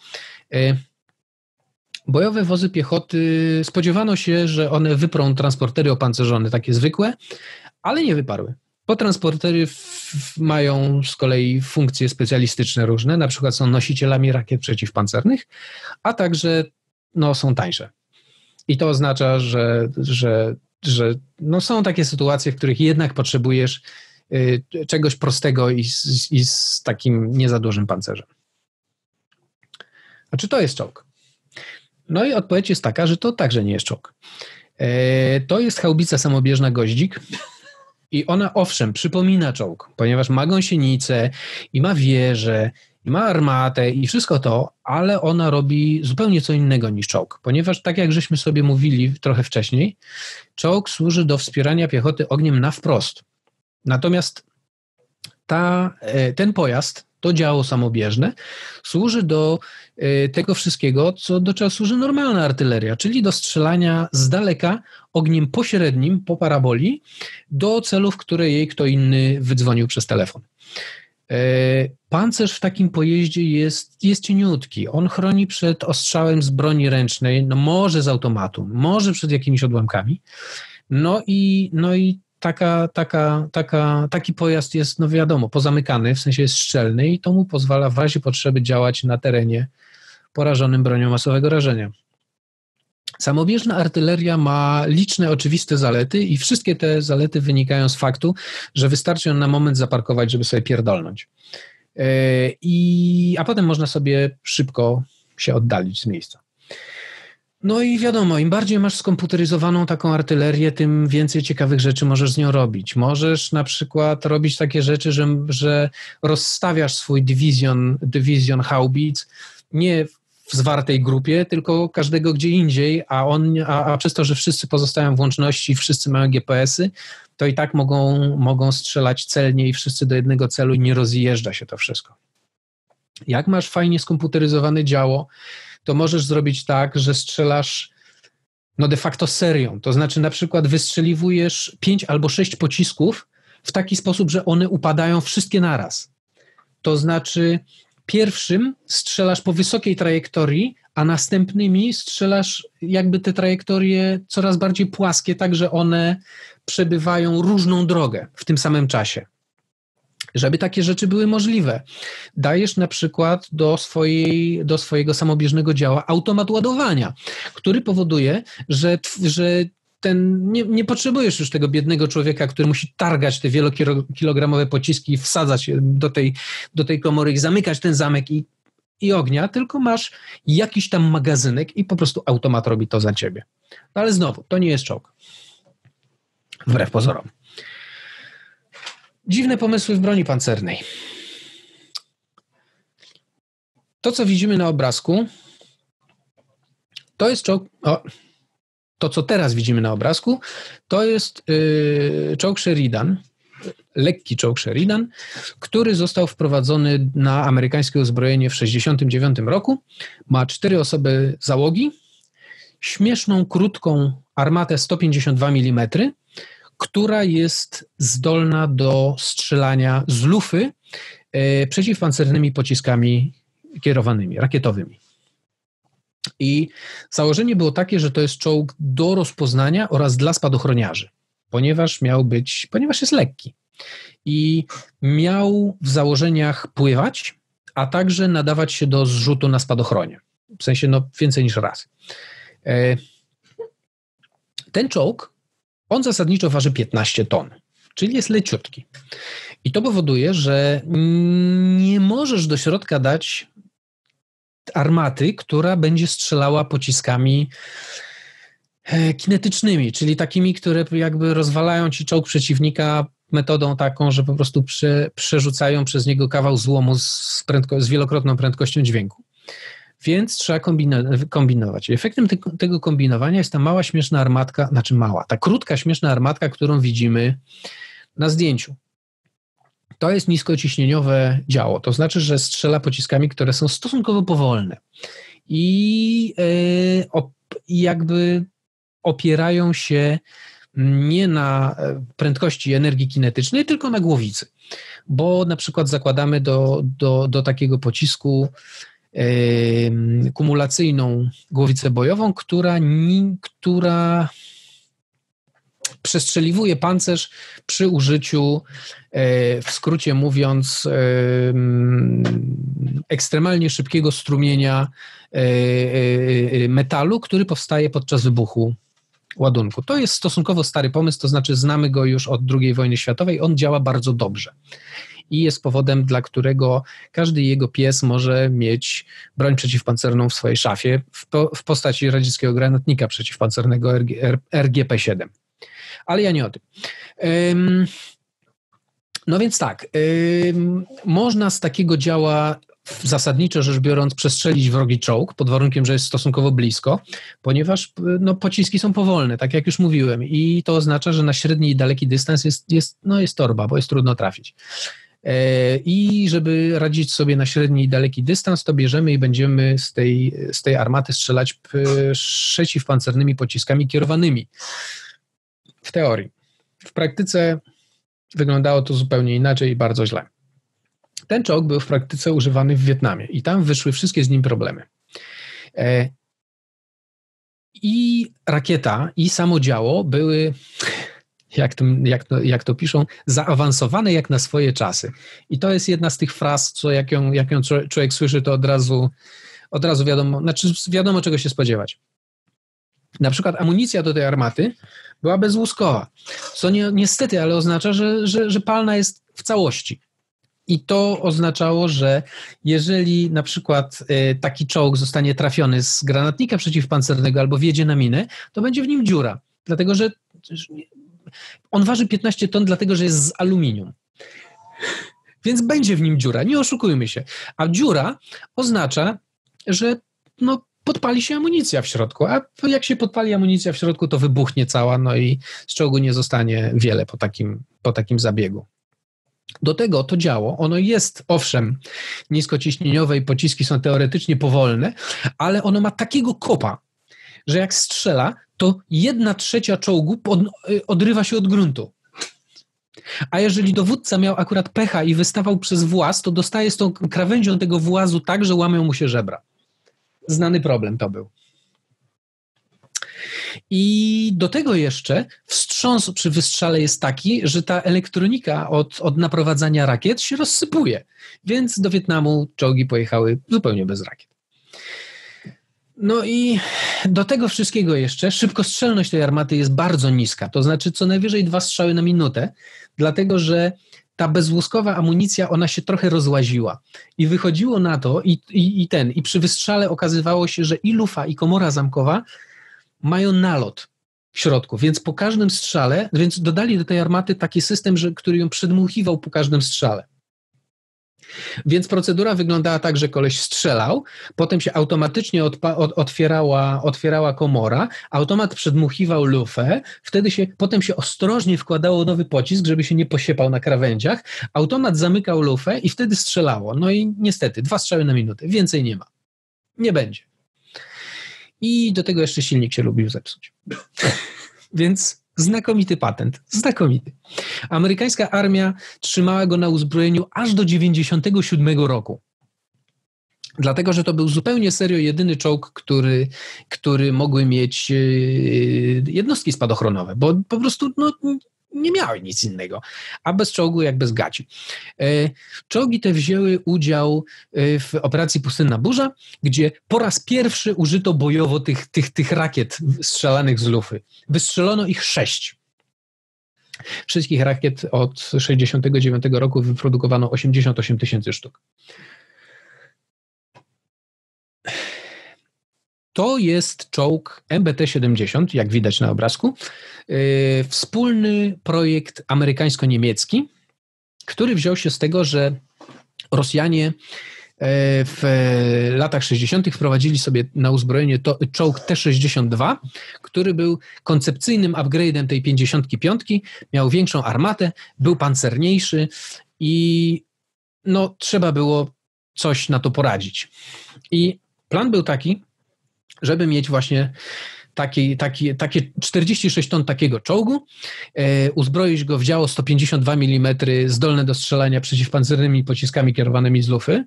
Bojowe wozy piechoty, spodziewano się, że one wyprą transportery opancerzone, takie zwykłe, ale nie wyparły. Bo transportery mają z kolei funkcje specjalistyczne różne, na przykład są nosicielami rakiet przeciwpancernych, a także są tańsze. I to oznacza, że są takie sytuacje, w których jednak potrzebujesz czegoś prostego i z takim nie za dużym pancerzem. A czy to jest czołg? No i odpowiedź jest taka, że to także nie jest czołg. To jest haubica samobieżna Goździk. I ona owszem przypomina czołg, ponieważ ma gąsienicę i ma wieżę, i ma armatę i wszystko to, ale ona robi zupełnie co innego niż czołg, ponieważ tak jak żeśmy sobie mówili trochę wcześniej, czołg służy do wspierania piechoty ogniem na wprost. Natomiast ten pojazd, to działo samobieżne, służy do tego wszystkiego, do czego służy normalna artyleria, czyli do strzelania z daleka ogniem pośrednim po paraboli do celów, które jej kto inny wydzwonił przez telefon. Pancerz w takim pojeździe jest cieniutki. On chroni przed ostrzałem z broni ręcznej, może z automatu, może przed jakimiś odłamkami. No i taki pojazd jest, wiadomo, pozamykany, w sensie jest szczelny i to mu pozwala w razie potrzeby działać na terenie porażonym bronią masowego rażenia. Samobieżna artyleria ma liczne oczywiste zalety i wszystkie te zalety wynikają z faktu, że wystarczy ją na moment zaparkować, żeby sobie pierdolnąć. A potem można sobie szybko się oddalić z miejsca. No i wiadomo, im bardziej masz skomputeryzowaną taką artylerię, tym więcej ciekawych rzeczy możesz z nią robić. Możesz na przykład robić takie rzeczy, że rozstawiasz swój dywizjon haubic nie w w zwartej grupie, tylko każdego gdzie indziej, a przez to, że wszyscy pozostają w łączności, wszyscy mają GPS-y, to i tak mogą strzelać celnie i wszyscy do jednego celu i nie rozjeżdża się to wszystko. Jak masz fajnie skomputeryzowane działo, to możesz zrobić tak, że strzelasz de facto serią. To znaczy na przykład wystrzeliwujesz 5 albo 6 pocisków w taki sposób, że one upadają wszystkie naraz. To znaczy pierwszym strzelasz po wysokiej trajektorii, a następnymi strzelasz jakby te trajektorie coraz bardziej płaskie, tak że one przebywają różną drogę w tym samym czasie. Żeby takie rzeczy były możliwe, dajesz na przykład do swojego samobieżnego działa automat ładowania, który powoduje, że nie potrzebujesz już tego biednego człowieka, który musi targać te wielokilogramowe pociski i wsadzać je do tej komory i zamykać ten zamek i ognia, tylko masz jakiś tam magazynek i po prostu automat robi to za ciebie. No ale znowu, to nie jest czołg. Wbrew pozorom. Dziwne pomysły w broni pancernej. To, co widzimy na obrazku, to jest czołg... To, co teraz widzimy na obrazku, to jest czołg Sheridan, lekki czołg Sheridan, który został wprowadzony na amerykańskie uzbrojenie w 1969 roku. Ma 4 osoby załogi, śmieszną, krótką armatę 152 mm, która jest zdolna do strzelania z lufy przeciwpancernymi pociskami kierowanymi, rakietowymi. I założenie było takie, że to jest czołg do rozpoznania oraz dla spadochroniarzy, ponieważ jest lekki i miał w założeniach pływać, a także nadawać się do zrzutu na spadochronie. W sensie więcej niż raz. Ten czołg, on zasadniczo waży 15 ton, czyli jest leciutki. I to powoduje, że nie możesz do środka dać armaty, która będzie strzelała pociskami kinetycznymi, czyli takimi, które jakby rozwalają ci czołg przeciwnika metodą taką, że po prostu przerzucają przez niego kawał złomu z wielokrotną prędkością dźwięku. Więc trzeba kombinować. I efektem tego kombinowania jest ta mała, śmieszna armatka, ta krótka, śmieszna armatka, którą widzimy na zdjęciu. To jest niskociśnieniowe działo, to znaczy, że strzela pociskami, które są stosunkowo powolne i jakby opierają się nie na prędkości energii kinetycznej, tylko na głowicy. Bo na przykład zakładamy do takiego pocisku kumulacyjną głowicę bojową, która przestrzeliwuje pancerz przy użyciu, w skrócie mówiąc, ekstremalnie szybkiego strumienia metalu, który powstaje podczas wybuchu ładunku. To jest stosunkowo stary pomysł, to znaczy znamy go już od II wojny światowej, on działa bardzo dobrze. I jest powodem, dla którego każdy jego pies może mieć broń przeciwpancerną w swojej szafie w postaci radzieckiego granatnika przeciwpancernego RGP-7. Ale ja nie o tym. No więc tak, można z takiego działa zasadniczo rzecz biorąc przestrzelić wrogi czołg, pod warunkiem, że jest stosunkowo blisko, ponieważ pociski są powolne, tak jak już mówiłem, i to oznacza, że na średni i daleki dystans jest torba, bo jest trudno trafić. I żeby radzić sobie na średni i daleki dystans, to bierzemy i będziemy z tej armaty strzelać przeciwpancernymi pociskami kierowanymi. W teorii. W praktyce wyglądało to zupełnie inaczej i bardzo źle. Ten czołg był w praktyce używany w Wietnamie i tam wyszły wszystkie z nim problemy. I rakieta, i samo działo były, jak to piszą, zaawansowane jak na swoje czasy. I to jest jedna z tych fraz, co jak ją człowiek słyszy, to od razu wiadomo czego się spodziewać. Na przykład amunicja do tej armaty była bezłuskowa, co niestety, ale oznacza, że palna jest w całości. I to oznaczało, że jeżeli na przykład taki czołg zostanie trafiony z granatnika przeciwpancernego albo wjedzie na minę, to będzie w nim dziura. Dlatego, że on waży 15 ton, dlatego, że jest z aluminium. Więc będzie w nim dziura, nie oszukujmy się. A dziura oznacza, że podpali się amunicja w środku, a jak się podpali amunicja w środku, to wybuchnie cała, no i z czołgu nie zostanie wiele po takim zabiegu. Do tego to działo, ono jest owszem niskociśnieniowe i pociski są teoretycznie powolne, ale ono ma takiego kopa, że jak strzela, to 1/3 czołgu odrywa się od gruntu. A jeżeli dowódca miał akurat pecha i wystawał przez właz, to dostaje z tą krawędzią tego włazu tak, że łamią mu się żebra. Znany problem to był. I do tego jeszcze wstrząs przy wystrzale jest taki, że ta elektronika od naprowadzania rakiet się rozsypuje. Więc do Wietnamu czołgi pojechały zupełnie bez rakiet. No i do tego wszystkiego jeszcze szybkostrzelność tej armaty jest bardzo niska. To znaczy co najwyżej 2 strzały na minutę, dlatego że ta bezłuskowa amunicja, ona się trochę rozłaziła. I wychodziło na to i przy wystrzale okazywało się, że i lufa, i komora zamkowa mają nalot w środku, więc po każdym strzale, więc dodali do tej armaty taki system, który ją przedmuchiwał po każdym strzale. Więc procedura wyglądała tak, że koleś strzelał, potem się automatycznie otwierała komora, automat przedmuchiwał lufę, potem się ostrożnie wkładało nowy pocisk, żeby się nie posiepał na krawędziach, automat zamykał lufę i wtedy strzelało. No i niestety 2 strzały na minutę, więcej nie ma. Nie będzie. I do tego jeszcze silnik się lubił zepsuć. Więc znakomity patent, znakomity. Amerykańska armia trzymała go na uzbrojeniu aż do 1997 roku. Dlatego, że to był zupełnie serio jedyny czołg, który mogły mieć jednostki spadochronowe, bo po prostu nie miały nic innego, a bez czołgu jak bez gaci. Czołgi te wzięły udział w operacji Pustynna Burza, gdzie po raz pierwszy użyto bojowo tych rakiet strzelanych z lufy. Wystrzelono ich 6. Wszystkich rakiet od 1969 roku wyprodukowano 88 000 sztuk. To jest czołg MBT-70, jak widać na obrazku, wspólny projekt amerykańsko-niemiecki, który wziął się z tego, że Rosjanie w latach 60. wprowadzili sobie na uzbrojenie czołg T-62, który był koncepcyjnym upgrade'em tej 55, miał większą armatę, był pancerniejszy i trzeba było coś na to poradzić. I plan był taki, żeby mieć właśnie takie 46 ton takiego czołgu, uzbroić go w działo 152 mm zdolne do strzelania przeciwpancernymi pociskami kierowanymi z lufy.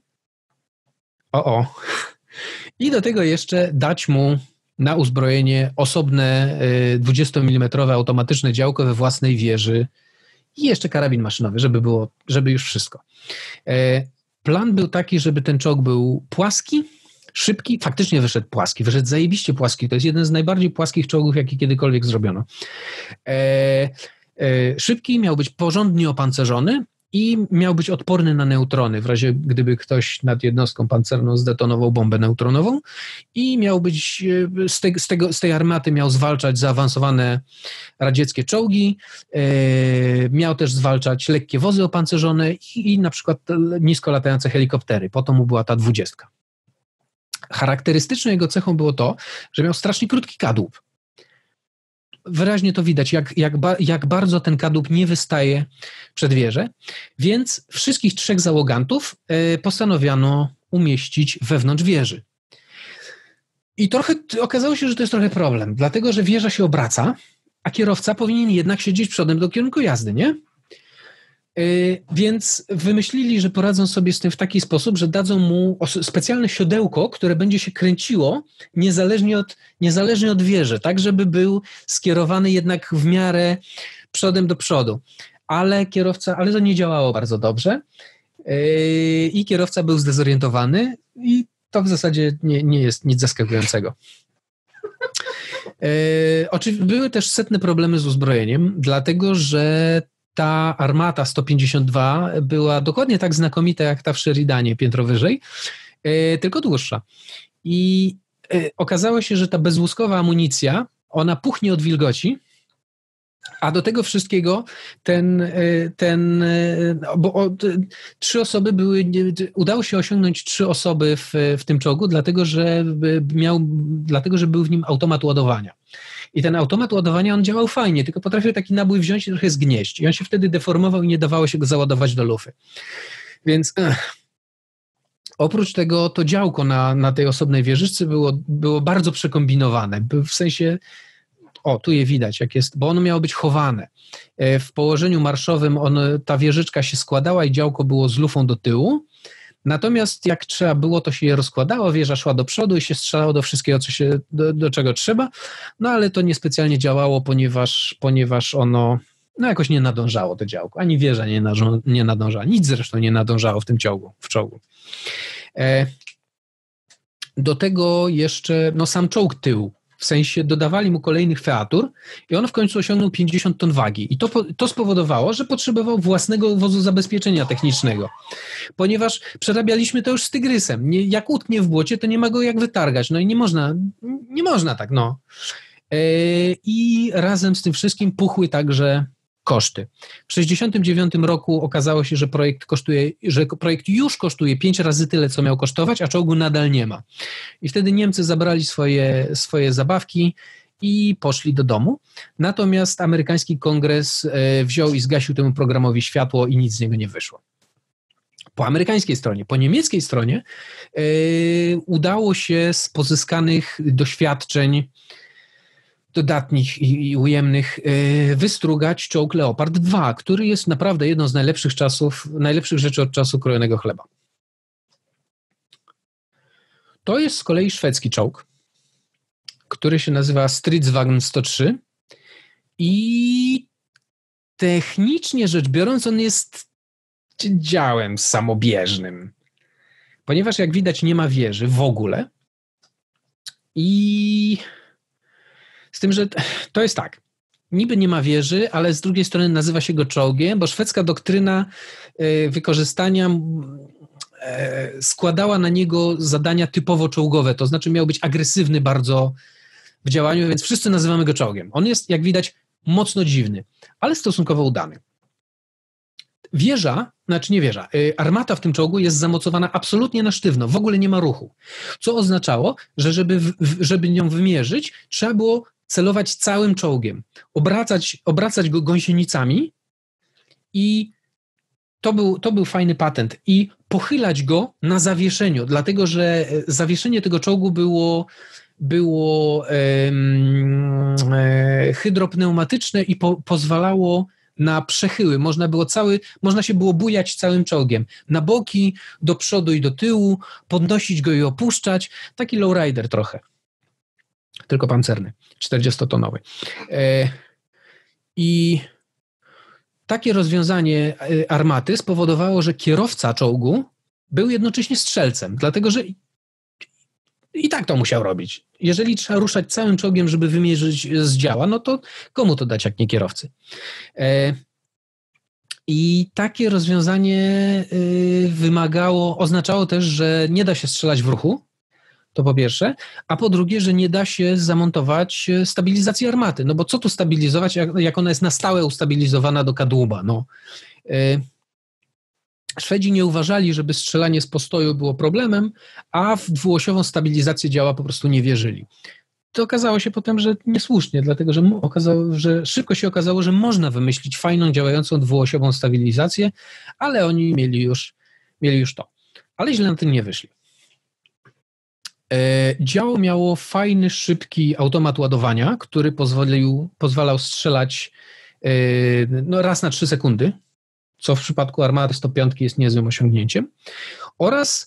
I do tego jeszcze dać mu na uzbrojenie osobne 20 mm automatyczne działko we własnej wieży i jeszcze karabin maszynowy, żeby już wszystko. Plan był taki, żeby ten czołg był płaski, szybki, faktycznie wyszedł płaski, wyszedł zajebiście płaski. To jest jeden z najbardziej płaskich czołgów, jaki kiedykolwiek zrobiono. Szybki, miał być porządnie opancerzony i miał być odporny na neutrony, w razie gdyby ktoś nad jednostką pancerną zdetonował bombę neutronową i miał być, z tej armaty miał zwalczać zaawansowane radzieckie czołgi, miał też zwalczać lekkie wozy opancerzone i na przykład nisko latające helikoptery. Po to mu była ta 20. Charakterystyczną jego cechą było to, że miał strasznie krótki kadłub. Wyraźnie to widać, jak bardzo ten kadłub nie wystaje przed wieżę, więc wszystkich 3 załogantów postanowiono umieścić wewnątrz wieży. I okazało się, że to jest trochę problem, dlatego że wieża się obraca, a kierowca powinien jednak siedzieć przodem do kierunku jazdy, nie? Więc wymyślili, że poradzą sobie z tym w taki sposób, że dadzą mu specjalne siodełko, które będzie się kręciło niezależnie od wieży, tak żeby był skierowany jednak w miarę przodem do przodu. Ale to nie działało bardzo dobrze i kierowca był zdezorientowany i to w zasadzie nie jest nic zaskakującego. Oczywiście były też setne problemy z uzbrojeniem, dlatego że ta armata 152 była dokładnie tak znakomita jak ta w Sheridanie piętro wyżej, tylko dłuższa. I okazało się, że ta bezłuskowa amunicja, ona puchnie od wilgoci A do tego wszystkiego udało się osiągnąć 3 osoby w tym czołgu, dlatego że był w nim automat ładowania. I ten automat ładowania, on działał fajnie, tylko potrafił taki nabój wziąć i trochę zgnieść. I on się wtedy deformował i nie dawało się go załadować do lufy. Więc oprócz tego to działko na tej osobnej wieżyczce było bardzo przekombinowane. W sensie, tu je widać, jak jest, bo ono miało być chowane. W położeniu marszowym ta wieżyczka się składała i działko było z lufą do tyłu. Natomiast jak trzeba było, to się je rozkładało, wieża szła do przodu i się strzelało do wszystkiego, do czego trzeba. No ale to niespecjalnie działało, ponieważ ono jakoś nie nadążało, to działko. Ani wieża nie nadążała. Nic zresztą nie nadążało w tym czołgu. Do tego jeszcze sam czołg tył. W sensie dodawali mu kolejnych featur i on w końcu osiągnął 50 ton wagi. I to spowodowało, że potrzebował własnego wozu zabezpieczenia technicznego. Ponieważ przerabialiśmy to już z Tygrysem. Jak utknie w błocie, to nie ma go jak wytargać. No i nie można tak, no. I razem z tym wszystkim puchły także koszty. W 1969 roku okazało się, że projekt już kosztuje 5 razy tyle, co miał kosztować, a czołgu nadal nie ma. I wtedy Niemcy zabrali swoje zabawki i poszli do domu. Natomiast amerykański kongres wziął i zgasił temu programowi światło i nic z niego nie wyszło. Po amerykańskiej stronie. Po niemieckiej stronie udało się z pozyskanych doświadczeń dodatnich i ujemnych wystrugać czołg Leopard 2, który jest naprawdę jedną z najlepszych rzeczy od czasu krojonego chleba. To jest z kolei szwedzki czołg, który się nazywa Stridsvagn 103 i technicznie rzecz biorąc on jest działem samobieżnym, ponieważ jak widać nie ma wieży w ogóle i z tym, że to jest tak, niby nie ma wieży, ale z drugiej strony nazywa się go czołgiem, bo szwedzka doktryna wykorzystania składała na niego zadania typowo czołgowe, to znaczy miał być agresywny bardzo w działaniu, więc wszyscy nazywamy go czołgiem. On jest, jak widać, mocno dziwny, ale stosunkowo udany. Armata w tym czołgu jest zamocowana absolutnie na sztywno, w ogóle nie ma ruchu, co oznaczało, że żeby nią wymierzyć, trzeba było celować całym czołgiem, obracać go gąsienicami i to był fajny patent i pochylać go na zawieszeniu, dlatego że zawieszenie tego czołgu było hydropneumatyczne i pozwalało na przechyły. Można się było bujać całym czołgiem. Na boki, do przodu i do tyłu, podnosić go i opuszczać. Taki lowrider trochę. Tylko pancerny, 40-tonowy. I takie rozwiązanie armaty spowodowało, że kierowca czołgu był jednocześnie strzelcem, dlatego że i tak to musiał robić. Jeżeli trzeba ruszać całym czołgiem, żeby wymierzyć z działa, no to komu to dać jak nie kierowcy? I takie rozwiązanie oznaczało też, że nie da się strzelać w ruchu, to po pierwsze, a po drugie, że nie da się zamontować stabilizacji armaty, no bo co tu stabilizować, jak ona jest na stałe ustabilizowana do kadłuba, no. Szwedzi nie uważali, żeby strzelanie z postoju było problemem, a w dwuosiową stabilizację działa po prostu nie wierzyli. To okazało się potem, że niesłusznie, dlatego że szybko się okazało, że można wymyślić fajną, działającą dwuosiową stabilizację, ale oni mieli już to. Ale źle na tym nie wyszli. Działo miało fajny, szybki automat ładowania, który pozwalał strzelać raz na 3 sekundy, co w przypadku armaty 105 jest niezłym osiągnięciem, oraz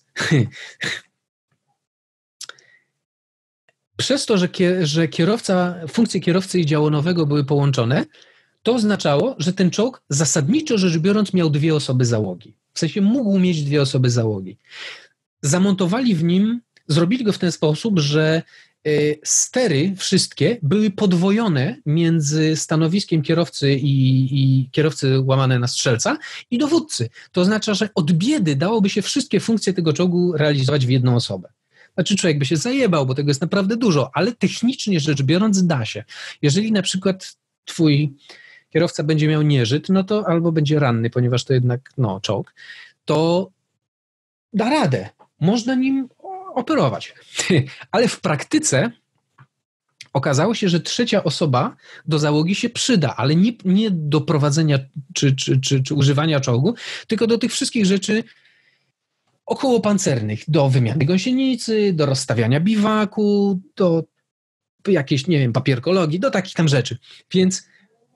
przez to, że funkcje kierowcy i działonowego były połączone, to oznaczało, że ten czołg zasadniczo rzecz biorąc miał 2 osoby załogi. W sensie mógł mieć 2 osoby załogi. Zamontowali w nim, zrobili go w ten sposób, że stery wszystkie były podwojone między stanowiskiem kierowcy i kierowcy łamane na strzelca i dowódcy. To oznacza, że od biedy dałoby się wszystkie funkcje tego czołgu realizować w jedną osobę. Znaczy człowiek by się zajebał, bo tego jest naprawdę dużo, ale technicznie rzecz biorąc da się. Jeżeli na przykład twój kierowca będzie miał nieżyt, no to albo będzie ranny, ponieważ to jednak czołg, to da radę. Można nim operować. Ale w praktyce okazało się, że trzecia osoba do załogi się przyda, ale nie do prowadzenia czy używania czołgu, tylko do tych wszystkich rzeczy okołopancernych, do wymiany gąsienicy, do rozstawiania biwaku, do jakiejś, nie wiem, papierkologii, do takich tam rzeczy. Więc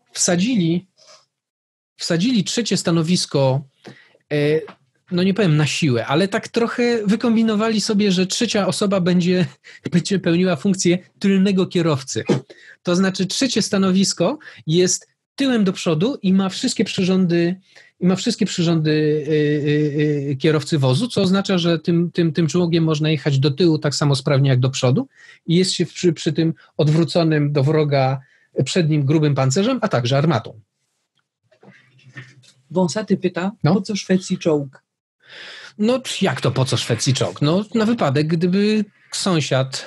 wsadzili trzecie stanowisko, no nie powiem na siłę, ale tak trochę wykombinowali sobie, że trzecia osoba będzie pełniła funkcję tylnego kierowcy. To znaczy trzecie stanowisko jest tyłem do przodu i ma wszystkie przyrządy kierowcy wozu, co oznacza, że tym czołgiem można jechać do tyłu tak samo sprawnie jak do przodu i jest się przy tym odwróconym do wroga przednim grubym pancerzem, a także armatą. Wąsaty pyta, po co Szwecji czołg? No jak to po co Szwecji czołg? No na wypadek, gdyby sąsiad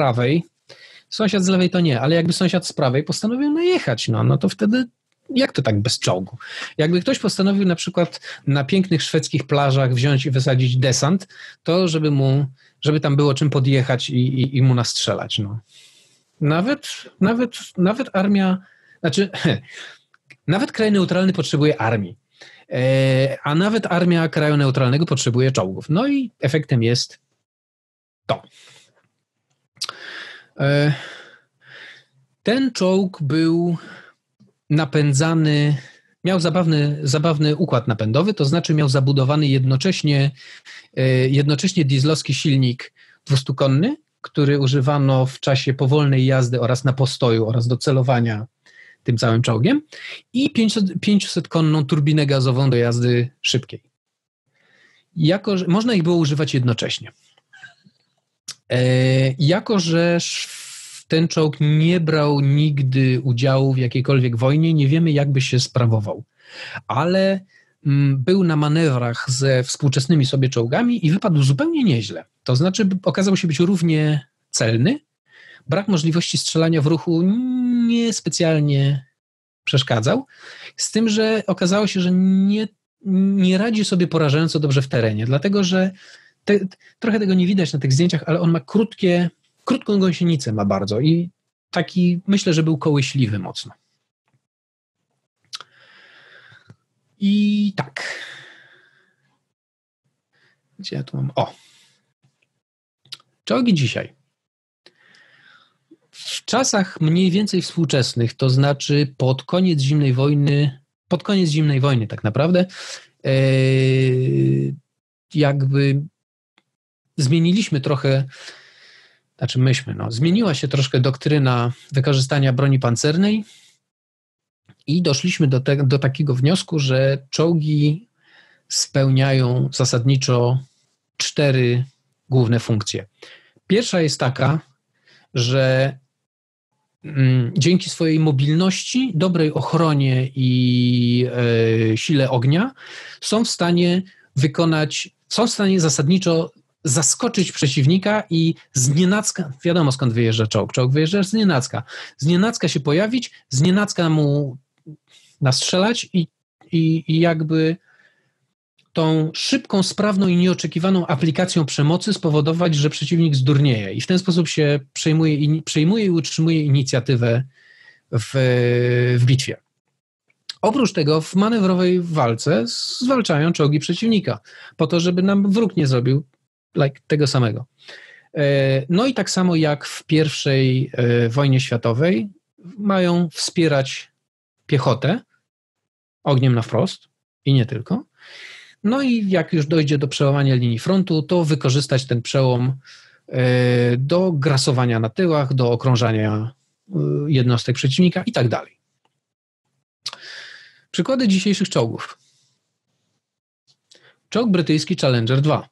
z lewej to nie, ale jakby sąsiad z prawej postanowił najechać, no to wtedy jak to tak bez czołgu? Jakby ktoś postanowił na przykład na pięknych szwedzkich plażach wziąć i wysadzić desant, to żeby tam było czym podjechać i mu nastrzelać. No. Nawet armia, nawet kraj neutralny potrzebuje armii, a nawet armia kraju neutralnego potrzebuje czołgów. No i efektem jest to. Ten czołg był napędzany, miał zabawny układ napędowy, to znaczy miał zabudowany jednocześnie dieslowski silnik 200-konny, który używano w czasie powolnej jazdy oraz na postoju oraz do celowania tym całym czołgiem i 500-konną turbinę gazową do jazdy szybkiej. Można ich było używać jednocześnie. Jako że ten czołg nie brał nigdy udziału w jakiejkolwiek wojnie, nie wiemy, jak by się sprawował. Ale był na manewrach ze współczesnymi sobie czołgami i wypadł zupełnie nieźle. To znaczy okazał się być równie celny. Brak możliwości strzelania w ruchu niespecjalnie przeszkadzał. Z tym, że okazało się, że nie radzi sobie porażająco dobrze w terenie, dlatego że trochę tego nie widać na tych zdjęciach, ale on ma krótką gąsienicę ma bardzo i taki, myślę, że był kołyśliwy mocno. I tak. Gdzie ja tu mam? Czołgi dzisiaj. W czasach mniej więcej współczesnych, to znaczy pod koniec zimnej wojny tak naprawdę, jakby zmieniliśmy trochę, zmieniła się troszkę doktryna wykorzystania broni pancernej i doszliśmy do takiego wniosku, że czołgi spełniają zasadniczo 4 główne funkcje. Pierwsza jest taka, że dzięki swojej mobilności, dobrej ochronie i sile ognia są w stanie zasadniczo zaskoczyć przeciwnika i znienacka, wiadomo skąd wyjeżdża czołg. Czołg wyjeżdża znienacka się pojawić, znienacka mu nastrzelać i jakby tą szybką, sprawną i nieoczekiwaną aplikacją przemocy spowodować, że przeciwnik zdurnieje i w ten sposób się przejmuje i utrzymuje inicjatywę w bitwie. Oprócz tego w manewrowej walce zwalczają czołgi przeciwnika po to, żeby nam wróg nie zrobił tego samego. No i tak samo jak w I wojnie światowej mają wspierać piechotę ogniem na wprost i nie tylko. No i jak już dojdzie do przełamania linii frontu, to wykorzystać ten przełom do grasowania na tyłach, do okrążania jednostek przeciwnika i tak dalej. Przykłady dzisiejszych czołgów. Czołg brytyjski Challenger 2.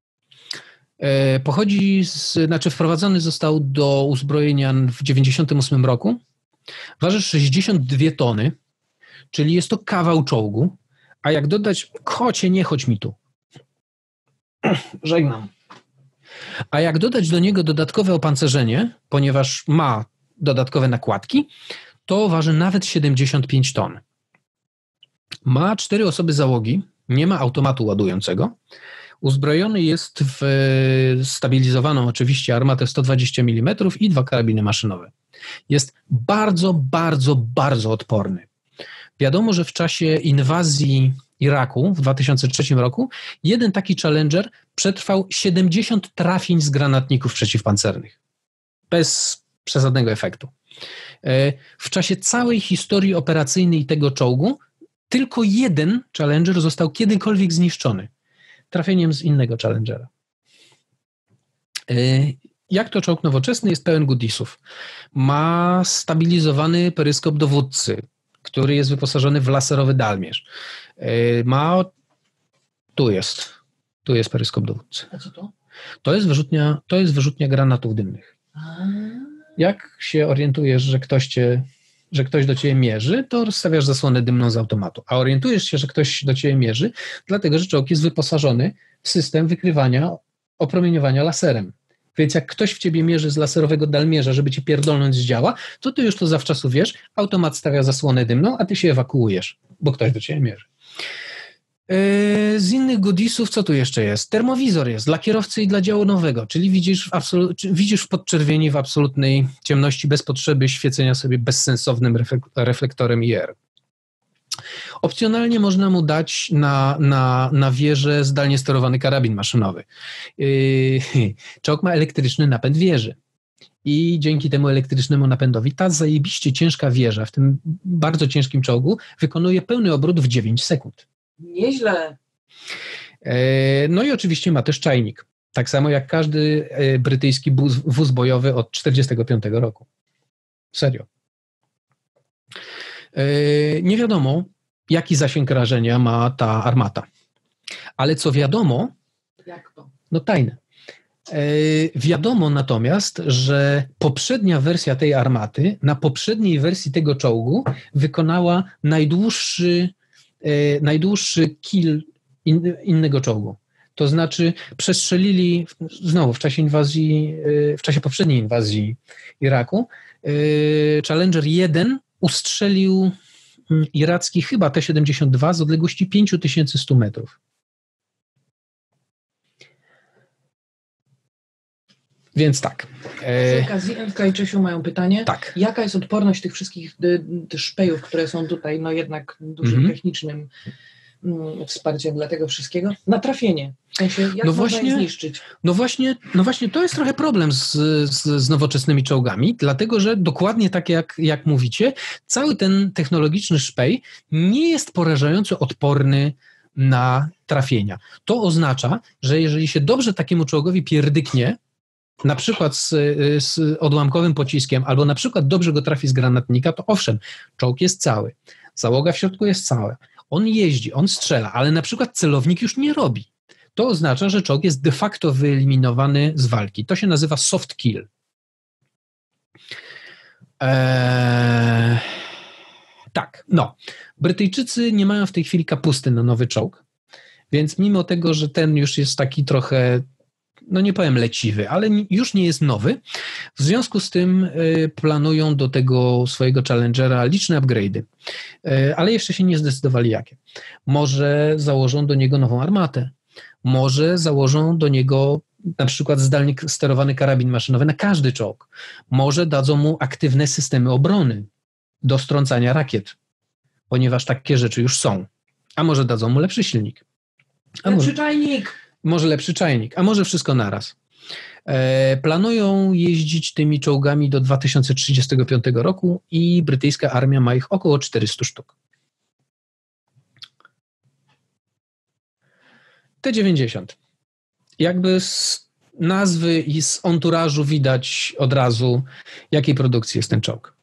Wprowadzony został do uzbrojenia w 1998 roku. Waży 62 tony, czyli jest to kawał czołgu. A jak dodać, kocie, nie chodź mi tu. Żegnam. A jak dodać do niego dodatkowe opancerzenie, ponieważ ma dodatkowe nakładki, To waży nawet 75 ton. Ma 4 osoby załogi, nie ma automatu ładującego. Uzbrojony jest w stabilizowaną oczywiście armatę 120 mm i 2 karabiny maszynowe. Jest bardzo, bardzo, bardzo odporny. Wiadomo, że w czasie inwazji Iraku w 2003 roku jeden taki Challenger przetrwał 70 trafień z granatników przeciwpancernych. Bez przesadnego efektu. W czasie całej historii operacyjnej tego czołgu tylko jeden Challenger został kiedykolwiek zniszczony. Trafieniem z innego Challengera. Jak to czołg nowoczesny, jest pełen goodiesów. Ma stabilizowany peryskop dowódcy, który jest wyposażony w laserowy dalmierz. Tu jest peryskop dowódcy. A co to? To jest wyrzutnia granatów dymnych. Jak się orientujesz, że ktoś do ciebie mierzy, to rozstawiasz zasłonę dymną z automatu. A orientujesz się, że ktoś do ciebie mierzy, dlatego że czołg jest wyposażony w system wykrywania opromieniowania laserem. Więc jak ktoś w ciebie mierzy z laserowego dalmierza, żeby cię pierdolnąć z działa, to ty już to zawczasu wiesz, automat stawia zasłonę dymną, a ty się ewakuujesz, bo ktoś do ciebie mierzy. Z innych goodiesów, co tu jeszcze jest? Termowizor jest dla kierowcy i dla działu nowego, czyli widzisz w podczerwieni w absolutnej ciemności bez potrzeby świecenia sobie bezsensownym reflektorem IR. Opcjonalnie można mu dać na wieżę zdalnie sterowany karabin maszynowy. Czołg ma elektryczny napęd wieży. I dzięki temu elektrycznemu napędowi ta zajebiście ciężka wieża w tym bardzo ciężkim czołgu wykonuje pełny obrót w 9 sekund. Nieźle. No i oczywiście ma też czajnik. Tak samo jak każdy brytyjski wóz bojowy od 1945 roku. Serio. Nie wiadomo, jaki zasięg rażenia ma ta armata. Ale co wiadomo... Jak to? No tajne. Wiadomo natomiast, że poprzednia wersja tej armaty na poprzedniej wersji tego czołgu wykonała najdłuższy kill innego czołgu. To znaczy przestrzelili, znowu w czasie poprzedniej inwazji Iraku, Challenger 1 ustrzelił iracki chyba T-72 z odległości 5100 metrów. Więc tak. Przy okazji Elka i Czesiu mają pytanie. Tak. Jaka jest odporność tych wszystkich szpejów, które są tutaj jednak dużym technicznym wsparciem dla tego wszystkiego, na trafienie? W sensie, jak można ich zniszczyć? No właśnie to jest trochę problem z nowoczesnymi czołgami, dlatego że dokładnie tak jak mówicie, cały ten technologiczny szpej nie jest porażająco odporny na trafienia. To oznacza, że jeżeli się dobrze takiemu czołgowi pierdyknie, na przykład z odłamkowym pociskiem, albo na przykład dobrze go trafi z granatnika, to owszem, czołg jest cały, załoga w środku jest cała, on jeździ, on strzela, ale na przykład celownik już nie robi. To oznacza, że czołg jest de facto wyeliminowany z walki. To się nazywa soft kill. Tak, no. Brytyjczycy nie mają w tej chwili kapusty na nowy czołg, więc mimo tego, że ten już jest taki trochę, no nie powiem leciwy, ale już nie jest nowy, w związku z tym planują do tego swojego Challengera liczne upgrade'y, ale jeszcze się nie zdecydowali jakie. Może założą do niego nową armatę, może założą do niego na przykład zdalnie sterowany karabin maszynowy na każdy czołg, może dadzą mu aktywne systemy obrony do strącania rakiet, ponieważ takie rzeczy już są, a może dadzą mu lepszy silnik. Może lepszy czajnik, a może wszystko naraz. Planują jeździć tymi czołgami do 2035 roku i brytyjska armia ma ich około 400 sztuk. T-90. Jakby z nazwy i z anturażu widać od razu, jakiej produkcji jest ten czołg.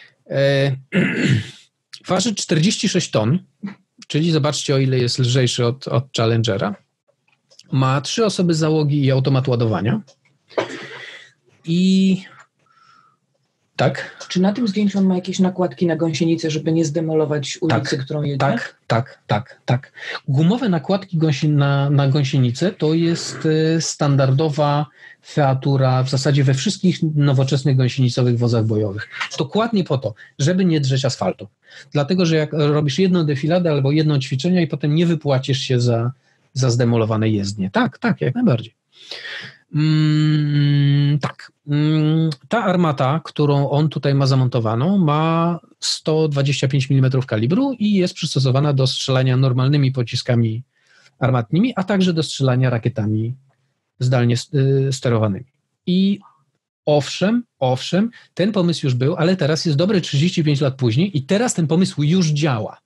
Waży 46 ton, czyli zobaczcie, o ile jest lżejszy od Challengera. Ma 3 osoby załogi i automat ładowania. I Tak. Czy na tym zdjęciu on ma jakieś nakładki na gąsienicę, żeby nie zdemolować ulicy, którą jedzie? Tak. Gumowe nakładki na gąsienicę to jest standardowa featura w zasadzie we wszystkich nowoczesnych gąsienicowych wozach bojowych. Dokładnie po to, żeby nie drzeć asfaltu. Dlatego, że jak robisz jedną defiladę albo jedno ćwiczenie i potem nie wypłacisz się za zdemolowane jezdnie. Tak, jak najbardziej. Ta armata, którą on tutaj ma zamontowaną, ma 125 mm kalibru i jest przystosowana do strzelania normalnymi pociskami armatnimi, a także do strzelania rakietami zdalnie sterowanymi. I owszem, ten pomysł już był, ale teraz jest dobre 35 lat później i teraz ten pomysł już działa.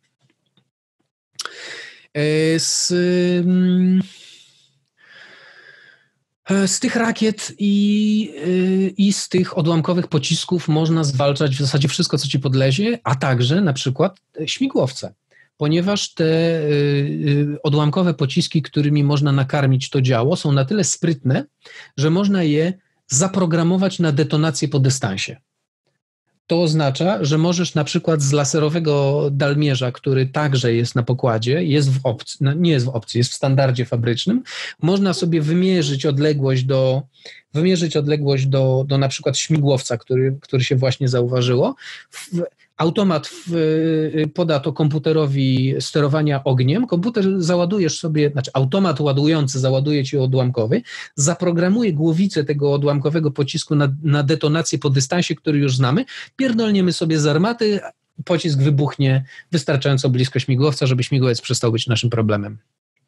Z tych rakiet i z tych odłamkowych pocisków można zwalczać w zasadzie wszystko, co ci podlezie, a także na przykład śmigłowce, ponieważ te odłamkowe pociski, którymi można nakarmić to działo, są na tyle sprytne, że można je zaprogramować na detonację po dystansie. To oznacza, że możesz na przykład z laserowego dalmierza, który także jest na pokładzie, jest w opcji, jest w standardzie fabrycznym, można sobie wymierzyć odległość do na przykład śmigłowca, który się właśnie zauważyło. Automat poda to komputerowi sterowania ogniem, automat ładujący załaduje ci odłamkowy, zaprogramuje głowicę tego odłamkowego pocisku na detonację po dystansie, który już znamy, pierdolniemy sobie z armaty, pocisk wybuchnie wystarczająco blisko śmigłowca, żeby śmigłowiec przestał być naszym problemem.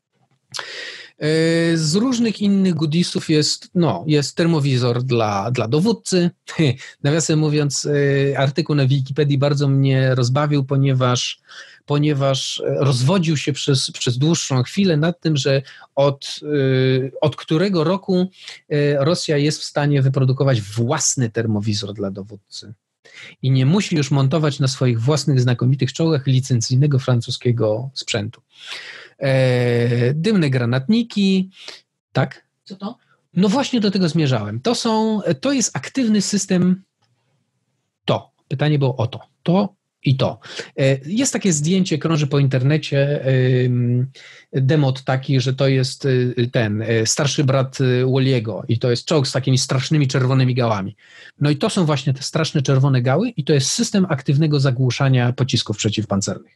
Z różnych innych goodiesów jest termowizor dla dowódcy. Nawiasem mówiąc, artykuł na Wikipedii bardzo mnie rozbawił, ponieważ rozwodził się przez dłuższą chwilę nad tym, że od którego roku Rosja jest w stanie wyprodukować własny termowizor dla dowódcy. I nie musi już montować na swoich własnych znakomitych czołgach licencyjnego francuskiego sprzętu. Dymne granatniki, tak? Co to? No właśnie do tego zmierzałem. To jest aktywny system Pytanie było o to i to. Jest takie zdjęcie, krąży po internecie, demot taki, że to jest ten starszy brat Walliego i to jest czołg z takimi strasznymi czerwonymi gałami. No i to są właśnie te straszne czerwone gały i to jest system aktywnego zagłuszania pocisków przeciwpancernych.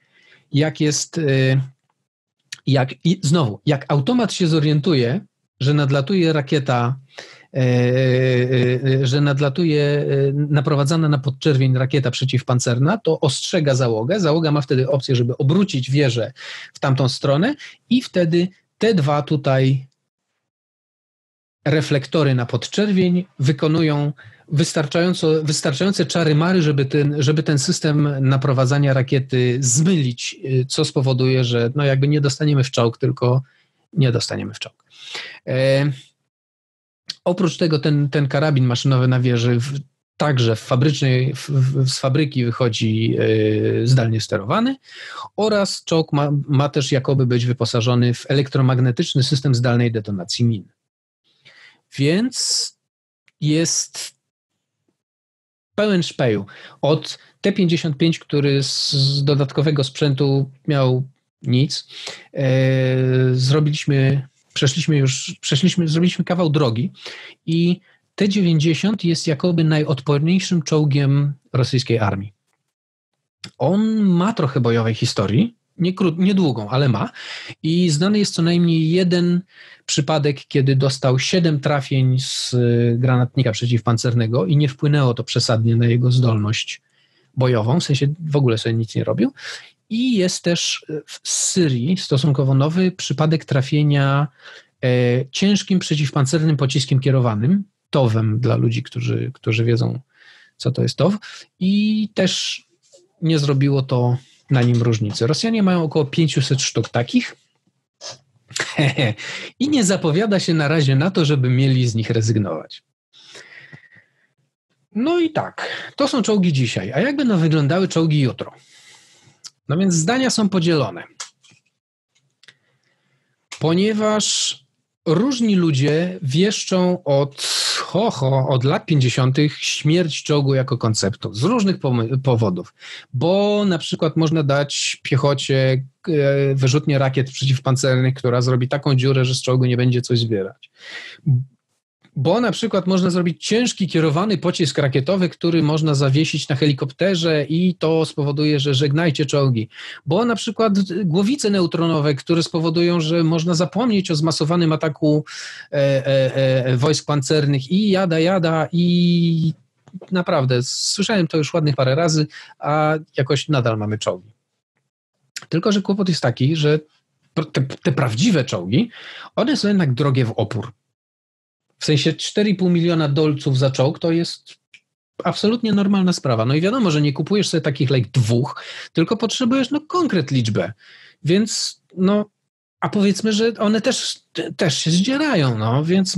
Jak automat się zorientuje, że nadlatuje rakieta, że nadlatuje naprowadzana na podczerwień rakieta przeciwpancerna, to ostrzega załogę. Załoga ma wtedy opcję, żeby obrócić wieżę w tamtą stronę i wtedy te dwa tutaj reflektory na podczerwień wykonują wystarczające czary-mary, żeby ten system naprowadzania rakiety zmylić, co spowoduje, że jakby nie dostaniemy w czołg, tylko nie dostaniemy w czołg. Oprócz tego ten karabin maszynowy na wieży także z fabryki wychodzi zdalnie sterowany oraz czołg ma też jakoby być wyposażony w elektromagnetyczny system zdalnej detonacji min. Więc jest pełen szpeju. Od T-55, który z dodatkowego sprzętu miał nic, zrobiliśmy kawał drogi i T-90 jest jakoby najodporniejszym czołgiem rosyjskiej armii. On ma trochę bojowej historii, niedługą, ale ma i znany jest co najmniej jeden przypadek, kiedy dostał 7 trafień z granatnika przeciwpancernego i nie wpłynęło to przesadnie na jego zdolność bojową, w sensie w ogóle sobie nic nie robił. I jest też w Syrii stosunkowo nowy przypadek trafienia ciężkim przeciwpancernym pociskiem kierowanym, TOW-em dla ludzi, którzy wiedzą, co to jest TOW, i też nie zrobiło to na nim różnicy. Rosjanie mają około 500 sztuk takich i nie zapowiada się na razie na to, żeby mieli z nich rezygnować. No i tak, to są czołgi dzisiaj. A jak będą wyglądały czołgi jutro? No więc zdania są podzielone. Ponieważ różni ludzie wieszczą od Od lat 50. śmierć czołgu jako konceptu z różnych powodów, bo na przykład można dać piechocie wyrzutnię rakiet przeciwpancernych, która zrobi taką dziurę, że z czołgu nie będzie coś zbierać. Bo na przykład można zrobić ciężki, kierowany pocisk rakietowy, który można zawiesić na helikopterze i to spowoduje, że żegnajcie czołgi. Bo na przykład głowice neutronowe, które spowodują, że można zapomnieć o zmasowanym ataku wojsk pancernych i jada i naprawdę, słyszałem to już ładnych parę razy, a jakoś nadal mamy czołgi. Tylko że kłopot jest taki, że te prawdziwe czołgi, one są jednak drogie w opór. W sensie 4,5 miliona dolców za czołg to jest absolutnie normalna sprawa. No i wiadomo, że nie kupujesz sobie takich dwóch, tylko potrzebujesz konkret liczbę. Więc a powiedzmy, że one też się zdzierają, więc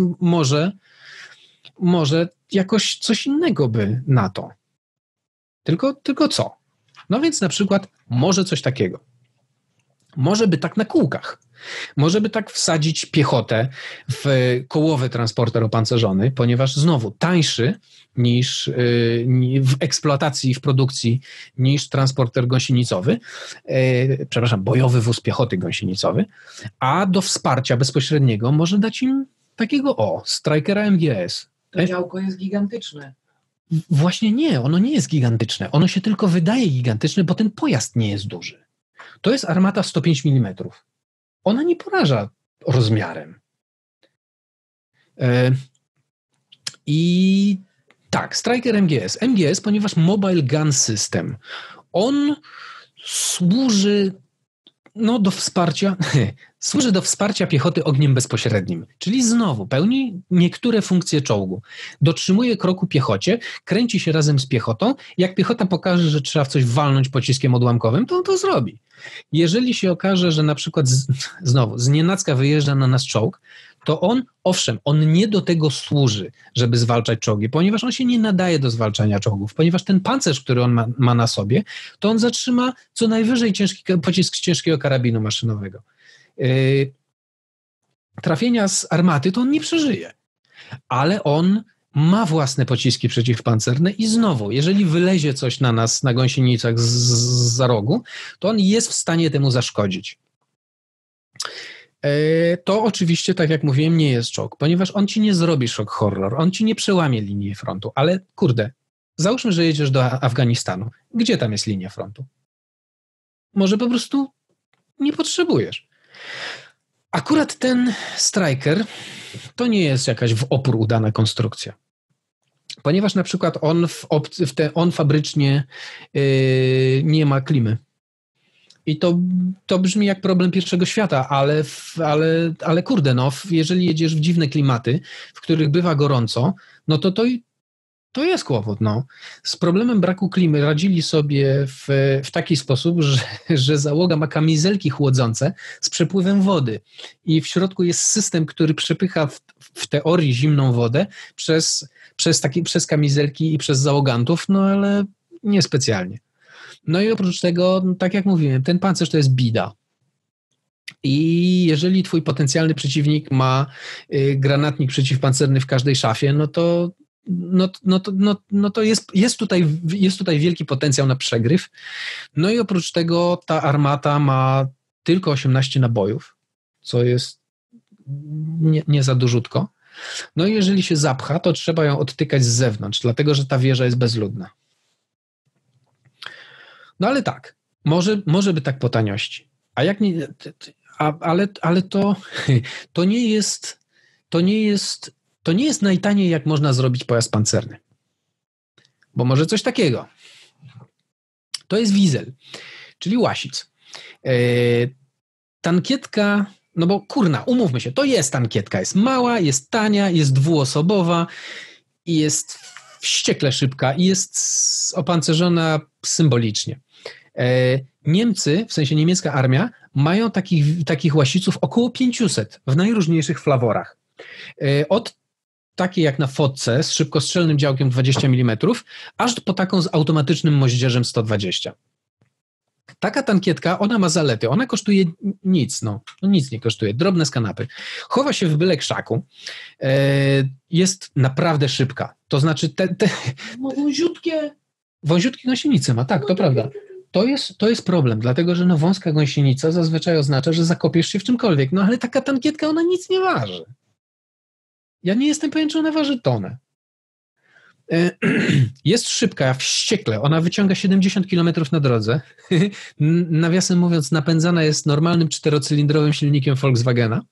może jakoś coś innego by na to. Tylko co? No więc na przykład może coś takiego. Może by tak na kółkach. Może by tak wsadzić piechotę w kołowy transporter opancerzony, ponieważ znowu tańszy niż w eksploatacji i w produkcji niż transporter gąsienicowy, bojowy wóz piechoty gąsienicowy, a do wsparcia bezpośredniego może dać im takiego Strykera MGS. To działko jest gigantyczne. Właśnie nie, ono nie jest gigantyczne. Ono się tylko wydaje gigantyczne, bo ten pojazd nie jest duży. To jest armata 105 mm. Ona nie poraża rozmiarem. I tak, Stryker MGS. MGS, ponieważ Mobile Gun System. On służy do wsparcia piechoty ogniem bezpośrednim. Czyli znowu pełni niektóre funkcje czołgu. Dotrzymuje kroku piechocie, kręci się razem z piechotą. Jak piechota pokaże, że trzeba w coś walnąć pociskiem odłamkowym, to on to zrobi. Jeżeli się okaże, że na przykład znienacka wyjeżdża na nas czołg, to on nie do tego służy, żeby zwalczać czołgi, ponieważ on się nie nadaje do zwalczania czołgów, ponieważ ten pancerz, który on ma na sobie, to on zatrzyma co najwyżej pocisk z ciężkiego karabinu maszynowego. Trafienia z armaty to on nie przeżyje, ale on ma własne pociski przeciwpancerne i znowu, jeżeli wylezie coś na nas na gąsienicach za rogu, to on jest w stanie temu zaszkodzić. To oczywiście, tak jak mówiłem, nie jest czołg, ponieważ on ci nie zrobi shock horror, on ci nie przełamie linii frontu, ale załóżmy, że jedziesz do Afganistanu. Gdzie tam jest linia frontu? Może po prostu nie potrzebujesz. Akurat ten Stryker to nie jest jakaś w opór udana konstrukcja. Ponieważ na przykład on fabrycznie nie ma klimy. I to brzmi jak problem pierwszego świata, ale jeżeli jedziesz w dziwne klimaty, w których bywa gorąco, to jest kłopot. Z problemem braku klimy radzili sobie w taki sposób, że załoga ma kamizelki chłodzące z przepływem wody i w środku jest system, który przepycha w teorii zimną wodę przez kamizelki i przez załogantów, ale niespecjalnie. No i oprócz tego, tak jak mówiłem, ten pancerz to jest bida. I jeżeli twój potencjalny przeciwnik ma granatnik przeciwpancerny w każdej szafie, to jest tutaj wielki potencjał na przegryw. No i oprócz tego ta armata ma tylko 18 nabojów, co jest nie za dużutko. No i jeżeli się zapcha, to trzeba ją odtykać z zewnątrz, dlatego że ta wieża jest bezludna. No ale tak, może by tak po taniości. A jak nie, ale to nie jest najtaniej, jak można zrobić pojazd pancerny. Bo może coś takiego. To jest Wiesel, czyli Łasic. Tankietka, bo umówmy się, to jest tankietka. Jest mała, jest tania, jest dwuosobowa i jest wściekle szybka i jest opancerzona symbolicznie. Niemcy, w sensie niemiecka armia, mają takich łasiców około 500 w najróżniejszych flaworach. Od takiej jak na fotce z szybkostrzelnym działkiem 20 mm, aż po taką z automatycznym moździerzem 120. Taka tankietka, ona ma zalety, ona kosztuje nic, no nic nie kosztuje, drobne z kanapy. Chowa się w byle krzaku, jest naprawdę szybka, to znaczy wąziutkie gąsienice ma, tak, to prawda. To jest problem, dlatego że wąska gąsienica zazwyczaj oznacza, że zakopiesz się w czymkolwiek, no ale taka tankietka, ona nic nie waży. Ja nie jestem pewien, czy ona waży tonę. Jest szybka, wściekle. Ona wyciąga 70 km na drodze. Nawiasem mówiąc, napędzana jest normalnym 4-cylindrowym silnikiem Volkswagena.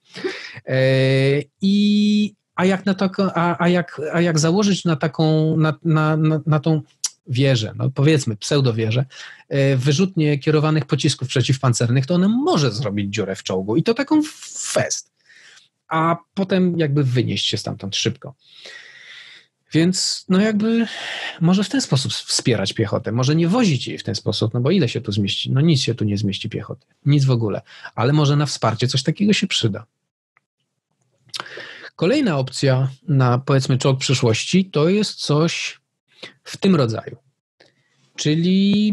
A jak założyć na taką, na tą wieżę, no powiedzmy pseudowieżę, wyrzutnie kierowanych pocisków przeciwpancernych, to ona może zrobić dziurę w czołgu i to taką fest. A potem jakby wynieść się stamtąd szybko. Więc no jakby może w ten sposób wspierać piechotę, może nie wozić jej w ten sposób, no bo ile się tu zmieści? No nic się tu nie zmieści piechoty, nic w ogóle, ale może na wsparcie coś takiego się przyda. Kolejna opcja na powiedzmy czołg przyszłości to jest coś w tym rodzaju, czyli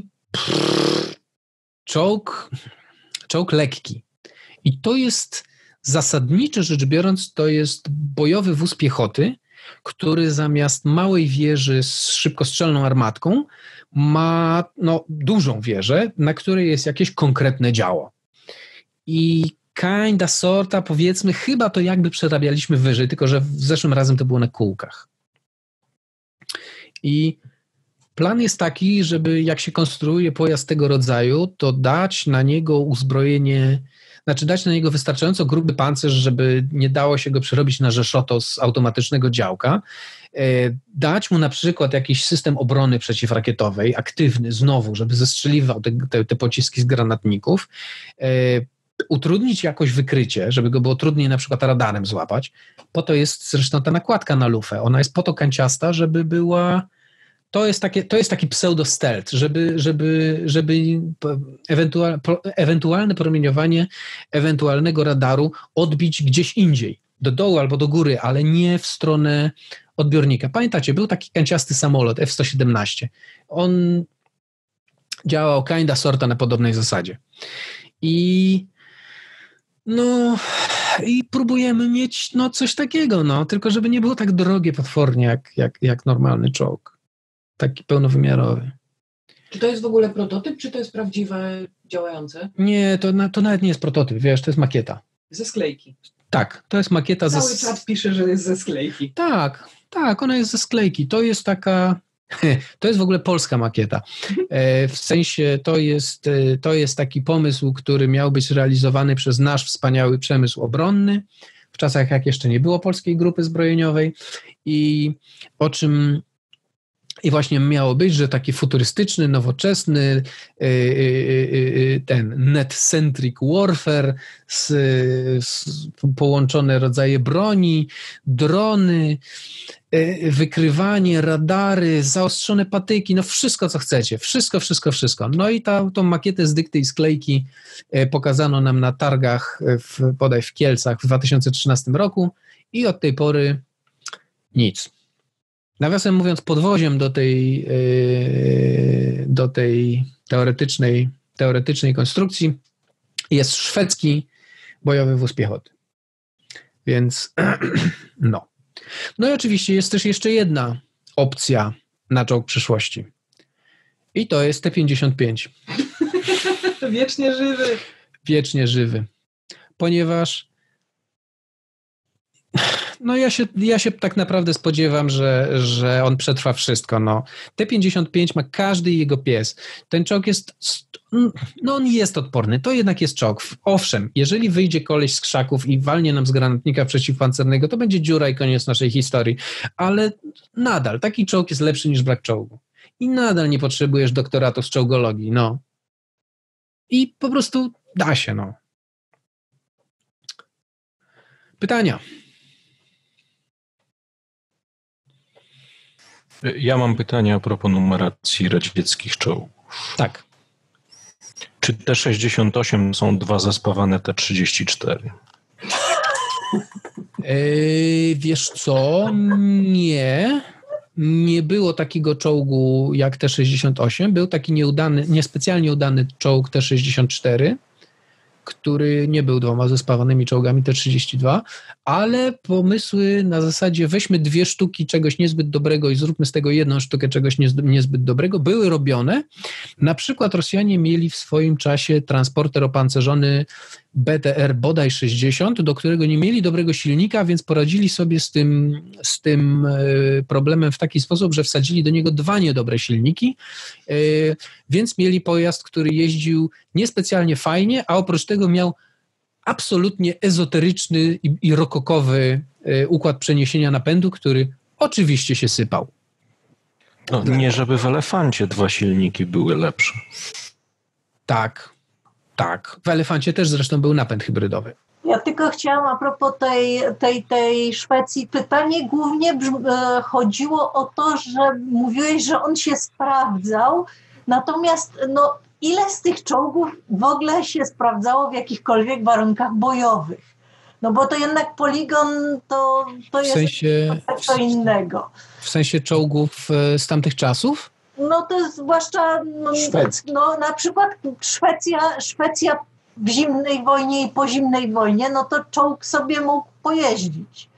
czołg lekki i to jest zasadniczo rzecz biorąc to jest bojowy wóz piechoty, który zamiast małej wieży z szybkostrzelną armatką ma dużą wieżę, na której jest jakieś konkretne działo. I kinda sorta, powiedzmy, chyba to jakby przerabialiśmy wyżej, tylko że zeszłym razem to było na kółkach. I plan jest taki, żeby jak się konstruuje pojazd tego rodzaju, to dać na niego uzbrojenie, dać na niego wystarczająco gruby pancerz, żeby nie dało się go przerobić na rzeszoto z automatycznego działka, dać mu na przykład jakiś system obrony przeciwrakietowej, aktywny znowu, żeby zestrzeliwał te pociski z granatników, utrudnić jakoś wykrycie, żeby go było trudniej na przykład radarem złapać. Po to jest zresztą ta nakładka na lufę. Ona jest po to kanciasta, żeby była... To jest taki pseudo-stealth, żeby ewentualne promieniowanie ewentualnego radaru odbić gdzieś indziej, do dołu albo do góry, ale nie w stronę odbiornika. Pamiętacie, był taki kanciasty samolot F-117. On działał kinda sorta na podobnej zasadzie. I próbujemy mieć coś takiego, tylko żeby nie było tak drogie potwornie jak normalny czołg. Taki pełnowymiarowy. Czy to jest w ogóle prototyp, czy to jest prawdziwe działające? Nie, to nawet nie jest prototyp, wiesz, to jest makieta. Ze sklejki. Tak, to jest makieta Cały czat pisze, że jest ze sklejki. Tak, ona jest ze sklejki. To jest to jest w ogóle polska makieta. W sensie to jest taki pomysł, który miał być realizowany przez nasz wspaniały przemysł obronny w czasach, jak jeszcze nie było polskiej grupy zbrojeniowej i właśnie miało być, że taki futurystyczny, nowoczesny ten net-centric warfare, połączone rodzaje broni, drony, wykrywanie, radary, zaostrzone patyki, wszystko co chcecie, wszystko. No i tą makietę z dykty i sklejki pokazano nam na targach bodaj w Kielcach w 2013 roku i od tej pory nic. Nawiasem mówiąc, podwoziem do tej teoretycznej konstrukcji jest szwedzki bojowy wóz piechoty. Więc no. No i oczywiście jest też jeszcze jedna opcja na czołg przyszłości. I to jest T-55. Wiecznie żywy. Ponieważ ja się tak naprawdę spodziewam, że on przetrwa wszystko. T-55 ma każdy jego pies. Ten czołg jest, on jest odporny. To jednak jest czołg. Owszem, jeżeli wyjdzie koleś z krzaków i walnie nam z granatnika przeciwpancernego, to będzie dziura i koniec naszej historii. Ale nadal taki czołg jest lepszy niż brak czołgu. I nadal nie potrzebujesz doktoratu z czołgologii. I po prostu da się. Pytania? Ja mam pytanie a propos numeracji radzieckich czołgów. Tak. Czy T-68 są dwa zaspawane T-34? Wiesz co? Nie. nie było takiego czołgu jak T-68. Był taki niespecjalnie udany czołg T-64, który nie był 2 zespawanymi czołgami T-32, ale pomysły na zasadzie weźmy 2 sztuki czegoś niezbyt dobrego i zróbmy z tego 1 sztukę czegoś niezbyt dobrego, były robione. Na przykład Rosjanie mieli w swoim czasie transporter opancerzony BTR bodaj 60, do którego nie mieli dobrego silnika, więc poradzili sobie z tym problemem w taki sposób, że wsadzili do niego 2 niedobre silniki, więc mieli pojazd, który jeździł niespecjalnie fajnie, a oprócz tego miał absolutnie ezoteryczny i rokokowy układ przeniesienia napędu, który oczywiście się sypał. No, nie żeby w Elefancie 2 silniki były lepsze. Tak. W Elefancie też zresztą był napęd hybrydowy. Ja tylko chciałam a propos tej Szwecji, pytanie głównie chodziło o to, że mówiłeś, że on się sprawdzał, natomiast ile z tych czołgów w ogóle się sprawdzało w jakichkolwiek warunkach bojowych? No bo to jednak poligon to jest co innego. W sensie czołgów z tamtych czasów? No to jest zwłaszcza na przykład Szwecja w zimnej wojnie i po zimnej wojnie, no to czołg sobie mógł pojeździć.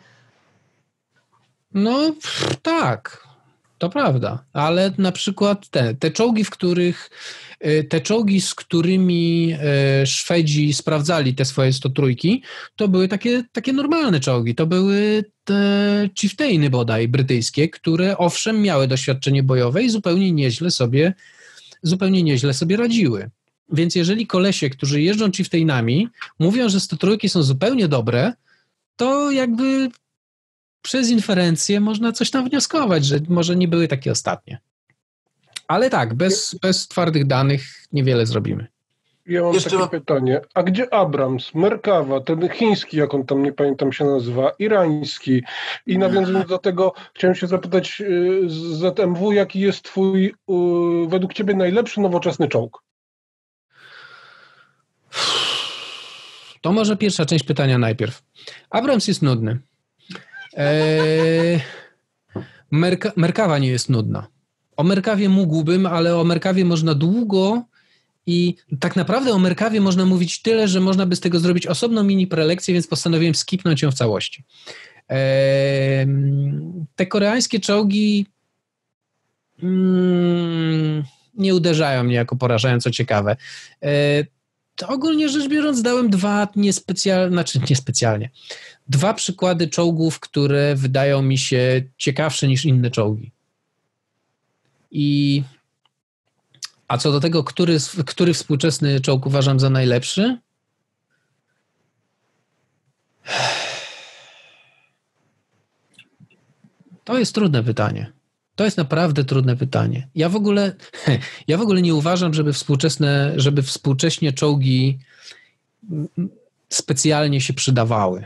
No tak, to prawda, ale na przykład te czołgi, z którymi Szwedzi sprawdzali te swoje 103, to były takie normalne czołgi, to były te Chieftainy bodaj brytyjskie, które owszem miały doświadczenie bojowe i zupełnie nieźle sobie radziły. Więc jeżeli kolesie, którzy jeżdżą Chieftainami, mówią, że 103 są zupełnie dobre, to jakby przez inferencję można coś tam wnioskować, że może nie były takie ostatnie. Ale tak, bez twardych danych niewiele zrobimy. Ja mam takie pytanie. A gdzie Abrams, Merkawa, ten chiński, jak on tam, nie pamiętam się nazywa, irański? I nawiązując do tego, chciałem się zapytać z ZMW, jaki jest twój, według ciebie, najlepszy nowoczesny czołg? To może pierwsza część pytania najpierw. Abrams jest nudny. Merkawa nie jest nudna. O Merkawie mógłbym, ale o Merkawie można długo i tak naprawdę o Merkawie można mówić tyle, że można by z tego zrobić osobną mini prelekcję, więc postanowiłem skipnąć ją w całości. Te koreańskie czołgi nie uderzają mnie jako porażająco ciekawe. To ogólnie rzecz biorąc dałem 2 2 przykłady czołgów, które wydają mi się ciekawsze niż inne czołgi. A co do tego, który współczesny czołg uważam za najlepszy? To jest trudne pytanie. To jest naprawdę trudne pytanie. Ja w ogóle nie uważam, żeby współcześnie czołgi specjalnie się przydawały.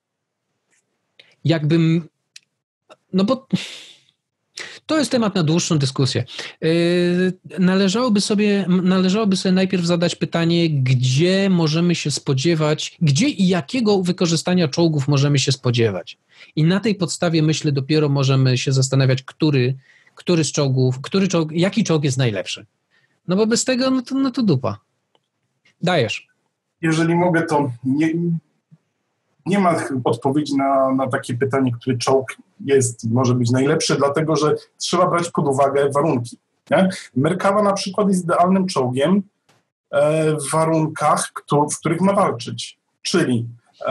No bo to jest temat na dłuższą dyskusję. Należałoby sobie najpierw zadać pytanie, gdzie możemy się spodziewać, gdzie i jakiego wykorzystania czołgów możemy się spodziewać. I na tej podstawie, myślę, dopiero możemy się zastanawiać, który z czołgów, jaki czołg jest najlepszy. No bo bez tego, no to dupa. Dajesz. Jeżeli mogę, to nie ma odpowiedzi na takie pytanie, który czołg może być najlepszy, dlatego że trzeba brać pod uwagę warunki. Nie? Merkawa na przykład jest idealnym czołgiem w warunkach, w których ma walczyć. Czyli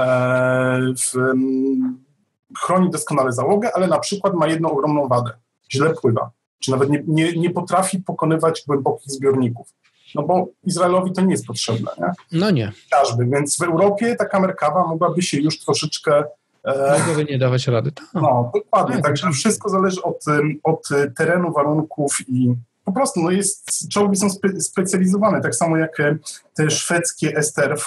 chroni doskonale załogę, ale na przykład ma jedną ogromną wadę. Źle pływa. Czy nawet nie potrafi pokonywać głębokich zbiorników. No bo Izraelowi to nie jest potrzebne. Nie? No nie. Więc w Europie taka Merkawa mogłaby się już troszeczkę... Mogłaby nie dawać rady. No, dokładnie. Także wszystko zależy od terenu, warunków i po prostu czołgi są specjalizowane. Tak samo jak te szwedzkie STRV.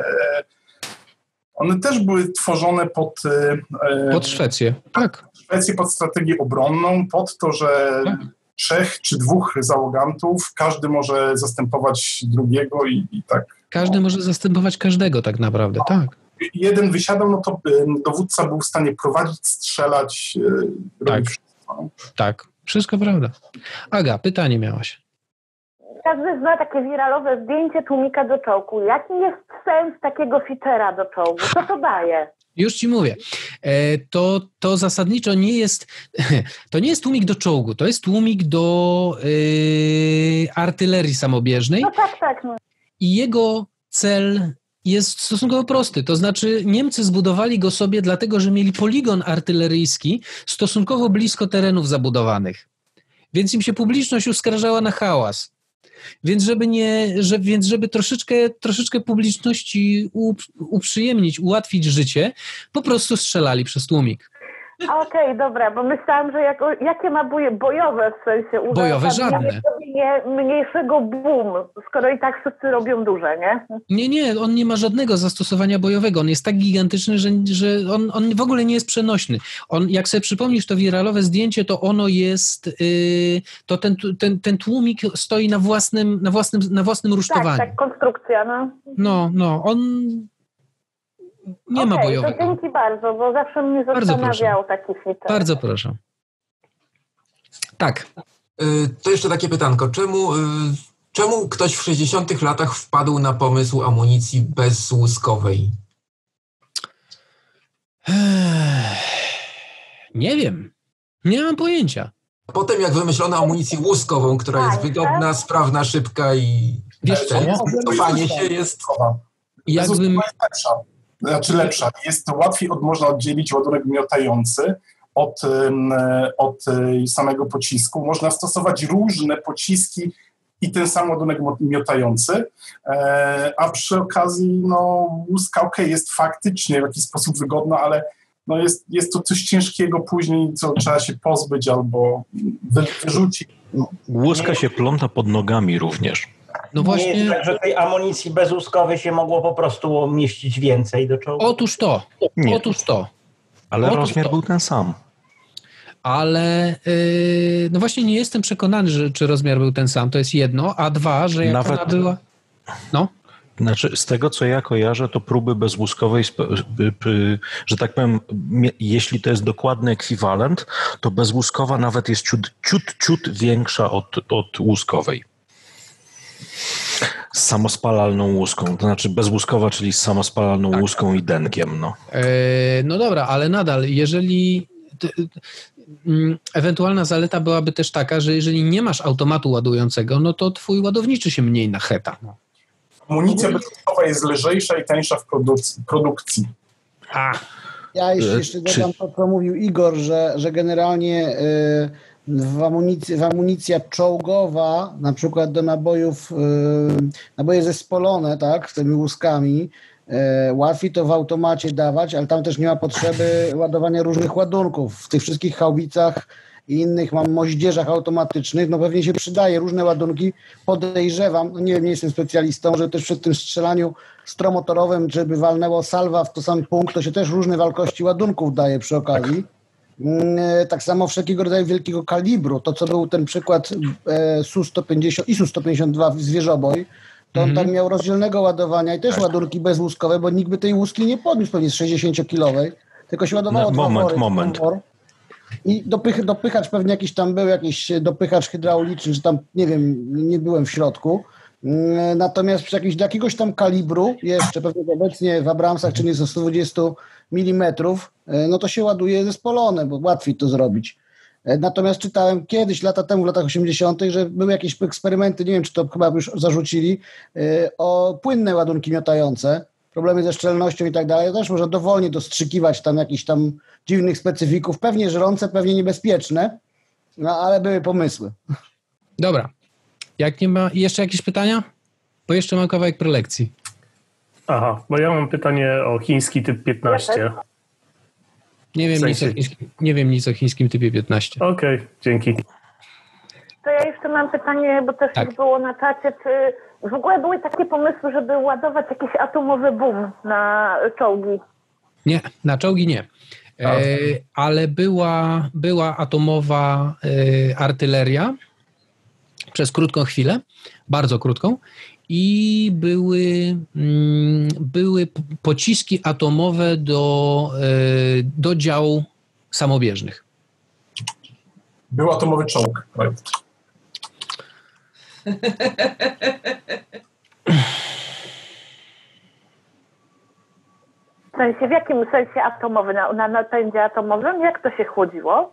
One też były tworzone pod Szwecję, tak. Szwecję, pod strategię obronną, pod to, że 3 czy 2 załogantów, każdy może zastępować drugiego i tak. Każdy może zastępować każdego tak naprawdę, tak. Jeden wysiadał, no to dowódca był w stanie prowadzić, strzelać, robić wszystko. Tak, wszystko prawda. Aga, pytanie miałaś. Każdy zna takie wiralowe zdjęcie tłumika do czołgu. Jaki jest sens takiego feature'a do czołgu? Co to daje? Już ci mówię. To zasadniczo nie jest, to nie jest tłumik do czołgu, to jest tłumik do artylerii samobieżnej. No tak. No. I jego cel jest stosunkowo prosty. To znaczy Niemcy zbudowali go sobie dlatego, że mieli poligon artyleryjski stosunkowo blisko terenów zabudowanych. Więc im się publiczność uskarżała na hałas. Więc żeby troszeczkę publiczności uprzyjemnić, ułatwić życie, po prostu strzelali przez tłumik. Okej, dobra, bo myślałam, że jakie ma bojowe w sensie bojowe żadne. Mniejszego boom, skoro i tak wszyscy robią duże, nie? Nie, on nie ma żadnego zastosowania bojowego. On jest tak gigantyczny, że on w ogóle nie jest przenośny. On, jak sobie przypomnisz to wiralowe zdjęcie, to ono jest, to ten tłumik stoi na własnym rusztowaniu. Tak, konstrukcja, no. No, on nie ma bojowego. To dzięki bardzo, bo zawsze mnie zastanawiał taki feature. Bardzo proszę. Tak. To jeszcze takie pytanko. Czemu ktoś w 60 latach wpadł na pomysł amunicji bezłuskowej? Nie wiem. Nie mam pojęcia. Potem jak wymyślono amunicję łuskową, która jest wygodna, sprawna, szybka i cofanie się jest... Lepsza. Można oddzielić ładunek miotający od samego pocisku. Można stosować różne pociski i ten sam ładunek miotający, a przy okazji łuska jest faktycznie w jakiś sposób wygodna, ale jest to coś ciężkiego później, co trzeba się pozbyć albo wyrzucić. Łuska się pląta pod nogami również. No właśnie... Nie jest tak, że tej amunicji bezłuskowej się mogło po prostu mieścić więcej do czołgu? Otóż to. Ale rozmiar był ten sam. Ale no właśnie nie jestem przekonany, czy rozmiar był ten sam, to jest jedno, a dwa, że jak ona była... No. Znaczy, z tego, co ja kojarzę, to próby bezłuskowej, że tak powiem, jeśli to jest dokładny ekwiwalent, to bezłuskowa nawet jest ciut większa od łuskowej. Z samospalalną łuską, to znaczy bezłuskowa, czyli z samospalalną łuską i denkiem. No dobra, ale nadal, jeżeli... Ewentualna zaleta byłaby też taka, że jeżeli nie masz automatu ładującego, no to twój ładowniczy się mniej nacheta. Amunicja bezłuskowa jest lżejsza i tańsza w produkcji. Ja jeszcze dodam to, co mówił Igor, że generalnie amunicja czołgowa, na przykład do naboje zespolone, tak, z tymi łuskami, łatwiej to w automacie dawać, ale tam też nie ma potrzeby ładowania różnych ładunków. W tych wszystkich haubicach i innych moździerzach automatycznych, no pewnie się przydaje różne ładunki. Podejrzewam, nie jestem specjalistą, że też przy tym strzelaniu stromotorowym, żeby walnęło salwa w to sam punkt, to się też różne wielkości ładunków daje przy okazji. Tak samo wszelkiego rodzaju wielkiego kalibru. To, co był ten przykład Su-150 i Su-152 zwierzoboj, to on tam miał rozdzielnego ładowania i też ładunki bezłuskowe, bo nikt by tej łuski nie podniósł pewnie z 60-kilowej, tylko się ładowało Moment. I dopychacz pewnie jakiś tam był, jakiś dopychacz hydrauliczny, czy tam, nie wiem, nie byłem w środku. Natomiast przy jakiegoś tam kalibru, jeszcze pewnie obecnie w Abramsach, czyli ze 120 mm, no to się ładuje zespolone, bo łatwiej to zrobić. Natomiast czytałem kiedyś, lata temu, w latach 80., że były jakieś eksperymenty, nie wiem, czy to chyba już zarzucili, o płynne ładunki miotające, problemy ze szczelnością i tak dalej. Też można dowolnie dostrzykiwać tam jakichś tam dziwnych specyfików, pewnie żrące, pewnie niebezpieczne, no ale były pomysły. Dobra. Jak nie ma jeszcze jakieś pytania? Bo jeszcze mam kawałek prelekcji. Aha, bo ja mam pytanie o chiński typ 15. Nie wiem nic o chińskim typie 15. Okej, dzięki. To ja jeszcze mam pytanie, bo też już było na czacie, czy w ogóle były takie pomysły, żeby ładować jakiś atomowy boom na czołgi? Nie, na czołgi nie. Ale była atomowa artyleria przez krótką chwilę, bardzo krótką, i były pociski atomowe do dział samobieżnych. Był atomowy czołg projekt. W sensie, w jakim sensie atomowy? Na napędzie atomowym? Jak to się chłodziło?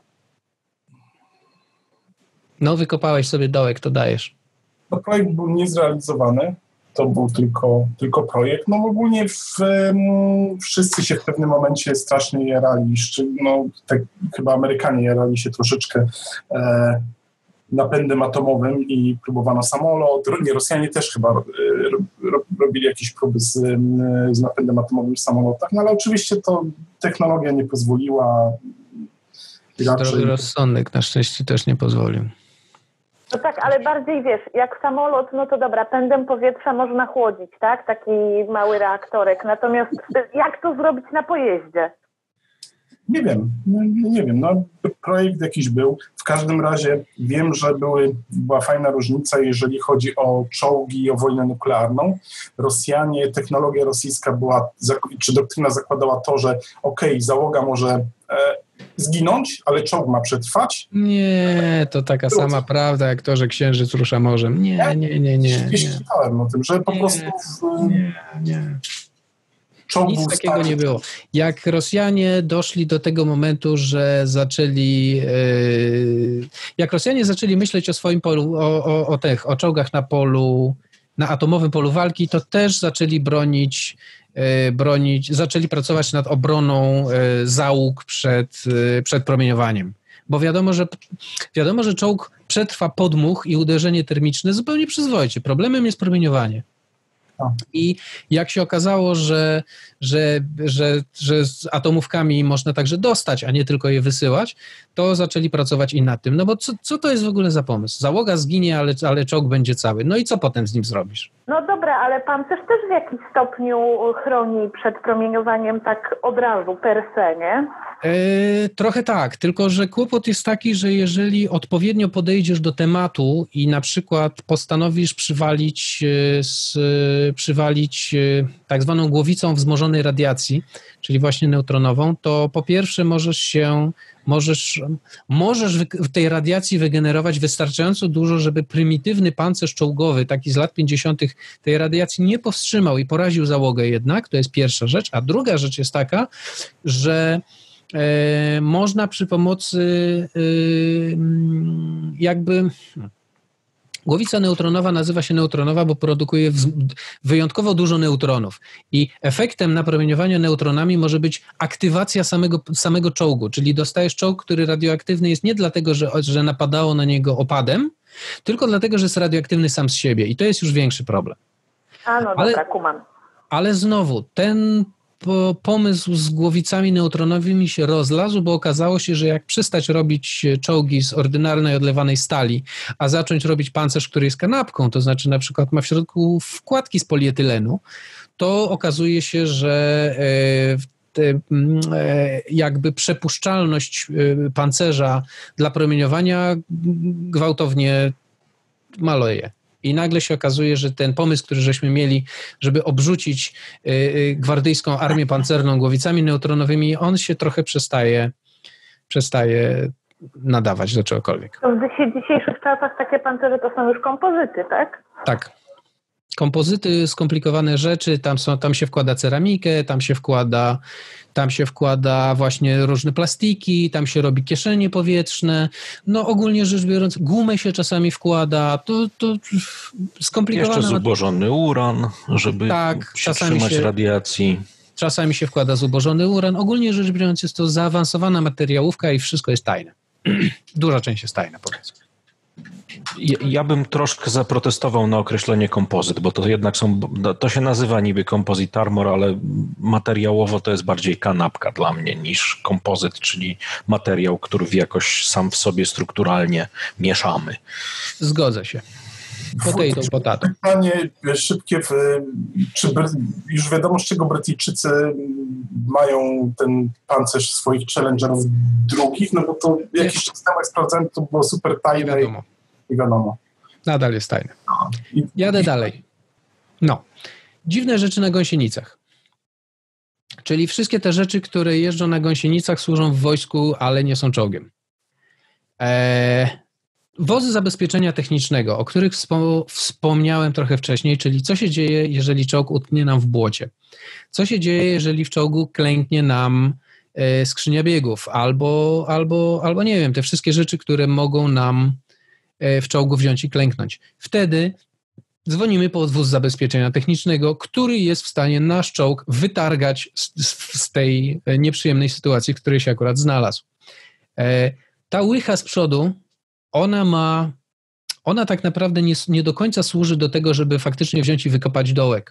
No, wykopałeś sobie dołek, to dajesz. No, projekt był niezrealizowany. To był tylko projekt. No ogólnie wszyscy się w pewnym momencie strasznie jarali. No, tak, chyba Amerykanie jarali się troszeczkę napędem atomowym i próbowano samolot. Nie, Rosjanie też chyba robili jakieś próby z napędem atomowym w samolotach, no ale oczywiście to technologia nie pozwoliła. Zdrowy rozsądek na szczęście też nie pozwolił. No tak, ale bardziej wiesz, jak samolot, no to dobra, pędem powietrza można chłodzić, tak? Taki mały reaktorek. Natomiast jak to zrobić na pojeździe? Nie wiem. No, projekt jakiś był. W każdym razie wiem, że była fajna różnica, jeżeli chodzi o czołgi i o wojnę nuklearną. Rosjanie, technologia rosyjska była, czy doktryna zakładała to, że załoga może zginąć, ale czołg ma przetrwać. Nie, to taka sama prawda, jak to, że księżyc rusza morzem. Nie. Czytałem o tym, że po prostu... Nie. Nic takiego nie było. Jak Rosjanie doszli do tego momentu, że zaczęli... Jak Rosjanie zaczęli myśleć o swoim polu, o czołgach na polu, na atomowym polu walki, to też zaczęli zaczęli pracować nad obroną załóg przed promieniowaniem. Bo wiadomo, że czołg przetrwa podmuch i uderzenie termiczne zupełnie przyzwoicie. Problemem jest promieniowanie. I jak się okazało, że z atomówkami można także dostać, a nie tylko je wysyłać, to zaczęli pracować i nad tym. No bo co to jest w ogóle za pomysł? Załoga zginie, ale czołg będzie cały. No i co potem z nim zrobisz? No dobra, ale pancerz też w jakimś stopniu chroni przed promieniowaniem tak od razu, per se, nie? Trochę tak, tylko że kłopot jest taki, że jeżeli odpowiednio podejdziesz do tematu i na przykład postanowisz przywalić tak zwaną głowicą wzmożonej radiacji, czyli właśnie neutronową, to po pierwsze możesz w tej radiacji wygenerować wystarczająco dużo, żeby prymitywny pancerz czołgowy, taki z lat 50. tej radiacji nie powstrzymał i poraził załogę jednak, to jest pierwsza rzecz, a druga rzecz jest taka, że można przy pomocy głowica neutronowa nazywa się neutronowa, bo produkuje wyjątkowo dużo neutronów i efektem napromieniowania neutronami może być aktywacja samego czołgu, czyli dostajesz czołg, który radioaktywny jest nie dlatego, że napadało na niego opadem, tylko dlatego, że jest radioaktywny sam z siebie i to jest już większy problem. Dobra, kumam. Ale znowu, ten pomysł z głowicami neutronowymi się rozlazł, bo okazało się, że jak przestać robić czołgi z ordynarnej odlewanej stali, a zacząć robić pancerz, który jest kanapką, to znaczy na przykład ma w środku wkładki z polietylenu, to okazuje się, że jakby przepuszczalność pancerza dla promieniowania gwałtownie maleje. I nagle się okazuje, że ten pomysł, który żeśmy mieli, żeby obrzucić gwardyjską armię pancerną głowicami neutronowymi, on się trochę przestaje nadawać do czegokolwiek. To w dzisiejszych czasach takie pancerze to są już kompozyty, tak? Tak. Kompozyty, skomplikowane rzeczy, tam się wkłada ceramikę, tam się wkłada właśnie różne plastiki, tam się robi kieszenie powietrzne, no ogólnie rzecz biorąc gumę się czasami wkłada, to skomplikowane. Jeszcze zubożony uran, żeby się trzymać radiacji. Czasami się wkłada zubożony uran, ogólnie rzecz biorąc jest to zaawansowana materiałówka i wszystko jest tajne. Duża część jest tajna, powiedzmy. Ja bym troszkę zaprotestował na określenie kompozyt, bo to jednak to się nazywa niby composite armor, ale materiałowo to jest bardziej kanapka dla mnie niż kompozyt, czyli materiał, który jakoś sam w sobie strukturalnie mieszamy. Zgodzę się. Potato. Pytanie szybkie, czy już wiadomo, z czego Brytyjczycy mają ten pancerz swoich Challengerów drugich, no bo to jakiś czas temu jak sprawdzałem, to było super tajne. Nie wiadomo. Nadal jest tajne. Jadę dalej. No. Dziwne rzeczy na gąsienicach. Czyli wszystkie te rzeczy, które jeżdżą na gąsienicach, służą w wojsku, ale nie są czołgiem. Wozy zabezpieczenia technicznego, o których wspomniałem trochę wcześniej, czyli co się dzieje, jeżeli czołg utknie nam w błocie? Co się dzieje, jeżeli w czołgu klęknie nam skrzynia biegów albo nie wiem, te wszystkie rzeczy, które mogą nam w czołgu wziąć i klęknąć. Wtedy dzwonimy po wóz zabezpieczenia technicznego, który jest w stanie nasz czołg wytargać z tej nieprzyjemnej sytuacji, w której się akurat znalazł. Ta łycha z przodu, ona tak naprawdę nie do końca służy do tego, żeby faktycznie wziąć i wykopać dołek.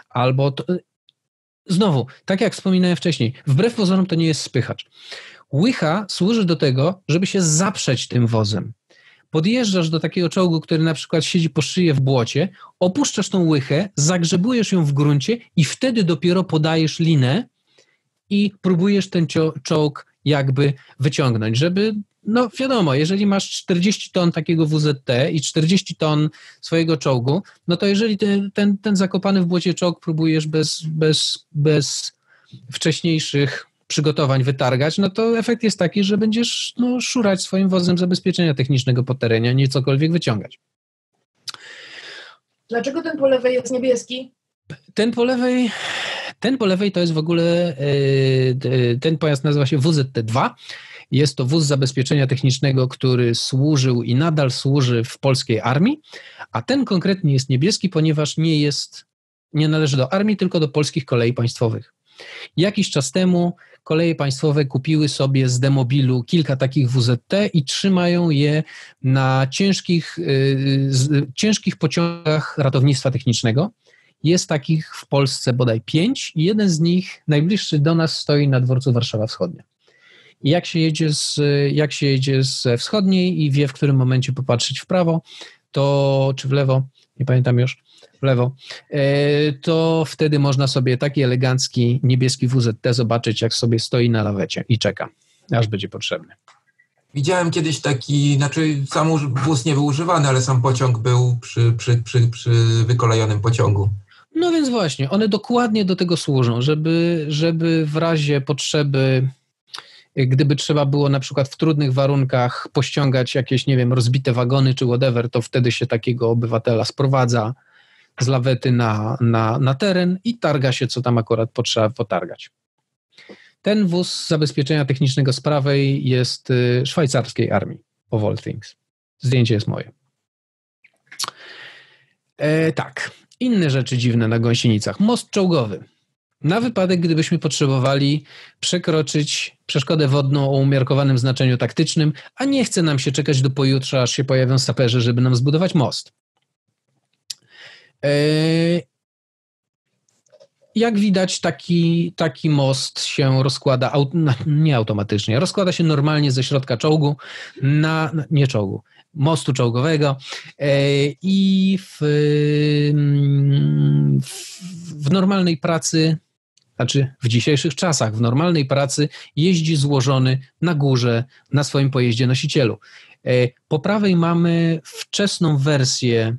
Znowu, tak jak wspominałem wcześniej, wbrew pozorom to nie jest spychacz. Łycha służy do tego, żeby się zaprzeć tym wozem. Podjeżdżasz do takiego czołgu, który na przykład siedzi po szyję w błocie, opuszczasz tą łychę, zagrzebujesz ją w gruncie i wtedy dopiero podajesz linę i próbujesz ten czołg jakby wyciągnąć, żeby, no wiadomo, jeżeli masz 40 ton takiego WZT i 40 ton swojego czołgu, no to jeżeli ten zakopany w błocie czołg próbujesz bez wcześniejszych przygotowań wytargać, no to efekt jest taki, że będziesz szurać swoim wozem zabezpieczenia technicznego po terenie, a nie cokolwiek wyciągać. Dlaczego ten po lewej jest niebieski? Ten po lewej to jest w ogóle, ten pojazd nazywa się WZT-2. Jest to wóz zabezpieczenia technicznego, który służył i nadal służy w polskiej armii, a ten konkretnie jest niebieski, ponieważ nie należy do armii, tylko do polskich kolei państwowych. Jakiś czas temu koleje państwowe kupiły sobie z demobilu kilka takich WZT i trzymają je na ciężkich pociągach ratownictwa technicznego. Jest takich w Polsce bodaj 5 i jeden z nich, najbliższy do nas, stoi na dworcu Warszawa Wschodnia. I jak się jedzie ze wschodniej i wie, w którym momencie popatrzeć w prawo, czy w lewo, nie pamiętam już, w lewo, to wtedy można sobie taki elegancki niebieski WZT zobaczyć, jak sobie stoi na lawecie i czeka, aż będzie potrzebny. Widziałem kiedyś taki, sam wóz nie był używany, ale sam pociąg był przy wykolejonym pociągu. No więc właśnie, one dokładnie do tego służą, żeby w razie potrzeby, gdyby trzeba było na przykład w trudnych warunkach pościągać jakieś, nie wiem, rozbite wagony czy whatever, to wtedy się takiego obywatela sprowadza z lawety na teren i targa się, co tam akurat potrzeba potargać. Ten wóz zabezpieczenia technicznego z prawej jest szwajcarskiej armii, of all things. Zdjęcie jest moje. Tak, inne rzeczy dziwne na gąsienicach. Most czołgowy. Na wypadek, gdybyśmy potrzebowali przekroczyć przeszkodę wodną o umiarkowanym znaczeniu taktycznym, a nie chce nam się czekać do pojutrze, aż się pojawią saperzy, żeby nam zbudować most. Jak widać, taki most się rozkłada nie automatycznie, rozkłada się normalnie ze środka czołgu mostu czołgowego i w normalnej pracy, znaczy w dzisiejszych czasach, w normalnej pracy jeździ złożony na górze na swoim pojeździe nosicielu. Po prawej mamy wczesną wersję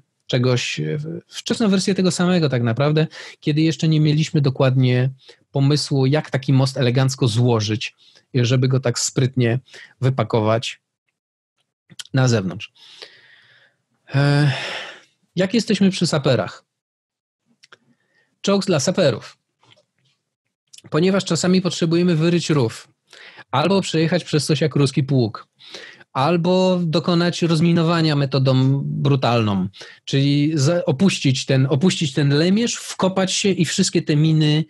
tego samego tak naprawdę, kiedy jeszcze nie mieliśmy dokładnie pomysłu, jak taki most elegancko złożyć, żeby go tak sprytnie wypakować na zewnątrz. Jak jesteśmy przy saperach? Czołg dla saperów. Ponieważ czasami potrzebujemy wyryć rów, albo przejechać przez coś jak ruski pług, albo dokonać rozminowania metodą brutalną, czyli opuścić ten lemierz, wkopać się i wszystkie te miny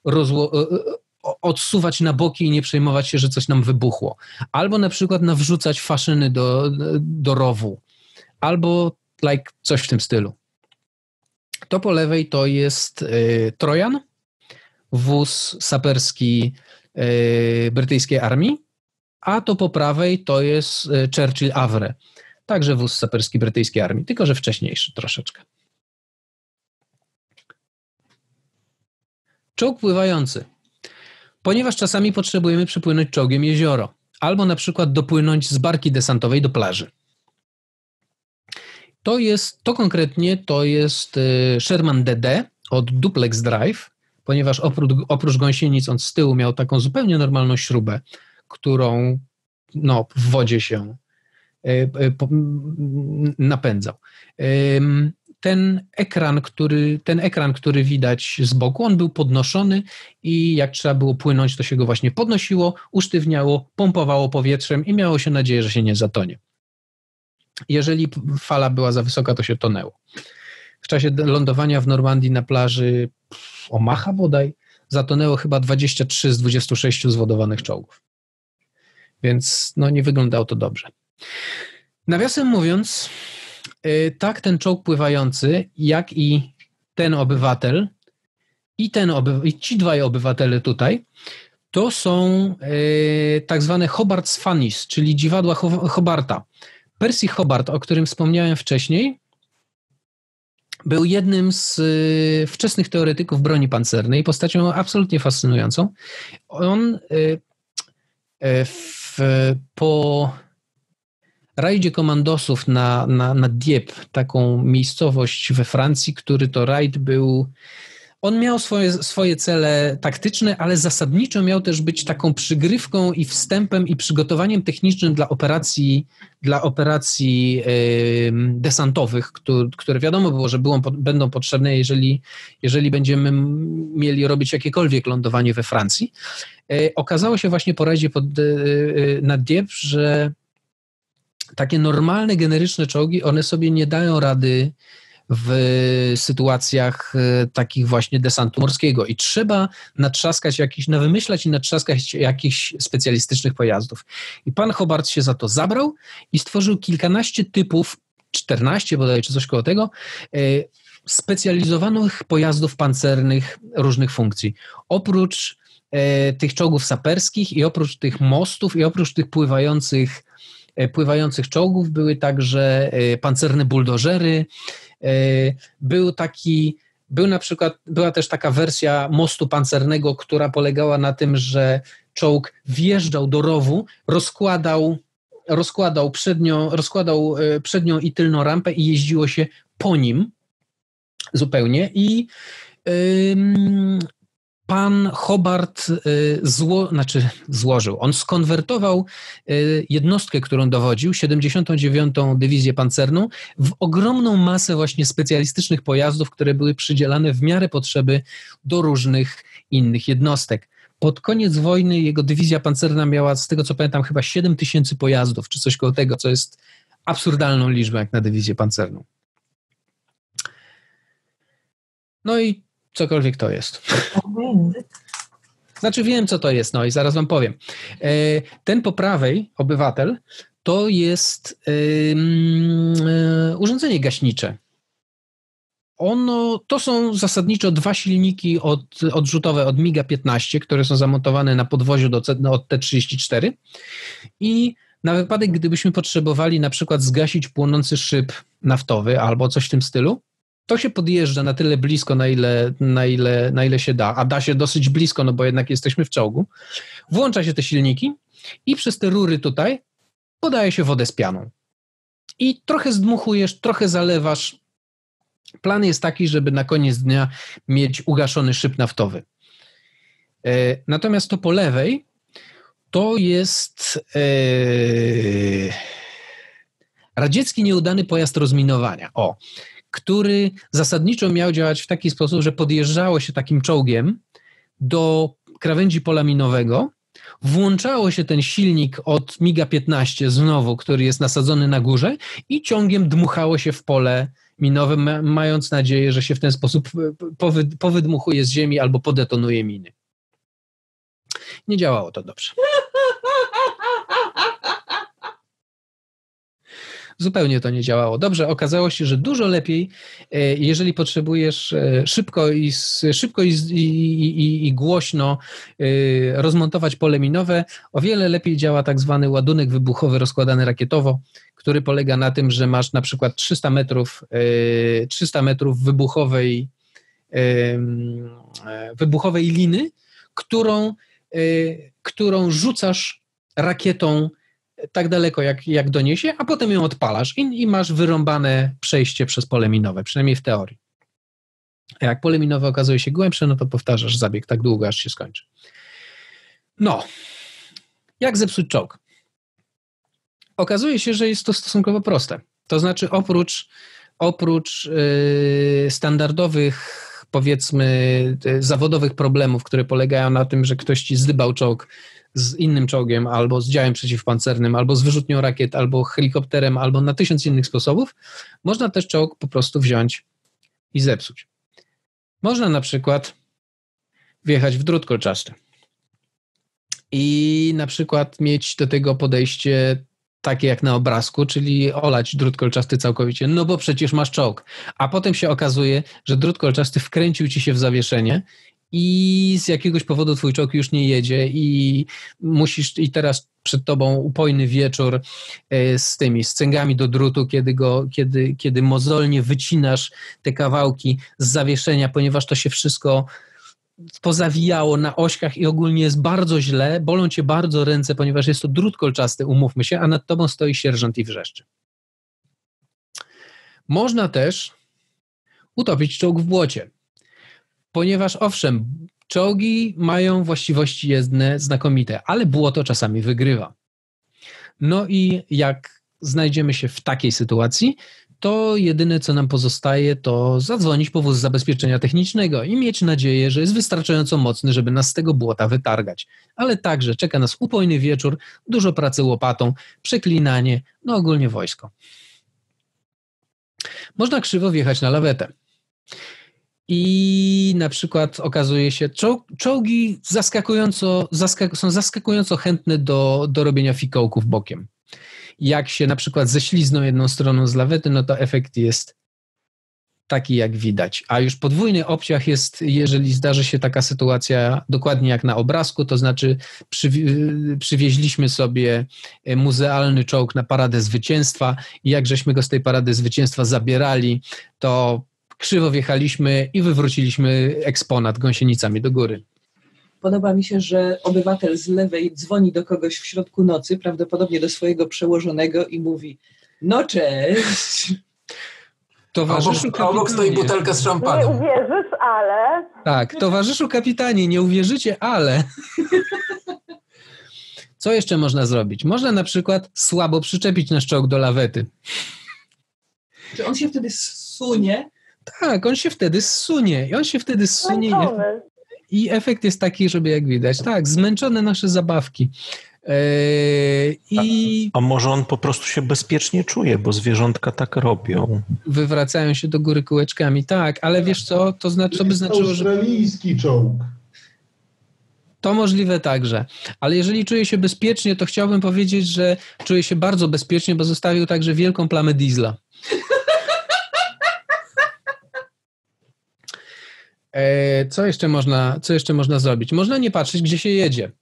odsuwać na boki i nie przejmować się, że coś nam wybuchło. Albo na przykład nawrzucać faszyny do rowu, albo coś w tym stylu. To po lewej to jest Trojan, wóz saperski brytyjskiej armii, a to po prawej to jest Churchill Avre, także wóz saperski brytyjskiej armii, tylko że wcześniejszy troszeczkę. Czołg pływający. Ponieważ czasami potrzebujemy przepłynąć czołgiem jezioro, albo na przykład dopłynąć z barki desantowej do plaży. To konkretnie to jest Sherman DD od Duplex Drive, ponieważ oprócz gąsienic on z tyłu miał taką zupełnie normalną śrubę, którą w wodzie się napędzał. Ten ekran, który widać z boku, on był podnoszony i jak trzeba było płynąć, to się go właśnie podnosiło, usztywniało, pompowało powietrzem i miało się nadzieję, że się nie zatonie. Jeżeli fala była za wysoka, to się tonęło. W czasie lądowania w Normandii na plaży Omaha bodaj zatonęło chyba 23 z 26 zwodowanych czołgów. Więc no, nie wyglądało to dobrze. Nawiasem mówiąc, tak ten czołg pływający, jak i ten obywatel i ci dwaj obywatele tutaj, to są tak zwane Hobart's Funnies, czyli dziwadła Hobarta. Percy Hobart, o którym wspomniałem wcześniej, był jednym z wczesnych teoretyków broni pancernej, postacią absolutnie fascynującą. On po rajdzie komandosów na Dieppe, taką miejscowość we Francji, który to rajd był... On miał swoje cele taktyczne, ale zasadniczo miał też być taką przygrywką i wstępem i przygotowaniem technicznym dla operacji desantowych, które wiadomo było, że będą potrzebne, jeżeli będziemy mieli robić jakiekolwiek lądowanie we Francji. Okazało się właśnie po rajdzie na Dieppe, że takie normalne, generyczne czołgi, one sobie nie dają rady w sytuacjach takich właśnie desantu morskiego i trzeba wymyślać i natrzaskać jakichś specjalistycznych pojazdów. I pan Hobart się za to zabrał i stworzył kilkanaście typów, 14 bodaj, czy coś koło tego, specjalizowanych pojazdów pancernych różnych funkcji. Oprócz tych czołgów saperskich i oprócz tych mostów i oprócz tych pływających czołgów były pancerne buldożery. Była też taka wersja mostu pancernego, która polegała na tym, że czołg wjeżdżał do rowu, rozkładał przednią i tylną rampę i jeździło się po nim zupełnie i pan Hobart złożył. On skonwertował jednostkę, którą dowodził, 79. Dywizję Pancerną, w ogromną masę właśnie specjalistycznych pojazdów, które były przydzielane w miarę potrzeby do różnych innych jednostek. Pod koniec wojny jego dywizja pancerna miała, z tego co pamiętam, chyba 7 000 pojazdów, czy coś koło tego, co jest absurdalną liczbą jak na dywizję pancerną. No i cokolwiek to jest. Znaczy wiem, co to jest, no i zaraz wam powiem. Ten po prawej, obywatel, to jest urządzenie gaśnicze. To są zasadniczo dwa silniki odrzutowe od MiG-15, które są zamontowane na podwoziu od T-34 i na wypadek, gdybyśmy potrzebowali na przykład zgasić płonący szyb naftowy albo coś w tym stylu, to się podjeżdża na tyle blisko, na ile się da, a da się dosyć blisko, no bo jednak jesteśmy w czołgu, włącza się te silniki i przez te rury tutaj podaje się wodę z pianą. I trochę zdmuchujesz, trochę zalewasz. Plan jest taki, żeby na koniec dnia mieć ugaszony szyb naftowy. Natomiast to po lewej to jest radziecki nieudany pojazd rozminowania. Który zasadniczo miał działać w taki sposób, że podjeżdżało się takim czołgiem do krawędzi pola minowego, włączało się ten silnik od MiG-15 znowu, który jest nasadzony na górze i ciągiem dmuchało się w pole minowe, mając nadzieję, że się w ten sposób powydmuchuje z ziemi albo podetonuje miny. Nie działało to dobrze. Zupełnie to nie działało dobrze. Okazało się, że dużo lepiej, jeżeli potrzebujesz szybko i głośno rozmontować pole minowe, o wiele lepiej działa tak zwany ładunek wybuchowy rozkładany rakietowo, który polega na tym, że masz na przykład 300 metrów wybuchowej liny, którą rzucasz rakietą tak daleko, jak doniesie, a potem ją odpalasz i masz wyrąbane przejście przez pole minowe, przynajmniej w teorii. A jak pole minowe okazuje się głębsze, no to powtarzasz zabieg tak długo, aż się skończy. No, jak zepsuć czołg? okazuje się, że jest to stosunkowo proste. To znaczy oprócz standardowych, powiedzmy, zawodowych problemów, które polegają na tym, że ktoś ci zdybał czołg z innym czołgiem, albo z działem przeciwpancernym, albo z wyrzutnią rakiet, albo helikopterem, albo na 1000 innych sposobów, można też czołg po prostu wziąć i zepsuć. Można na przykład wjechać w drut kolczasty i na przykład mieć do tego podejście takie jak na obrazku, czyli olać drut kolczasty całkowicie, no bo przecież masz czołg. A potem się okazuje, że drut kolczasty wkręcił ci się w zawieszenie i z jakiegoś powodu twój czołg już nie jedzie i i teraz przed tobą upojny wieczór z tymi cęgami do drutu, kiedy mozolnie wycinasz te kawałki z zawieszenia, ponieważ to się wszystko pozawijało na ośkach i ogólnie jest bardzo źle, bolą cię bardzo ręce, ponieważ jest to drut kolczasty, umówmy się, a nad tobą stoi sierżant i wrzeszczy. Można też utopić czołg w błocie, ponieważ owszem, czołgi mają właściwości jezdne znakomite, ale błoto czasami wygrywa. No i jak znajdziemy się w takiej sytuacji, to jedyne, co nam pozostaje, to zadzwonić po wóz zabezpieczenia technicznego i mieć nadzieję, że jest wystarczająco mocny, żeby nas z tego błota wytargać. Ale także czeka nas upojny wieczór, dużo pracy łopatą, przeklinanie, no ogólnie wojsko. Można krzywo wjechać na lawetę. I na przykład okazuje się, czołgi są zaskakująco chętne do robienia fikołków bokiem. Jak się na przykład ześlizną jedną stroną z lawety, no to efekt jest taki, jak widać. A już podwójny obciach jest, jeżeli zdarzy się taka sytuacja dokładnie jak na obrazku, to znaczy przywieźliśmy sobie muzealny czołg na Paradę Zwycięstwa i jak żeśmy go z tej Parady Zwycięstwa zabierali, to krzywo wjechaliśmy i wywróciliśmy eksponat gąsienicami do góry. Podoba mi się, że obywatel z lewej dzwoni do kogoś w środku nocy, prawdopodobnie do swojego przełożonego i mówi: no cześć. Obok stoi butelka z szampanem. Nie uwierzysz, ale... Tak, towarzyszu kapitanie, nie uwierzycie, ale... Co jeszcze można zrobić? Można na przykład słabo przyczepić nasz czołg do lawety. Czy on się wtedy zsunie? Tak, on się wtedy zsunie. I efekt jest taki, żeby jak widać, tak, zmęczone nasze zabawki. A może on po prostu się bezpiecznie czuje, bo zwierzątka tak robią. Wywracają się do góry kółeczkami, tak, ale wiesz co, to by znaczyło, że... Australijski czołg. To możliwe także, ale jeżeli czuje się bezpiecznie, to chciałbym powiedzieć, że czuje się bardzo bezpiecznie, bo zostawił także wielką plamę diesla. Co jeszcze można zrobić? Można nie patrzeć, gdzie się jedzie.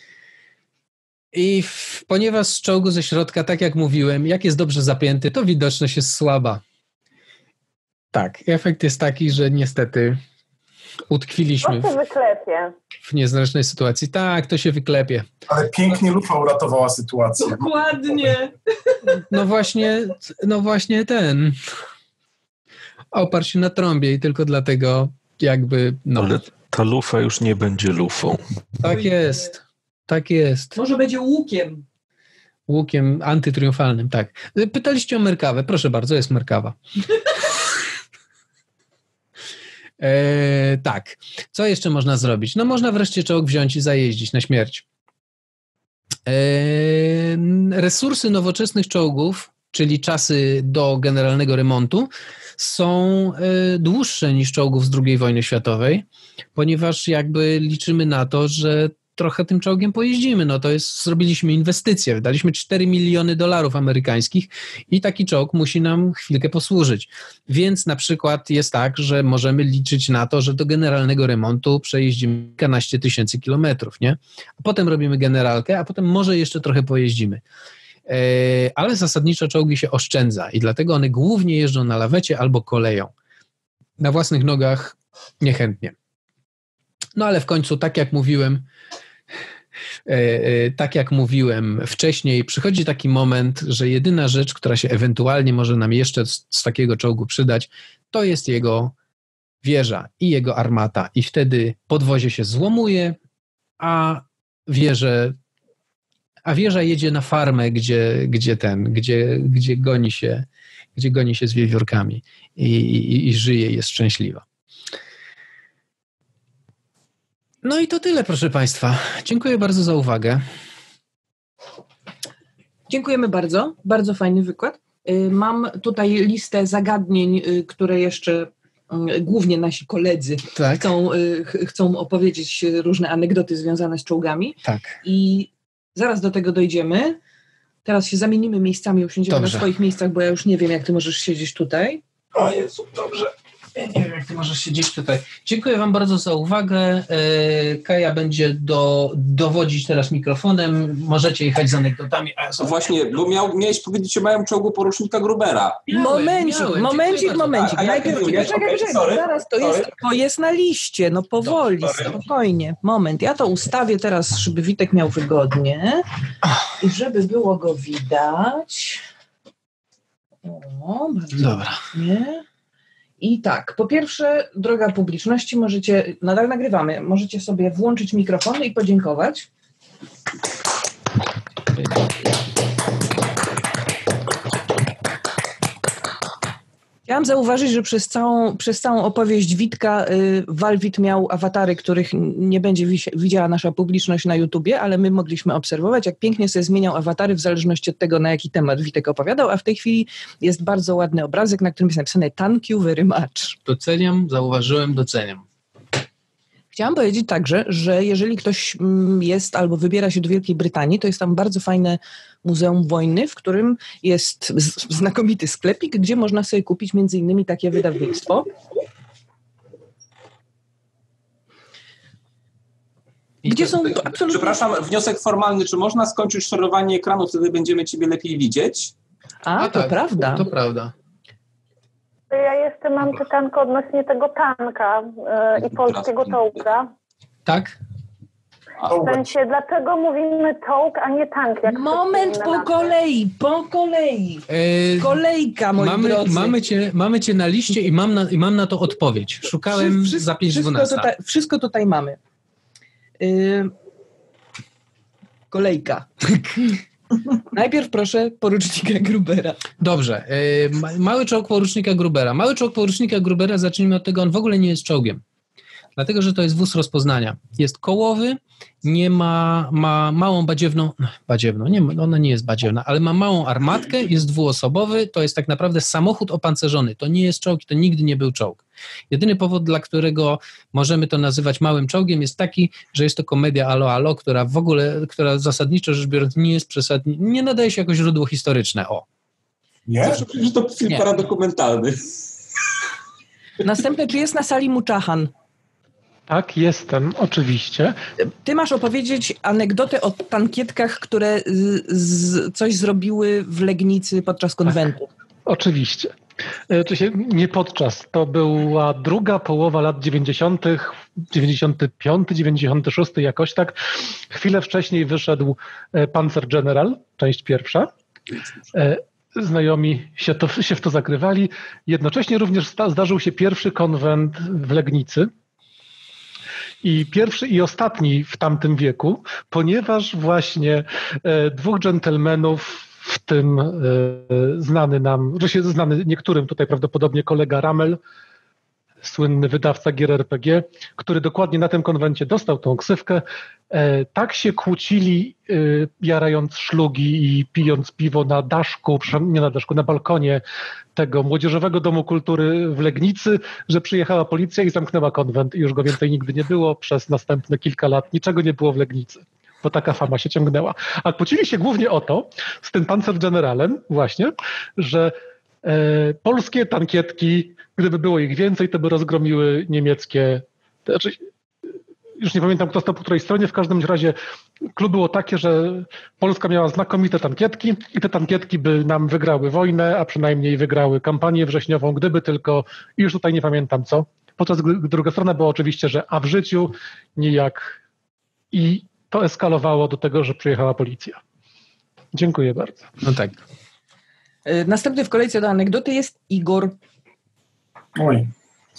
I ponieważ z czołgu ze środka, tak jak mówiłem, jak jest dobrze zapięty, to widoczność jest słaba. Tak, efekt jest taki, że niestety utkwiliśmy w niezręcznej sytuacji. Tak, to się wyklepie. Ale pięknie lufa uratowała sytuację. Dokładnie. No właśnie ten. Oparł się na trąbie i tylko dlatego jakby... No. Ale ta lufa już nie będzie lufą. Tak jest. Tak jest. Może będzie łukiem. Łukiem antytriumfalnym, tak. Pytaliście o Merkawę. Proszę bardzo, jest Merkawa. Tak. Co jeszcze można zrobić? No można wreszcie czołg wziąć i zajeździć na śmierć. Resursy nowoczesnych czołgów, czyli czasy do generalnego remontu, są dłuższe niż czołgów z II wojny światowej, ponieważ jakby liczymy na to, że trochę tym czołgiem pojeździmy. No to jest, zrobiliśmy inwestycję, wydaliśmy $4 miliony amerykańskich i taki czołg musi nam chwilkę posłużyć. Więc na przykład jest tak, że możemy liczyć na to, że do generalnego remontu przejeździmy kilkanaście tysięcy kilometrów, nie? A potem robimy generalkę, a potem może jeszcze trochę pojeździmy. Ale zasadniczo czołgi się oszczędza i dlatego one głównie jeżdżą na lawecie albo koleją. Na własnych nogach niechętnie. No ale w końcu, tak jak mówiłem wcześniej, przychodzi taki moment, że jedyna rzecz, która się ewentualnie może nam jeszcze z takiego czołgu przydać, to jest jego wieża i jego armata. I wtedy podwozie się złomuje, a wieże A wieża jedzie na farmę, gdzie goni się z wiewiórkami i żyje, jest szczęśliwa. No i to tyle, proszę Państwa. Dziękuję bardzo za uwagę. Dziękujemy bardzo. Bardzo fajny wykład. Mam tutaj listę zagadnień, które jeszcze głównie nasi koledzy chcą opowiedzieć różne anegdoty związane z czołgami. Tak. I zaraz do tego dojdziemy. Teraz się zamienimy miejscami, usiądziemy na swoich miejscach, bo ja już nie wiem, jak ty możesz siedzieć tutaj. O Jezu, dobrze. Ja nie wiem, jak ty możesz siedzieć tutaj. Dziękuję wam bardzo za uwagę. Kaja będzie dowodzić teraz mikrofonem. Możecie jechać z anegdotami. Właśnie, bo miałeś powiedzieć o małym czołgu porucznika Grubera. Momencik. Najpierw, czekaj, zaraz, to jest na liście, no powoli, spokojnie. Moment, ja to ustawię teraz, żeby Witek miał wygodnie i żeby było go widać. O, bardzo ładnie. I tak, po pierwsze, droga publiczności, nadal nagrywamy, możecie sobie włączyć mikrofony i podziękować. Chciałam zauważyć, że przez całą opowieść Witka Walwit miał awatary, których nie będzie widziała nasza publiczność na YouTubie, ale my mogliśmy obserwować, jak pięknie sobie zmieniał awatary w zależności od tego, na jaki temat Witek opowiadał, a w tej chwili jest bardzo ładny obrazek, na którym jest napisane "Thank you very much". Doceniam, zauważyłem, doceniam. Chciałam powiedzieć także, że jeżeli ktoś jest albo wybiera się do Wielkiej Brytanii, to jest tam bardzo fajne Muzeum Wojny, w którym jest znakomity sklepik, gdzie można sobie kupić między innymi takie wydawnictwo. Gdzie są absolutnie... Przepraszam, wniosek formalny, czy można skończyć szorowanie ekranu, wtedy będziemy ciebie lepiej widzieć? To tak, prawda. To prawda. Ja jeszcze mam pytanko odnośnie tego tanka i polskiego czołga. Tak? W sensie, dlaczego mówimy czołg, a nie tank? Moment, po kolei. Kolejka, moi drodzy. Mamy cię na liście i mam na to odpowiedź. Szukałem za 5:12. Wszystko tutaj mamy. Kolejka. Najpierw proszę porucznika Grubera. Dobrze. Mały czołg porucznika Grubera. Mały czołg porucznika Grubera, zacznijmy od tego, on w ogóle nie jest czołgiem. Dlatego, że to jest wóz rozpoznania. Jest kołowy, nie ma małą badziewną, ona nie jest badziewna, ale ma małą armatkę, jest dwuosobowy, to jest tak naprawdę samochód opancerzony. To nie jest czołg, to nigdy nie był czołg. Jedyny powód, dla którego możemy to nazywać małym czołgiem, jest taki, że jest to komedia Alo Alo, która zasadniczo rzecz biorąc nie jest przesadnie, nie nadaje się jako źródło historyczne. Nie? Przecież to film paradokumentalny. Następne, czy jest na sali Muczachan? Tak, jestem, oczywiście. Ty masz opowiedzieć anegdotę o tankietkach, które coś zrobiły w Legnicy podczas konwentu. Tak, oczywiście. Nie podczas. To była druga połowa lat 90., 95, 96 jakoś tak. Chwilę wcześniej wyszedł Panzer General, część pierwsza. Znajomi się w to zagrywali. Jednocześnie również zdarzył się pierwszy konwent w Legnicy. I pierwszy i ostatni w tamtym wieku, ponieważ właśnie dwóch dżentelmenów, w tym znany niektórym tutaj prawdopodobnie kolega Ramel, słynny wydawca gier RPG, który dokładnie na tym konwencie dostał tą ksywkę, tak się kłócili, jarając szlugi i pijąc piwo na daszku, nie na daszku, na balkonie tego Młodzieżowego Domu Kultury w Legnicy, że przyjechała policja i zamknęła konwent i już go więcej nigdy nie było. Przez następne kilka lat niczego nie było w Legnicy, bo taka fama się ciągnęła. A kłócili się głównie o to, z tym Panzer Generalem właśnie, że polskie tankietki, gdyby było ich więcej, to by rozgromiły niemieckie. Znaczy, już nie pamiętam, kto stał po której stronie, w każdym razie klub było takie, że Polska miała znakomite tankietki i te tankietki by nam wygrały wojnę, a przynajmniej wygrały kampanię wrześniową, gdyby tylko, i już tutaj nie pamiętam co, podczas gdy druga strona była oczywiście, że a w życiu nijak. I to eskalowało do tego, że przyjechała policja. Dziękuję bardzo. No tak. Następny w kolejce do anegdoty jest Igor. Oj.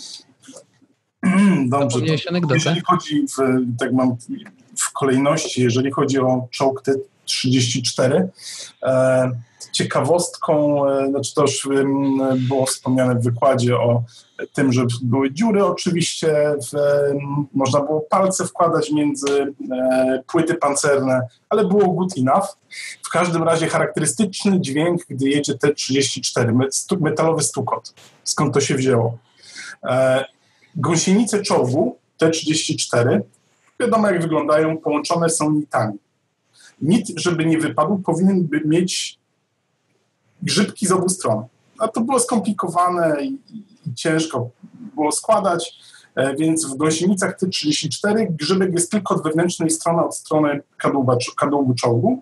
Dobrze. Jeżeli chodzi tak mam w kolejności, jeżeli chodzi o czołg T-34. Ciekawostką, znaczy to już było wspomniane w wykładzie o tym, że były dziury oczywiście, można było palce wkładać między płyty pancerne, ale było good enough. W każdym razie charakterystyczny dźwięk, gdy jedzie T-34, metalowy stukot. Skąd to się wzięło? Gąsienice czołgu T-34, wiadomo jak wyglądają, połączone są nitami. Nit, żeby nie wypadł, powinien mieć grzybki z obu stron. A to było skomplikowane i ciężko było składać, więc w gąsienicach T-34 grzybek jest tylko od wewnętrznej strony, od strony kadłubu czołgu.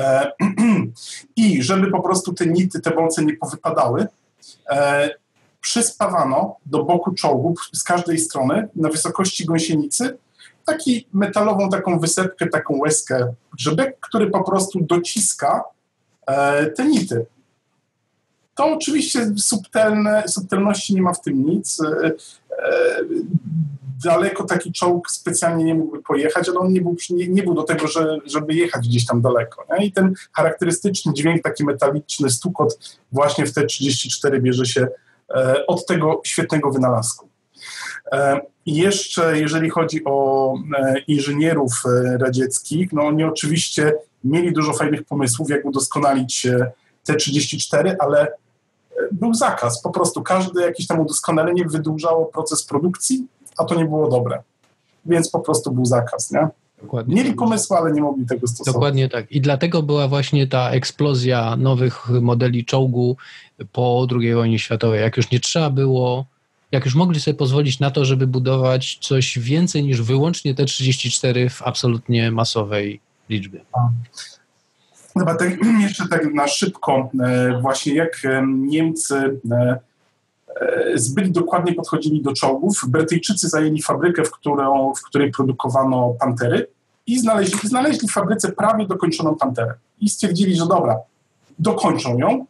I żeby po prostu te nity, te bolce nie powypadały, przyspawano do boku czołgu z każdej strony na wysokości gąsienicy metalową taką wysepkę, taką łezkę grzybek, który po prostu dociska te nity. To oczywiście subtelności nie ma w tym nic. Daleko taki czołg specjalnie nie mógłby pojechać, ale on nie był do tego, żeby jechać gdzieś tam daleko. Nie? I ten charakterystyczny dźwięk, taki metaliczny stukot właśnie w T-34 bierze się od tego świetnego wynalazku. I jeszcze jeżeli chodzi o inżynierów radzieckich, no oni oczywiście mieli dużo fajnych pomysłów, jak udoskonalić T-34, ale był zakaz. Po prostu każde jakieś tam udoskonalenie wydłużało proces produkcji, a to nie było dobre. Więc po prostu był zakaz, nie? Dokładnie. Mieli pomysły, ale nie mogli tego stosować. Dokładnie tak. I dlatego była właśnie ta eksplozja nowych modeli czołgu po II wojnie światowej. Jak już nie trzeba było, jak już mogli sobie pozwolić na to, żeby budować coś więcej niż wyłącznie T-34 w absolutnie masowej liczbie. Chyba jeszcze tak na szybko, właśnie jak Niemcy zbyt dokładnie podchodzili do czołgów. Brytyjczycy zajęli fabrykę, w której produkowano Pantery i znaleźli w fabryce prawie dokończoną Panterę. I stwierdzili, że dobra, dokończą ją.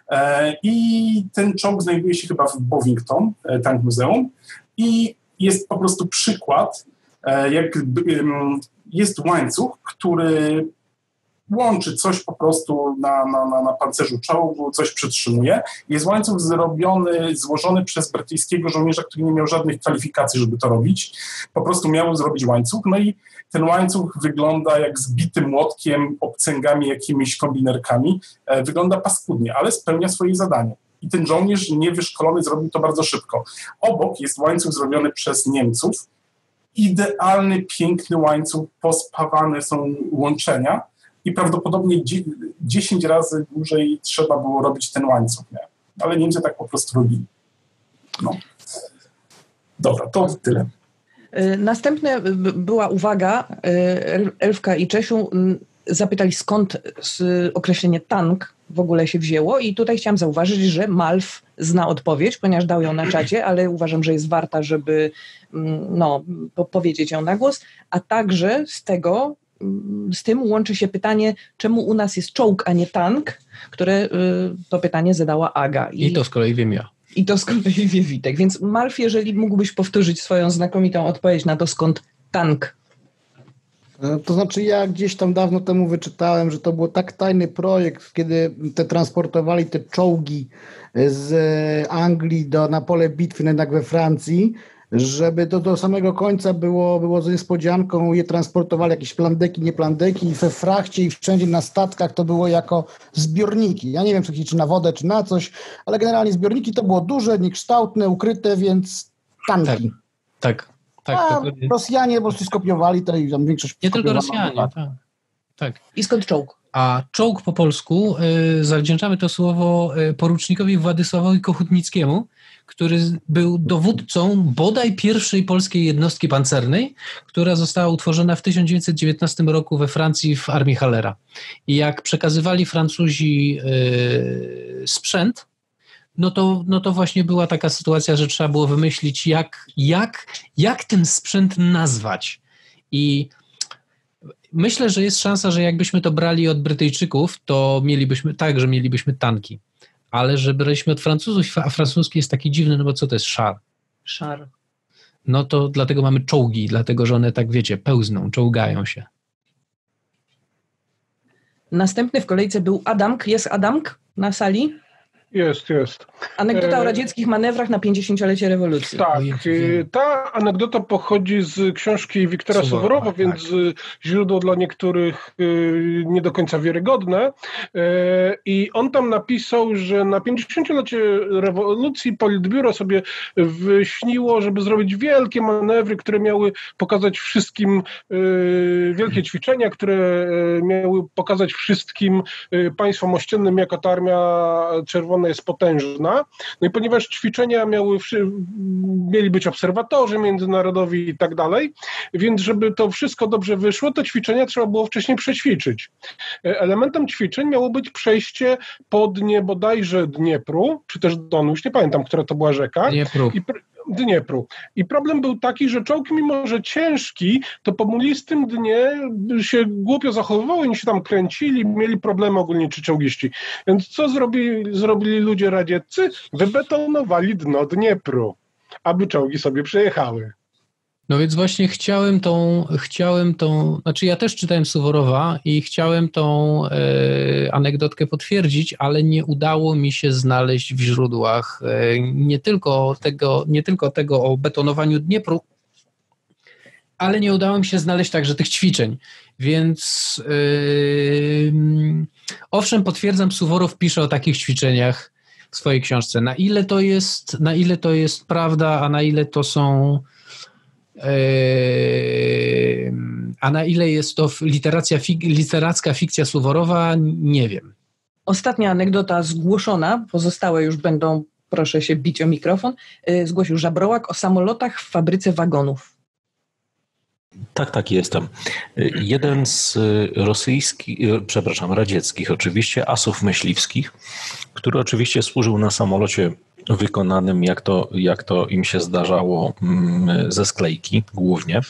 I ten czołg znajduje się chyba w Bovington, Tank Muzeum. I jest po prostu przykład, jak jest łańcuch, który łączy coś po prostu na pancerzu czołgu, coś przytrzymuje. Jest łańcuch złożony przez brytyjskiego żołnierza, który nie miał żadnych kwalifikacji, żeby to robić. Po prostu miał zrobić łańcuch. No i ten łańcuch wygląda jak zbity młotkiem, obcęgami, jakimiś kombinerkami. Wygląda paskudnie, ale spełnia swoje zadanie. I ten żołnierz niewyszkolony zrobił to bardzo szybko. Obok jest łańcuch zrobiony przez Niemców. Idealny, piękny łańcuch, pospawane są łączenia. I prawdopodobnie 10 razy dłużej trzeba było robić ten łańcuch, nie? Ale Niemcy tak po prostu robili. No. Dobra, to tyle. Następne była uwaga, Elfka i Czesiu zapytali, skąd określenie tank w ogóle się wzięło i tutaj chciałam zauważyć, że Malf zna odpowiedź, ponieważ dał ją na czacie, ale uważam, że jest warta, żeby powiedzieć ją na głos, a także z tym łączy się pytanie, czemu u nas jest czołg, a nie tank, które to pytanie zadała Aga. I to z kolei wiem ja. I to z kolei wie Witek. Więc Malf, jeżeli mógłbyś powtórzyć swoją znakomitą odpowiedź na to, skąd tank? To znaczy ja gdzieś tam dawno temu wyczytałem, że to był tak tajny projekt, kiedy transportowali te czołgi z Anglii na pole bitwy jednak we Francji, żeby do samego końca było z niespodzianką, je transportowali jakieś plandeki, nieplandeki i we frachcie i wszędzie na statkach to było jako zbiorniki. Ja nie wiem, czy na wodę, czy na coś, ale generalnie zbiorniki to było duże, niekształtne, ukryte, więc tanki. Tak. Rosjanie po prostu skopiowali to i tam większość... Nie tylko Rosjanie, tak. I skąd czołg? A czołg po polsku zawdzięczamy to słowo porucznikowi Władysławowi Kochutnickiemu, który był dowódcą bodaj pierwszej polskiej jednostki pancernej, która została utworzona w 1919 roku we Francji w armii Hallera. I jak przekazywali Francuzi sprzęt, no to właśnie była taka sytuacja, że trzeba było wymyślić, jak ten sprzęt nazwać. I myślę, że jest szansa, że jakbyśmy to brali od Brytyjczyków, to mielibyśmy tanki. Ale że braliśmy od Francuzów, a francuski jest taki dziwny, no bo co to jest szar? Szar. No to dlatego mamy czołgi, dlatego że one tak, wiecie, pełzną, czołgają się. Następny w kolejce był Adamk. Jest Adamk na sali? Jest. Anegdota o radzieckich manewrach na 50-lecie rewolucji. Tak, ta anegdota pochodzi z książki Wiktora Suworowa, więc źródło dla niektórych nie do końca wiarygodne. I on tam napisał, że na 50-lecie rewolucji Politbiuro sobie wyśniło, żeby zrobić wielkie manewry, które miały pokazać wszystkim, wielkie ćwiczenia, które miały pokazać wszystkim państwom ościennym, jaka ta Armia Czerwona jest potężna. No i ponieważ ćwiczenia mieli być obserwatorzy międzynarodowi i tak dalej, więc żeby to wszystko dobrze wyszło, to ćwiczenia trzeba było wcześniej przećwiczyć. Elementem ćwiczeń miało być przejście po dnie bodajże Dniepru, czy też Donu, już nie pamiętam, która to była rzeka. Dniepru. I problem był taki, że czołg, mimo że ciężki, to po mulistym dnie się głupio zachowywały, oni się tam kręcili, mieli problemy ogólnie czy czołgiści. Więc co zrobili ludzie radzieccy? Wybetonowali dno Dniepru, aby czołgi sobie przejechały. No więc właśnie chciałem tą, znaczy ja też czytałem Suworowa i chciałem tą anegdotkę potwierdzić, ale nie udało mi się znaleźć w źródłach nie tylko tego o betonowaniu Dniepru, ale nie udało mi się znaleźć także tych ćwiczeń. Więc owszem, potwierdzam, Suworow pisze o takich ćwiczeniach w swojej książce. Na ile to jest prawda, a na ile to są a na ile jest to literacka fikcja Suworowa, nie wiem. Ostatnia anegdota zgłoszona, pozostałe już będą, proszę się bić o mikrofon, zgłosił Żabrołak o samolotach w fabryce wagonów. Tak, jestem. Jeden z radzieckich oczywiście, asów myśliwskich, który oczywiście służył na samolocie wykonanym, jak to im się zdarzało, ze sklejki głównie,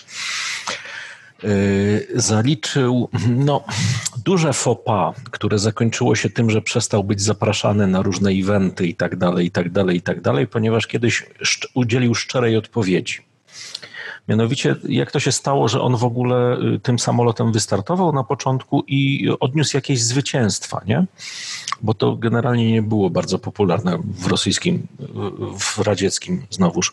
zaliczył duże faux pas, które zakończyło się tym, że przestał być zapraszany na różne eventy i tak dalej, ponieważ kiedyś udzielił szczerej odpowiedzi. Mianowicie, jak to się stało, że on w ogóle tym samolotem wystartował na początku i odniósł jakieś zwycięstwa, nie? Bo to generalnie nie było bardzo popularne w radzieckim znowuż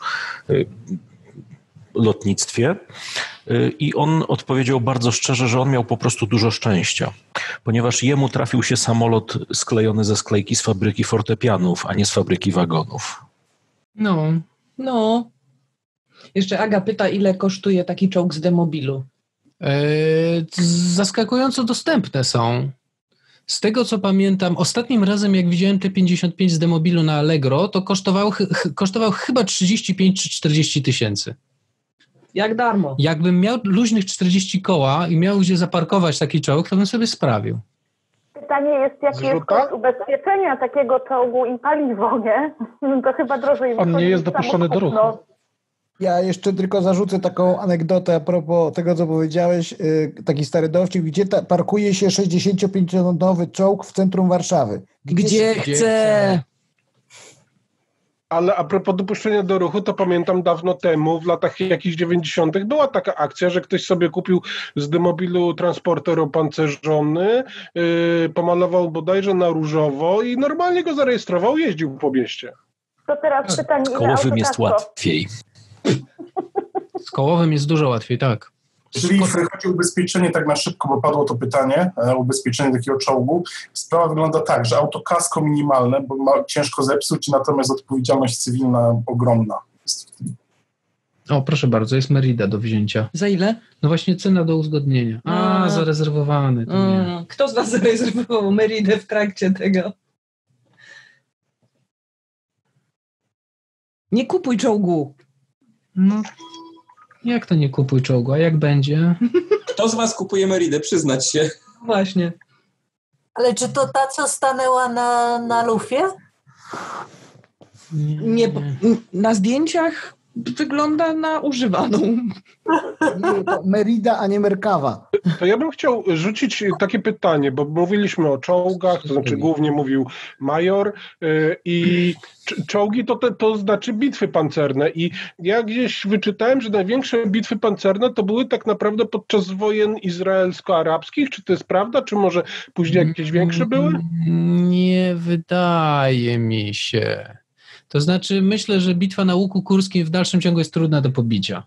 lotnictwie. I on odpowiedział bardzo szczerze, że on miał po prostu dużo szczęścia, ponieważ jemu trafił się samolot sklejony ze sklejki z fabryki fortepianów, a nie z fabryki wagonów. No. Jeszcze Aga pyta, ile kosztuje taki czołg z demobilu? Zaskakująco dostępne są. Z tego, co pamiętam, ostatnim razem, jak widziałem te 55 z demobilu na Allegro, to kosztował chyba 35 czy 40 tysięcy. Jak darmo. Jakbym miał luźnych 40 koła i miał gdzie zaparkować taki czołg, to bym sobie sprawił. Pytanie jest, jaki jest koszt ubezpieczenia takiego czołgu i paliwo, nie? To chyba drożej wychodzi. On nie jest dopuszczony do ruchu. Ja jeszcze tylko zarzucę taką anegdotę a propos tego, co powiedziałeś, taki stary dowcip, gdzie parkuje się 65-tonowy czołg w centrum Warszawy. Gdzie chce. Ale a propos dopuszczenia do ruchu, to pamiętam dawno temu, w latach jakichś 90. była taka akcja, że ktoś sobie kupił z demobilu transporter opancerzony, pomalował bodajże na różowo i normalnie go zarejestrował, jeździł po mieście. To teraz pytanie, ile kołowym jest łatwiej. Z kołowym jest dużo łatwiej, tak. Czyli jeśli chodzi o ubezpieczenie, tak na szybko, bo padło to pytanie, ubezpieczenie takiego czołgu, sprawa wygląda tak, że autokasko minimalne, bo ciężko zepsuć, natomiast odpowiedzialność cywilna ogromna. O, proszę bardzo, jest Merida do wzięcia. Za ile? No właśnie cena do uzgodnienia. Zarezerwowany. Kto z was zarezerwował Meridę w trakcie tego? Nie kupuj czołgu. No, jak to nie kupuj czołgu, a jak będzie? Kto z was kupuje Meridę? Przyznać się. Właśnie. Ale czy to ta, co stanęła na lufie? Nie, na zdjęciach wygląda na używaną. Nie, to Merida, a nie Merkawa. To ja bym chciał rzucić takie pytanie, bo mówiliśmy o czołgach, to znaczy głównie mówił major i czołgi to znaczy bitwy pancerne i ja gdzieś wyczytałem, że największe bitwy pancerne to były tak naprawdę podczas wojen izraelsko-arabskich. Czy to jest prawda? Czy może później jakieś większe były? Nie wydaje mi się. To znaczy myślę, że bitwa na Łuku Kurskim w dalszym ciągu jest trudna do pobicia.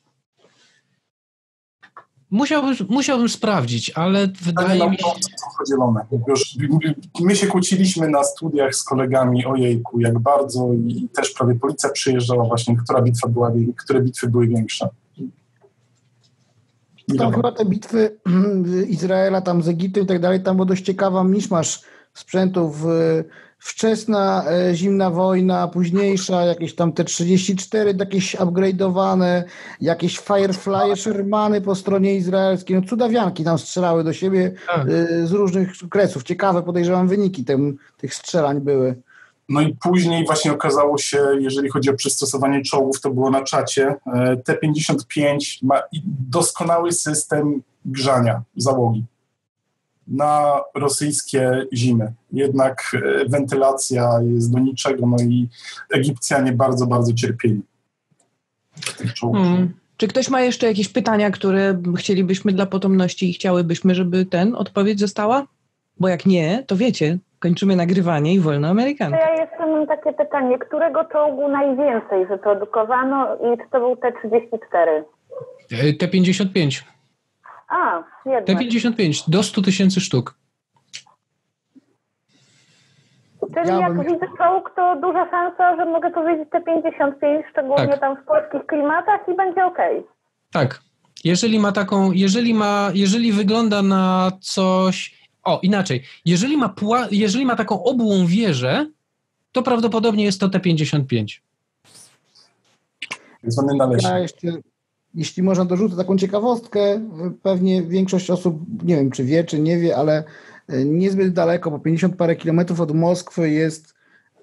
Musiałbym sprawdzić, ale wydaje mi się... Podzielone. Już my się kłóciliśmy na studiach z kolegami o jejku, jak bardzo i też prawie policja przyjeżdżała właśnie, które bitwy były większe. Tam chyba te bitwy Izraela tam z Egiptem i tak dalej, tam było dość ciekawa miszmasz sprzętów. Wczesna zimna wojna, późniejsza, jakieś tam te 34, jakieś upgrade'owane, jakieś Firefly, Shermany po stronie izraelskiej, no cudawianki tam strzelały do siebie z różnych kresów. Ciekawe, podejrzewam, wyniki tych strzelań były. No i później właśnie okazało się, jeżeli chodzi o przystosowanie czołgów, to było na czacie, T-55 ma doskonały system grzania załogi na rosyjskie zimy. Jednak wentylacja jest do niczego, no i Egipcjanie bardzo, bardzo cierpieli. Czy ktoś ma jeszcze jakieś pytania, które chcielibyśmy dla potomności i chciałybyśmy, żeby odpowiedź została? Bo jak nie, to wiecie, kończymy nagrywanie i wolno Amerykanka. Ja jeszcze mam takie pytanie. Którego czołgu najwięcej wyprodukowano i czy to był T-34? T-55. A, jednak. T-55 do 100 000 sztuk. Czyli jak widzę czołg, to duża szansa, że mogę powiedzieć T-55, szczególnie tam w polskich klimatach i będzie okej. Tak. Jeżeli wygląda na coś... inaczej. Jeżeli ma taką obłą wieżę, to prawdopodobnie jest to T-55. Ja jeszcze, jeśli można, dorzucę taką ciekawostkę. Pewnie większość osób, nie wiem czy wie, czy nie wie, ale niezbyt daleko, bo 50 parę kilometrów od Moskwy jest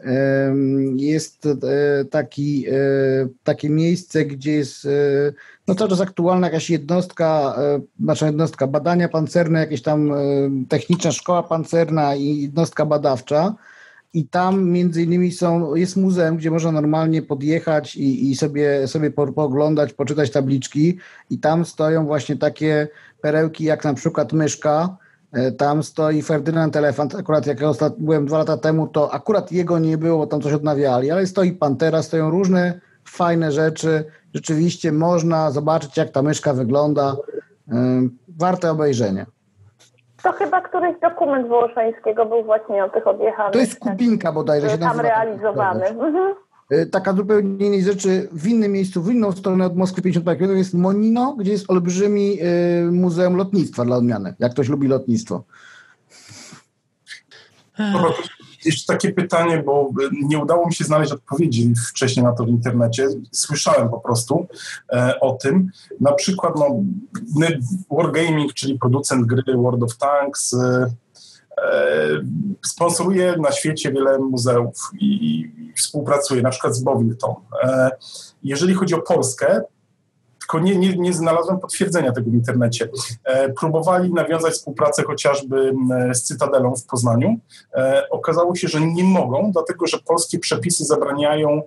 takie miejsce, gdzie jest cały czas aktualna jakaś jednostka badania pancerne, jakieś tam techniczna szkoła pancerna i jednostka badawcza. I tam między innymi jest muzeum, gdzie można normalnie podjechać i sobie pooglądać, poczytać tabliczki. I tam stoją właśnie takie perełki jak na przykład myszka. Tam stoi Ferdynand Elefant. Akurat jak ja byłem 2 lata temu, to akurat jego nie było, bo tam coś odnawiali. Ale stoi Pantera, stoją różne fajne rzeczy. Rzeczywiście można zobaczyć, jak ta myszka wygląda. Warte obejrzenia. To chyba któryś dokument Wołoszańskiego był właśnie o tych odjechanych. To jest Kubinka bodajże się tam nazywa. realizowany. Taka zupełnie innej rzeczy, w innym miejscu, w inną stronę od Moskwy 50 km jest Monino, gdzie jest olbrzymi muzeum lotnictwa dla odmiany, jak ktoś lubi lotnictwo. Dobra, jeszcze takie pytanie, bo nie udało mi się znaleźć odpowiedzi wcześniej na to w internecie. Słyszałem po prostu o tym. Na przykład Wargaming, czyli producent gry World of Tanks, sponsoruje na świecie wiele muzeów i współpracuje, na przykład z Bovington. Jeżeli chodzi o Polskę, tylko nie znalazłem potwierdzenia tego w internecie. Próbowali nawiązać współpracę chociażby z Cytadelą w Poznaniu. Okazało się, że nie mogą, dlatego że polskie przepisy zabraniają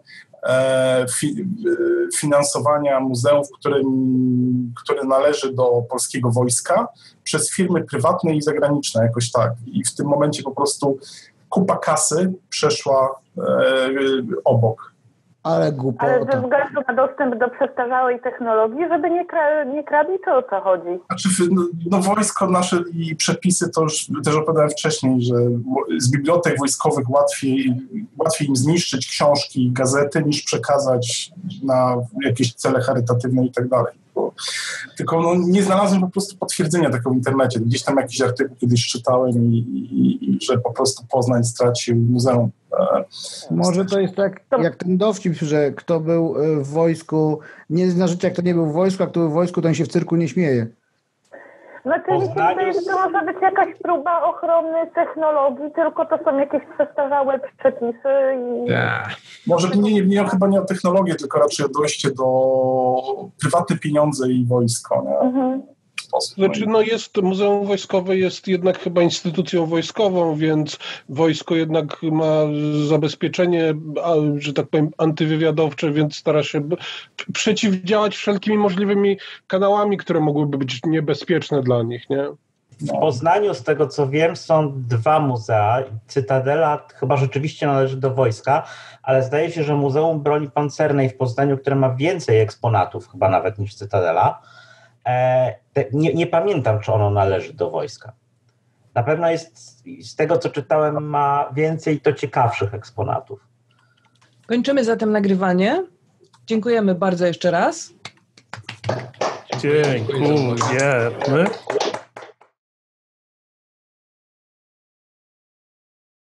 finansowania muzeów, które należy do polskiego wojska przez firmy prywatne i zagraniczne jakoś tak. I w tym momencie po prostu kupa kasy przeszła obok. Ale głupota. Ale ze względu na dostęp do przestarzałej technologii, żeby nie kradli, to o co chodzi? Znaczy, wojsko nasze i przepisy, to już też opowiadałem wcześniej, że z bibliotek wojskowych łatwiej im zniszczyć książki i gazety, niż przekazać na jakieś cele charytatywne i tak dalej. Tylko nie znalazłem po prostu potwierdzenia tego w internecie. Gdzieś tam jakiś artykuł kiedyś czytałem i że po prostu Poznań stracił muzeum. Może to jest tak jak ten dowcip, że kto był w wojsku, nie zna życia, kto nie był w wojsku, a kto był w wojsku, ten się w cyrku nie śmieje. Znaczy mi się wydaje, że to może być jakaś próba ochrony technologii, tylko to są jakieś przestarzałe przepisy. Może chyba nie o technologię, tylko raczej o dojście do prywatne pieniądze i wojsko. Nie? sposób. Znaczy, Muzeum Wojskowe jest jednak chyba instytucją wojskową, więc wojsko jednak ma zabezpieczenie, że tak powiem, antywywiadowcze, więc stara się przeciwdziałać wszelkimi możliwymi kanałami, które mogłyby być niebezpieczne dla nich, nie? W Poznaniu, z tego co wiem, są 2 muzea. Cytadela chyba rzeczywiście należy do wojska, ale zdaje się, że Muzeum Broni Pancernej w Poznaniu, które ma więcej eksponatów chyba nawet niż Cytadela, nie pamiętam, czy ono należy do wojska. Na pewno jest, z tego co czytałem, ma więcej to ciekawszych eksponatów. Kończymy zatem nagrywanie. Dziękujemy bardzo jeszcze raz. Dziękujemy.